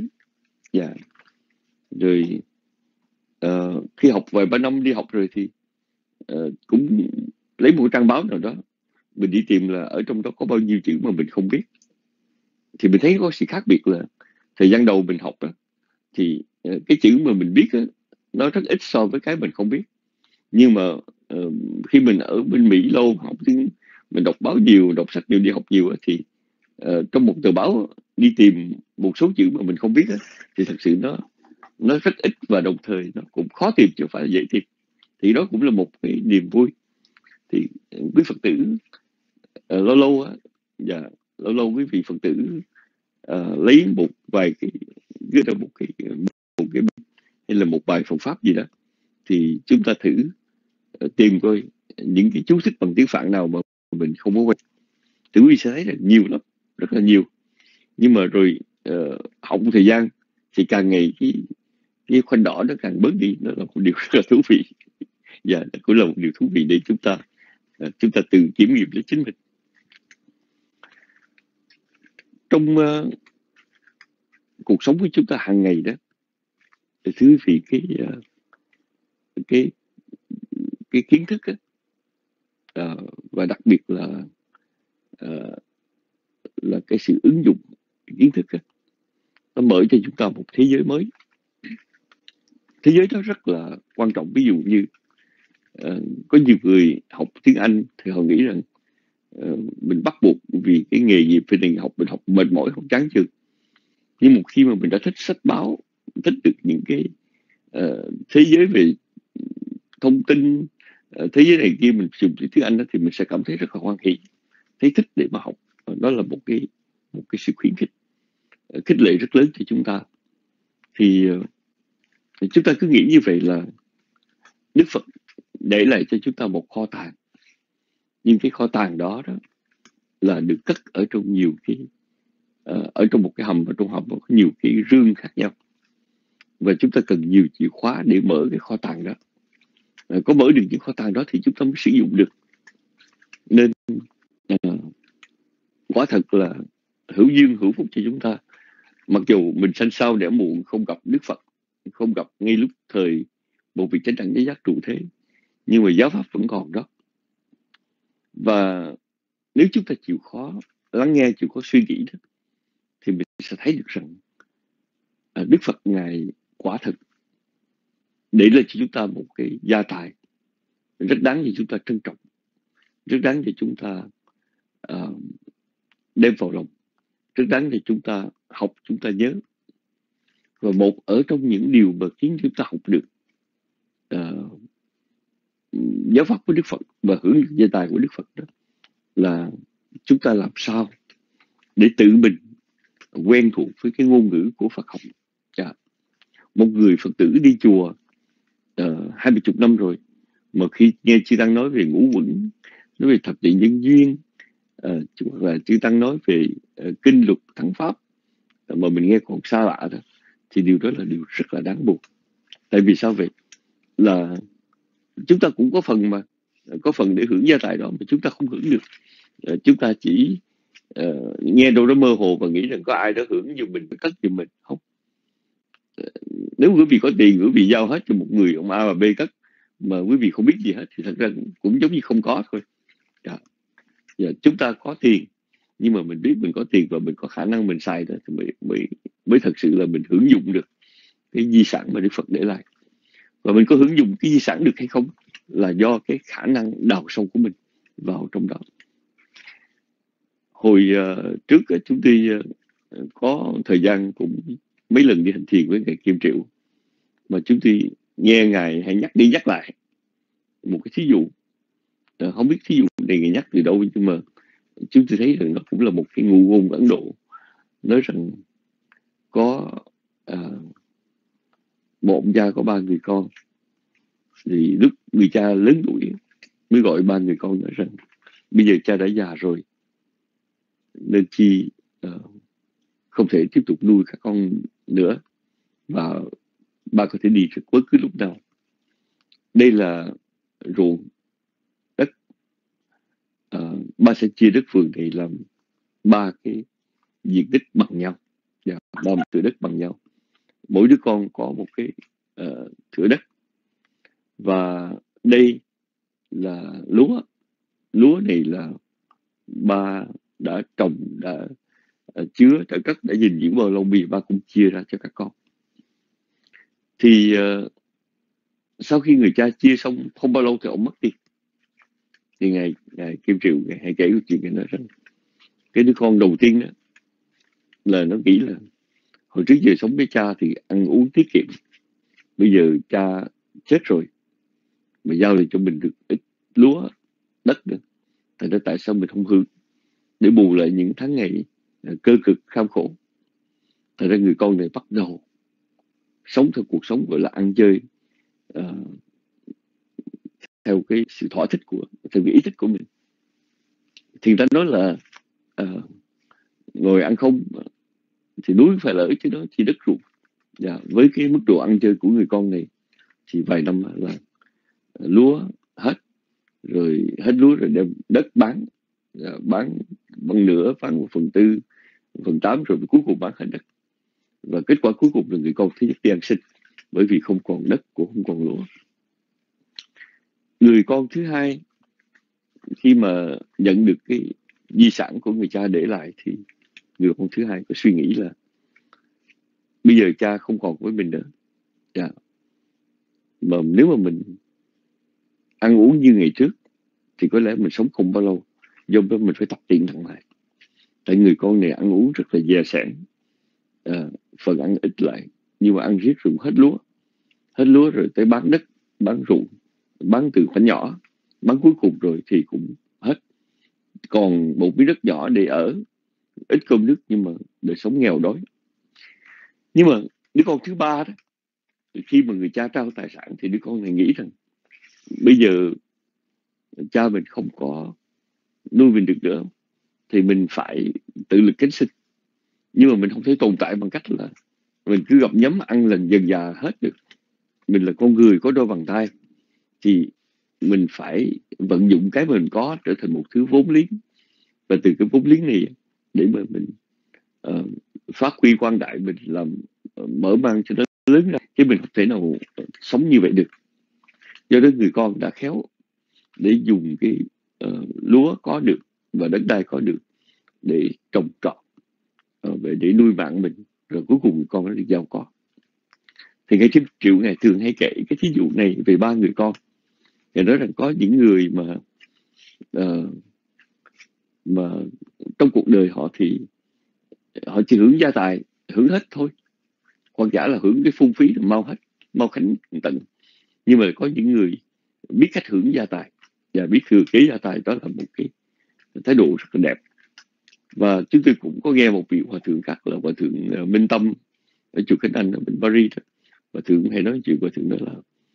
Rồi khi học vài ba năm đi học rồi thì cũng lấy một trang báo nào đó mình đi tìm là ở trong đó có bao nhiêu chữ mà mình không biết. Thì mình thấy có sự khác biệt là thời gian đầu mình học đó, thì cái chữ mà mình biết đó, nó rất ít so với cái mình không biết. Nhưng mà khi mình ở bên Mỹ lâu, học tiếng, mình đọc báo nhiều, đọc sách nhiều, đi học nhiều đó, thì trong một tờ báo đi tìm một số chữ mà mình không biết đó, thì thật sự nó rất ít và đồng thời nó cũng khó tìm chứ không phải là dễ tìm. Thì đó cũng là một cái niềm vui. Thì quý Phật tử lâu lâu quý vị Phật tử lấy một vài cái viết ra một cái hay là một bài Phật pháp gì đó, thì chúng ta thử tìm coi những cái chú thích bằng tiếng Phạn nào mà mình không có quen. Thì quý vị sẽ thấy là nhiều lắm, rất là nhiều. Nhưng mà rồi học một thời gian thì càng ngày cái khoanh đỏ nó càng bớt đi. Nó là một điều rất là thú vị. Đó cũng là một điều thú vị để chúng ta tự kiểm nghiệm lấy chính mình. Trong cuộc sống của chúng ta hàng ngày đó, thì thưa quý vị, cái kiến thức đó, và đặc biệt là cái sự ứng dụng kiến thức đó, nó mở cho chúng ta một thế giới mới. Thế giới đó rất là quan trọng. Ví dụ như có nhiều người học tiếng Anh thì họ nghĩ rằng mình bắt buộc vì cái nghề nghiệp phải nên học, mình học mệt mỏi, học chán chường. Nhưng một khi mà mình đã thích sách báo, thích được những cái thế giới về thông tin, thế giới này kia, mình dùng tiếng Anh đó, thì mình sẽ cảm thấy rất là hoan hỉ, thấy thích để mà học. Đó là một cái sự khuyến khích, khích lệ rất lớn cho chúng ta. Thì chúng ta cứ nghĩ như vậy là Đức Phật để lại cho chúng ta một kho tàng. Nhưng cái kho tàng đó là được cất ở trong nhiều cái ở trong một cái hầm, và trong hầm có nhiều cái rương khác nhau, và chúng ta cần nhiều chìa khóa để mở cái kho tàng đó. Có mở được những kho tàng đó thì chúng ta mới sử dụng được. Nên quả thật là hữu duyên hữu phúc cho chúng ta. Mặc dù mình sanh sao đẻ muộn, không gặp Đức Phật, không gặp ngay lúc thời một vị chánh đẳng giới giác trụ thế, nhưng mà giáo pháp vẫn còn đó. Và nếu chúng ta chịu khó lắng nghe, chịu khó suy nghĩ đó, thì mình sẽ thấy được rằng Đức Phật Ngài quả thực để lại cho chúng ta một cái gia tài rất đáng để chúng ta trân trọng, rất đáng để chúng ta đem vào lòng, rất đáng để chúng ta học, chúng ta nhớ. Và một ở trong những điều mà khiến chúng ta học được giáo pháp của Đức Phật và hưởng được gia tài của Đức Phật đó là chúng ta làm sao để tự mình quen thuộc với cái ngôn ngữ của Phật học. Một người Phật tử đi chùa 20 năm rồi, mà khi nghe Chư Tăng nói về ngũ uẩn, nói về thập tị nhân duyên, và Chư Tăng nói về kinh luật thắng pháp, mà mình nghe còn xa lạ đó, thì điều đó là điều rất là đáng buồn. Tại vì sao vậy? Là chúng ta cũng có phần để hưởng gia tài đó, mà chúng ta không hưởng được. Chúng ta chỉ nghe đâu đó mơ hồ và nghĩ rằng có ai đó hưởng giùm mình, cất giùm mình. Không. Nếu quý vị có tiền, quý vị giao hết cho một người ông A và B cất, mà quý vị không biết gì hết, thì thật ra cũng giống như không có thôi. Chúng ta có tiền, nhưng mà mình biết mình có tiền và mình có khả năng mình xài đó, thì mới thật sự là mình hưởng dụng được cái di sản mà Đức Phật để lại. Và mình có hưởng dụng cái di sản được hay không là do cái khả năng đào sâu của mình vào trong đó. Hồi trước chúng tôi có thời gian cũng mấy lần đi hành thiền với Ngài Kim Triệu, mà chúng tôi nghe Ngài hay nhắc đi nhắc lại một cái thí dụ. Không biết thí dụ này Ngài nhắc từ đâu, nhưng mà chúng tôi thấy rằng nó cũng là một cái ngụ ngôn Ấn Độ nói rằng có một ông cha có 3 người con, thì lúc người cha lớn tuổi mới gọi 3 người con nói rằng bây giờ cha đã già rồi nên chi không thể tiếp tục nuôi các con nữa, và ba có thể đi bất cứ lúc nào. Đây là ruộng đất, ba sẽ chia đất vườn này làm 3 cái diện tích bằng nhau, và 3 thửa đất bằng nhau. Mỗi đứa con có một cái thửa đất, và đây là lúa này là ba đã trồng, đã chứa, đã cất, đã gìn giữ bao lâu, vì ba cũng chia ra cho các con. Thì sau khi người cha chia xong không bao lâu thì ông mất đi. Thì ngài Kim Triệu hay kể câu chuyện, nói rằng cái đứa con đầu tiên đó là nó nghĩ là hồi trước giờ sống với cha thì ăn uống tiết kiệm, bây giờ cha chết rồi mà giao lại cho mình được ít lúa đất nữa, tại đó tại sao mình không hưởng để bù lại những tháng ngày cơ cực kham khổ. Thật ra người con này bắt đầu sống theo cuộc sống gọi là ăn chơi theo cái sự thỏa thích theo cái ý thích của mình. Thì ta nói là ngồi ăn không thì núi phải lở, chứ đó chỉ đất ruộng. Và với cái mức độ ăn chơi của người con này thì vài năm là lúa hết, rồi hết lúa rồi đem đất bán bằng nửa, bán 1/4, 1/8, rồi cuối cùng bán hết đất. Và kết quả cuối cùng là người con thứ nhất đi ăn xin, bởi vì không còn đất, cũng không còn lúa. Người con thứ hai khi mà nhận được cái di sản của người cha để lại thì người con thứ hai có suy nghĩ là bây giờ cha không còn với mình nữa, mà nếu mà mình ăn uống như ngày trước thì có lẽ mình sống không bao lâu, do đó mình phải tập tiền thẳng lại. Tại người con này ăn uống rất là dè sẻn, phần ăn ít lại, nhưng mà ăn riết rồi hết lúa rồi tới bán đất, bán ruộng, bán từ khoản nhỏ, bán cuối cùng rồi thì cũng hết, còn một miếng đất nhỏ để ở, ít cơm nước, nhưng mà đời sống nghèo đói. Nhưng mà đứa con thứ ba đó, khi mà người cha trao tài sản thì đứa con này nghĩ rằng bây giờ cha mình không có nuôi mình được nữa thì mình phải tự lực cánh sinh. Nhưng mà mình không thể tồn tại bằng cách là mình cứ gặm nhấm ăn lần dần già hết được. Mình là con người có đôi bàn tay, thì mình phải vận dụng cái mình có trở thành một thứ vốn liếng, và từ cái vốn liếng này để mà mình phát huy quang đại, mình làm mở mang cho nó lớn ra, chứ mình không thể nào sống như vậy được. Do đó người con đã khéo để dùng cái lúa có được và đất đai có được để trồng trọt, để nuôi mạng mình, rồi cuối cùng người con nó được giàu có. Thì ngài Kim Triệu ngài thường hay kể cái thí dụ này về 3 người con. Ngài nói rằng có những người mà trong cuộc đời họ thì họ chỉ hưởng gia tài, hưởng hết thôi, hoặc giả là hưởng cái phung phí mau khánh tận. Nhưng mà có những người biết cách hưởng gia tài và biết thừa kế gia tài, đó là một cái thái độ rất là đẹp. Và chúng tôi cũng có nghe một vị hòa thượng khác là hòa thượng Minh Tâm ở chùa Khánh Anh ở bên Paris đó. Hòa thượng hay nói chuyện, hòa thượng đó là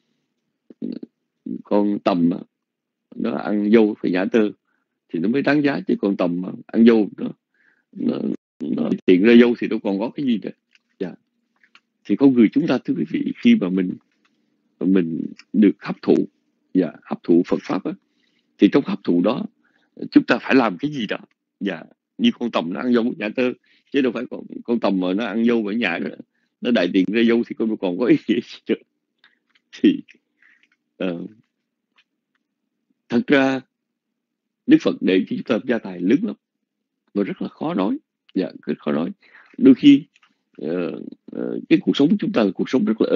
con tầm nó ăn dâu phải nhả tơ thì nó mới đáng giá, chứ còn tầm ăn dâu nó tiện ra dâu thì đâu còn có cái gì nữa. Thì con người chúng ta, thưa quý vị, khi mà mình được hấp thụ Phật pháp á, thì trong hấp thụ đó chúng ta phải làm cái gì đó. Như con tầm nó ăn dâu nhả tơ, chứ đâu phải con tầm mà nó ăn dâu và nhả nó đại tiện ra dâu thì con còn có ý nghĩa gì nữa. Thì thật ra Đức Phật để cho chúng ta gia tài lớn lắm và rất là khó nói. Rất khó nói. Đôi khi cái cuộc sống chúng ta là cuộc sống rất là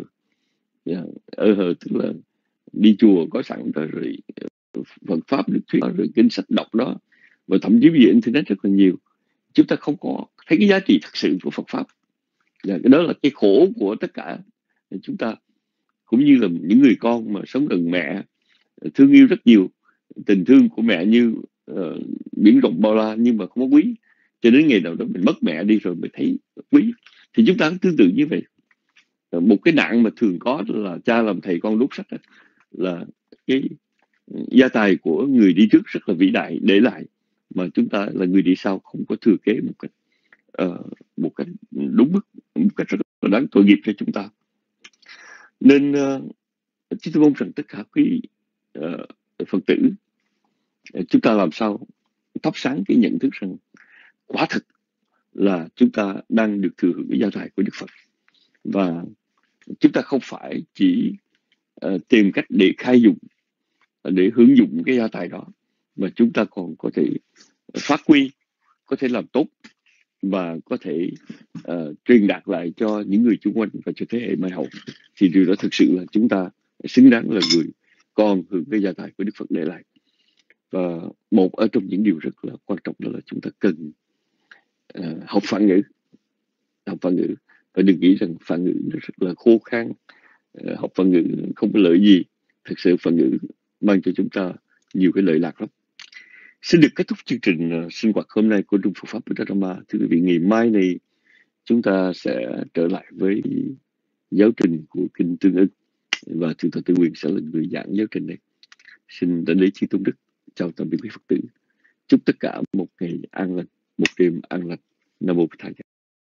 ơ hờ, tức là đi chùa có sẵn rồi Phật pháp được thuyết, rồi kinh sách đọc đó, và thậm chí về internet rất là nhiều. Chúng ta không có thấy cái giá trị thật sự của Phật pháp. Cái đó là cái khổ của tất cả chúng ta, cũng như là những người con mà sống gần mẹ, thương yêu rất nhiều. Tình thương của mẹ như biển rộng bao la nhưng mà không có quý, cho đến ngày nào đó mình mất mẹ đi rồi mới thấy quý. Thì chúng ta cũng tương tự như vậy. Một cái nạn mà thường có là cha làm thầy con đốt sách, là cái gia tài của người đi trước rất là vĩ đại để lại, mà chúng ta là người đi sau không có thừa kế một cách đúng mức, một cách rất là đáng tội nghiệp cho chúng ta. Nên chúng tôi mong rằng tất cả quý Phật tử, chúng ta làm sao thắp sáng cái nhận thức rằng quả thực là chúng ta đang được thừa hưởng cái gia tài của Đức Phật, và chúng ta không phải chỉ tìm cách để khai dụng, để hưởng dụng cái gia tài đó, mà chúng ta còn có thể phát huy, có thể làm tốt và có thể truyền đạt lại cho những người xung quanh và cho thế hệ mai hậu. Thì điều đó thực sự là chúng ta xứng đáng là người con hưởng cái gia tài của Đức Phật để lại. Và một ở trong những điều rất là quan trọng đó là chúng ta cần học Phạn ngữ. Học Phạn ngữ, và đừng nghĩ rằng Phạn ngữ nó rất là khô khan, học Phạn ngữ không có lợi gì. Thực sự Phạn ngữ mang cho chúng ta nhiều cái lợi lạc lắm. Xin được kết thúc chương trình sinh hoạt hôm nay của Trung Phật Pháp Buddha Dhamma. Thưa quý vị, ngày mai này chúng ta sẽ trở lại với giáo trình của Kinh Tương Ưng, và Thượng tọa Tư Quyền sẽ là người giảng giáo trình này. Xin đảnh lễ chư tôn đức, chào tạm biệt quý Phật tử. Chúc tất cả một ngày an lành, một đêm an lành. Nam mô Bổn Thầy.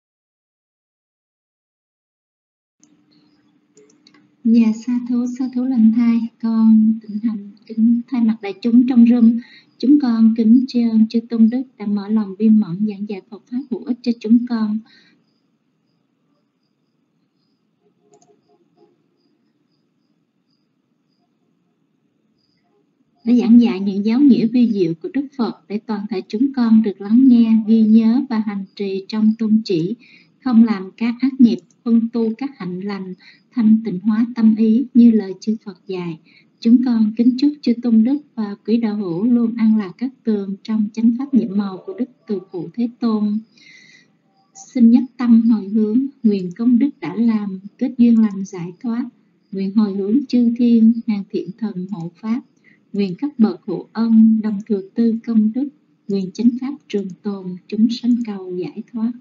Dạ sa thú lành thai. Con tịnh hành kính thay mặt đại chúng trong room, chúng con kính tri ân chư tôn đức đã mở lòng viên mẫn giảng dạy Phật pháp hữu ích cho chúng con. Đã giảng dạy những giáo nghĩa vi diệu của Đức Phật để toàn thể chúng con được lắng nghe, ghi nhớ và hành trì trong tôn chỉ, không làm các ác nghiệp, huân tu các hạnh lành, thanh tịnh hóa tâm ý như lời chư Phật dạy. Chúng con kính chúc chư tôn đức và quý đạo hữu luôn an lạc các tường trong chánh pháp nhiệm màu của Đức Từ Phụ Thế Tôn. Xin nhất tâm hồi hướng, nguyện công đức đã làm, kết duyên lành giải thoát, nguyện hồi hướng chư thiên, hàng thiện thần hộ pháp, nguyện các bậc hữu ân, đồng thừa tư công đức, nguyện chánh pháp trường tồn, chúng sanh cầu giải thoát.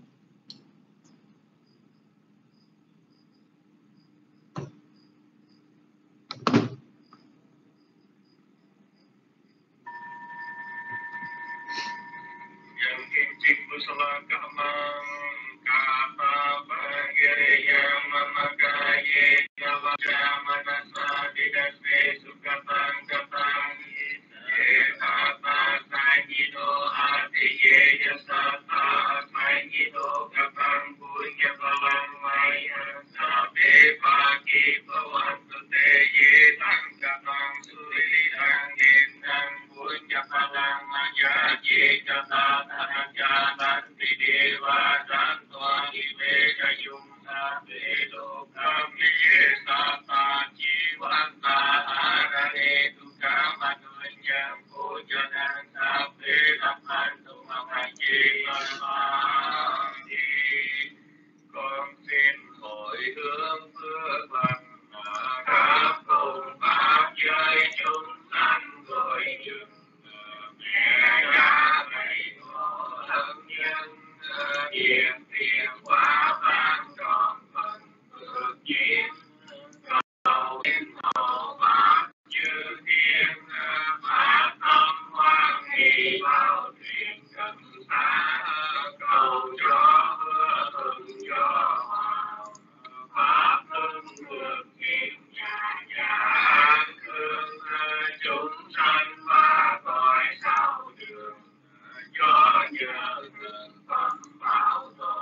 Cho nhờ Phật bảo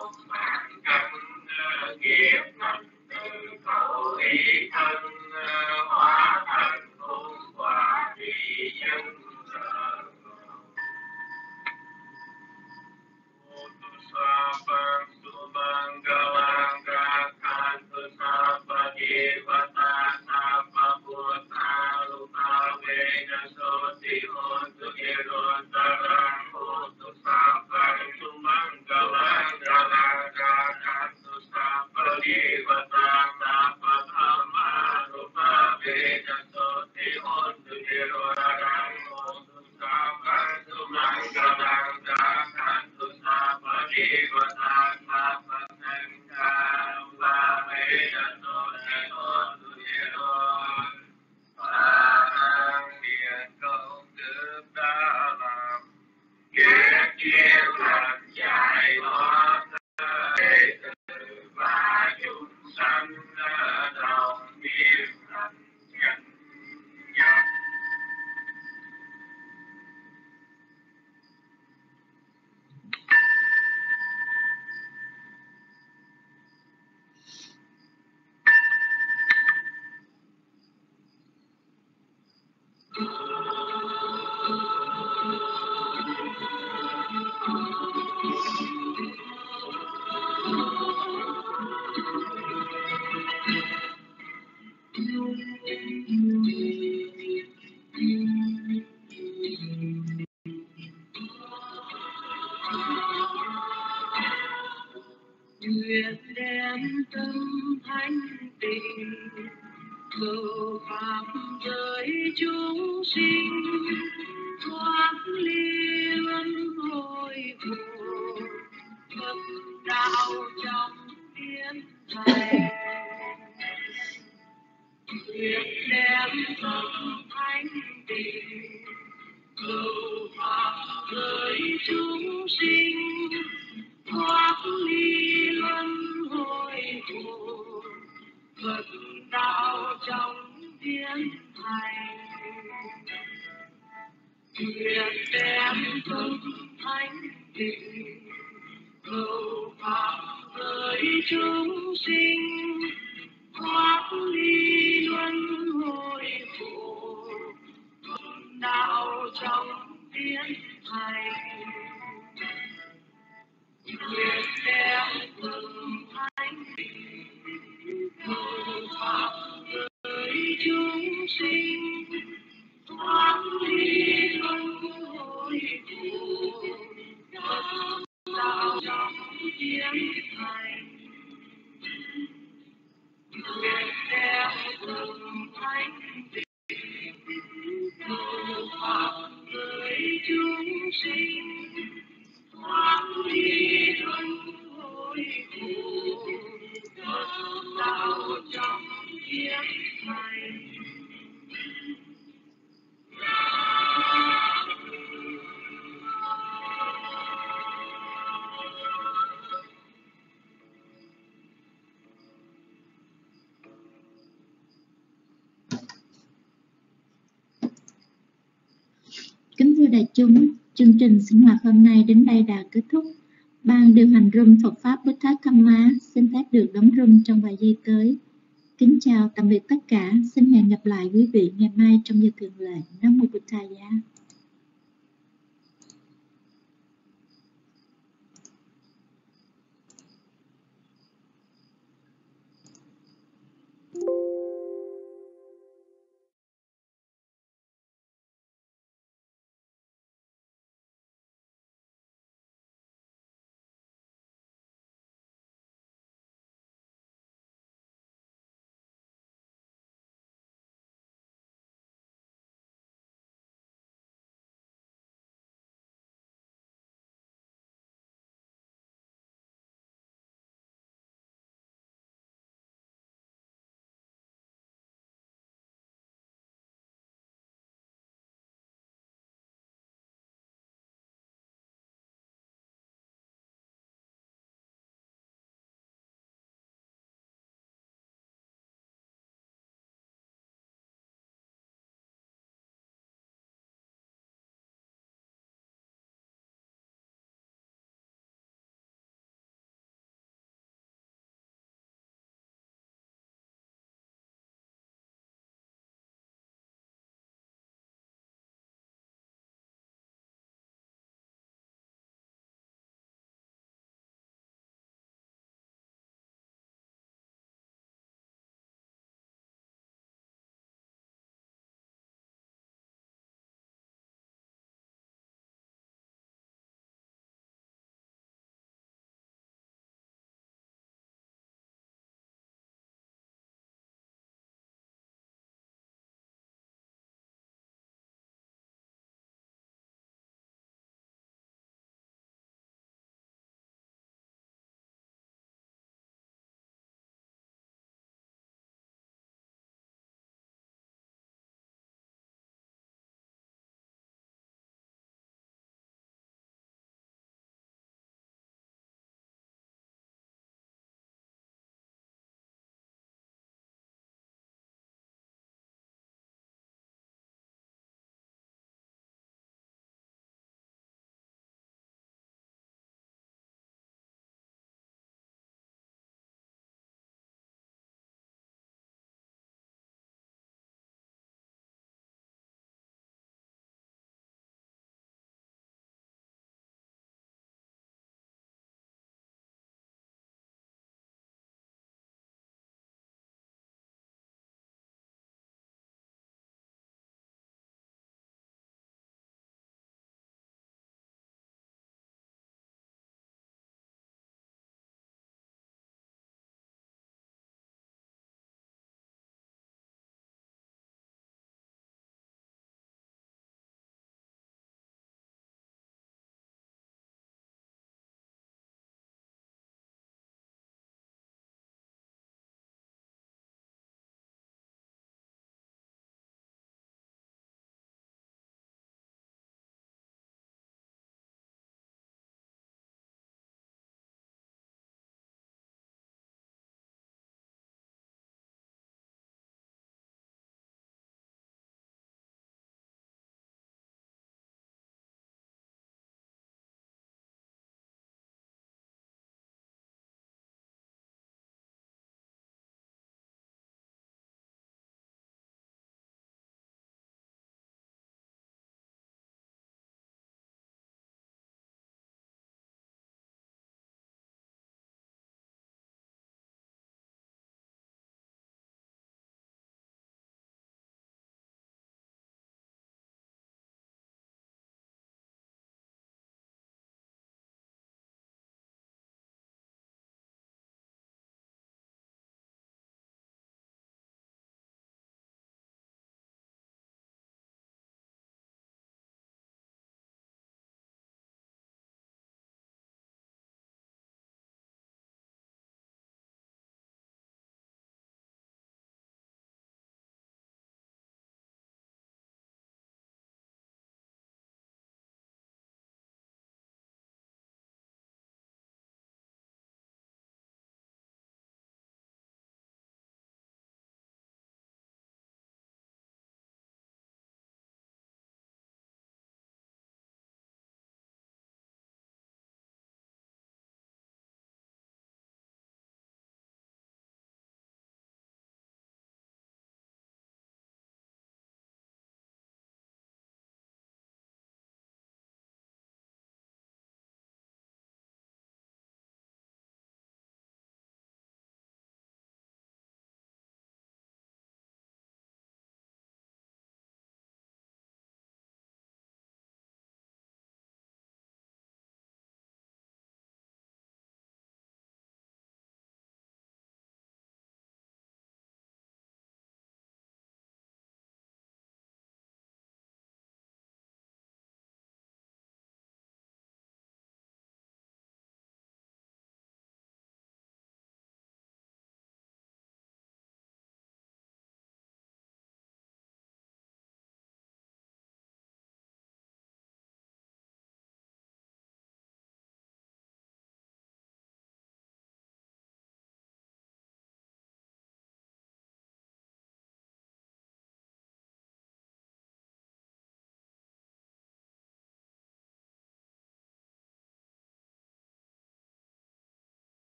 nguyện đem tâm thanh tịnh cầu pháp giới chúng sinh thoát ly luân hồi khổ Phật đạo trong tiến thành. Nguyện đem tâm thanh tịnh cầu pháp giới chúng sinh thoát ly luân hồi khổ Phật đạo trong tiến thành. Nguyện đem tâm thanh tịnh cầu pháp giới chúng sinh thoát ly luân hồi khổ Phật đạo trong tiến thành. Nguyện đem tâm thanh tịnh cầu pháp giới chúng sinh thoát ly luân hồi khổ Phật đạo trong tiến thành. Nguyện đem tâm thanh tịnh cầu pháp giới chúng sinh thoát ly luân hồi khổ Phật đạo trong tiến thành. Kính thưa đại chúng, chương trình sinh hoạt hôm nay đến đây đã kết thúc. Ban điều hành room Phật Pháp Buddha Dhamma xin phép được đóng room trong vài giây tới. Kính chào tạm biệt tất cả, xin hẹn gặp lại quý vị ngày mai trong giờ thường lệ. Nam mô Bụt Thầy.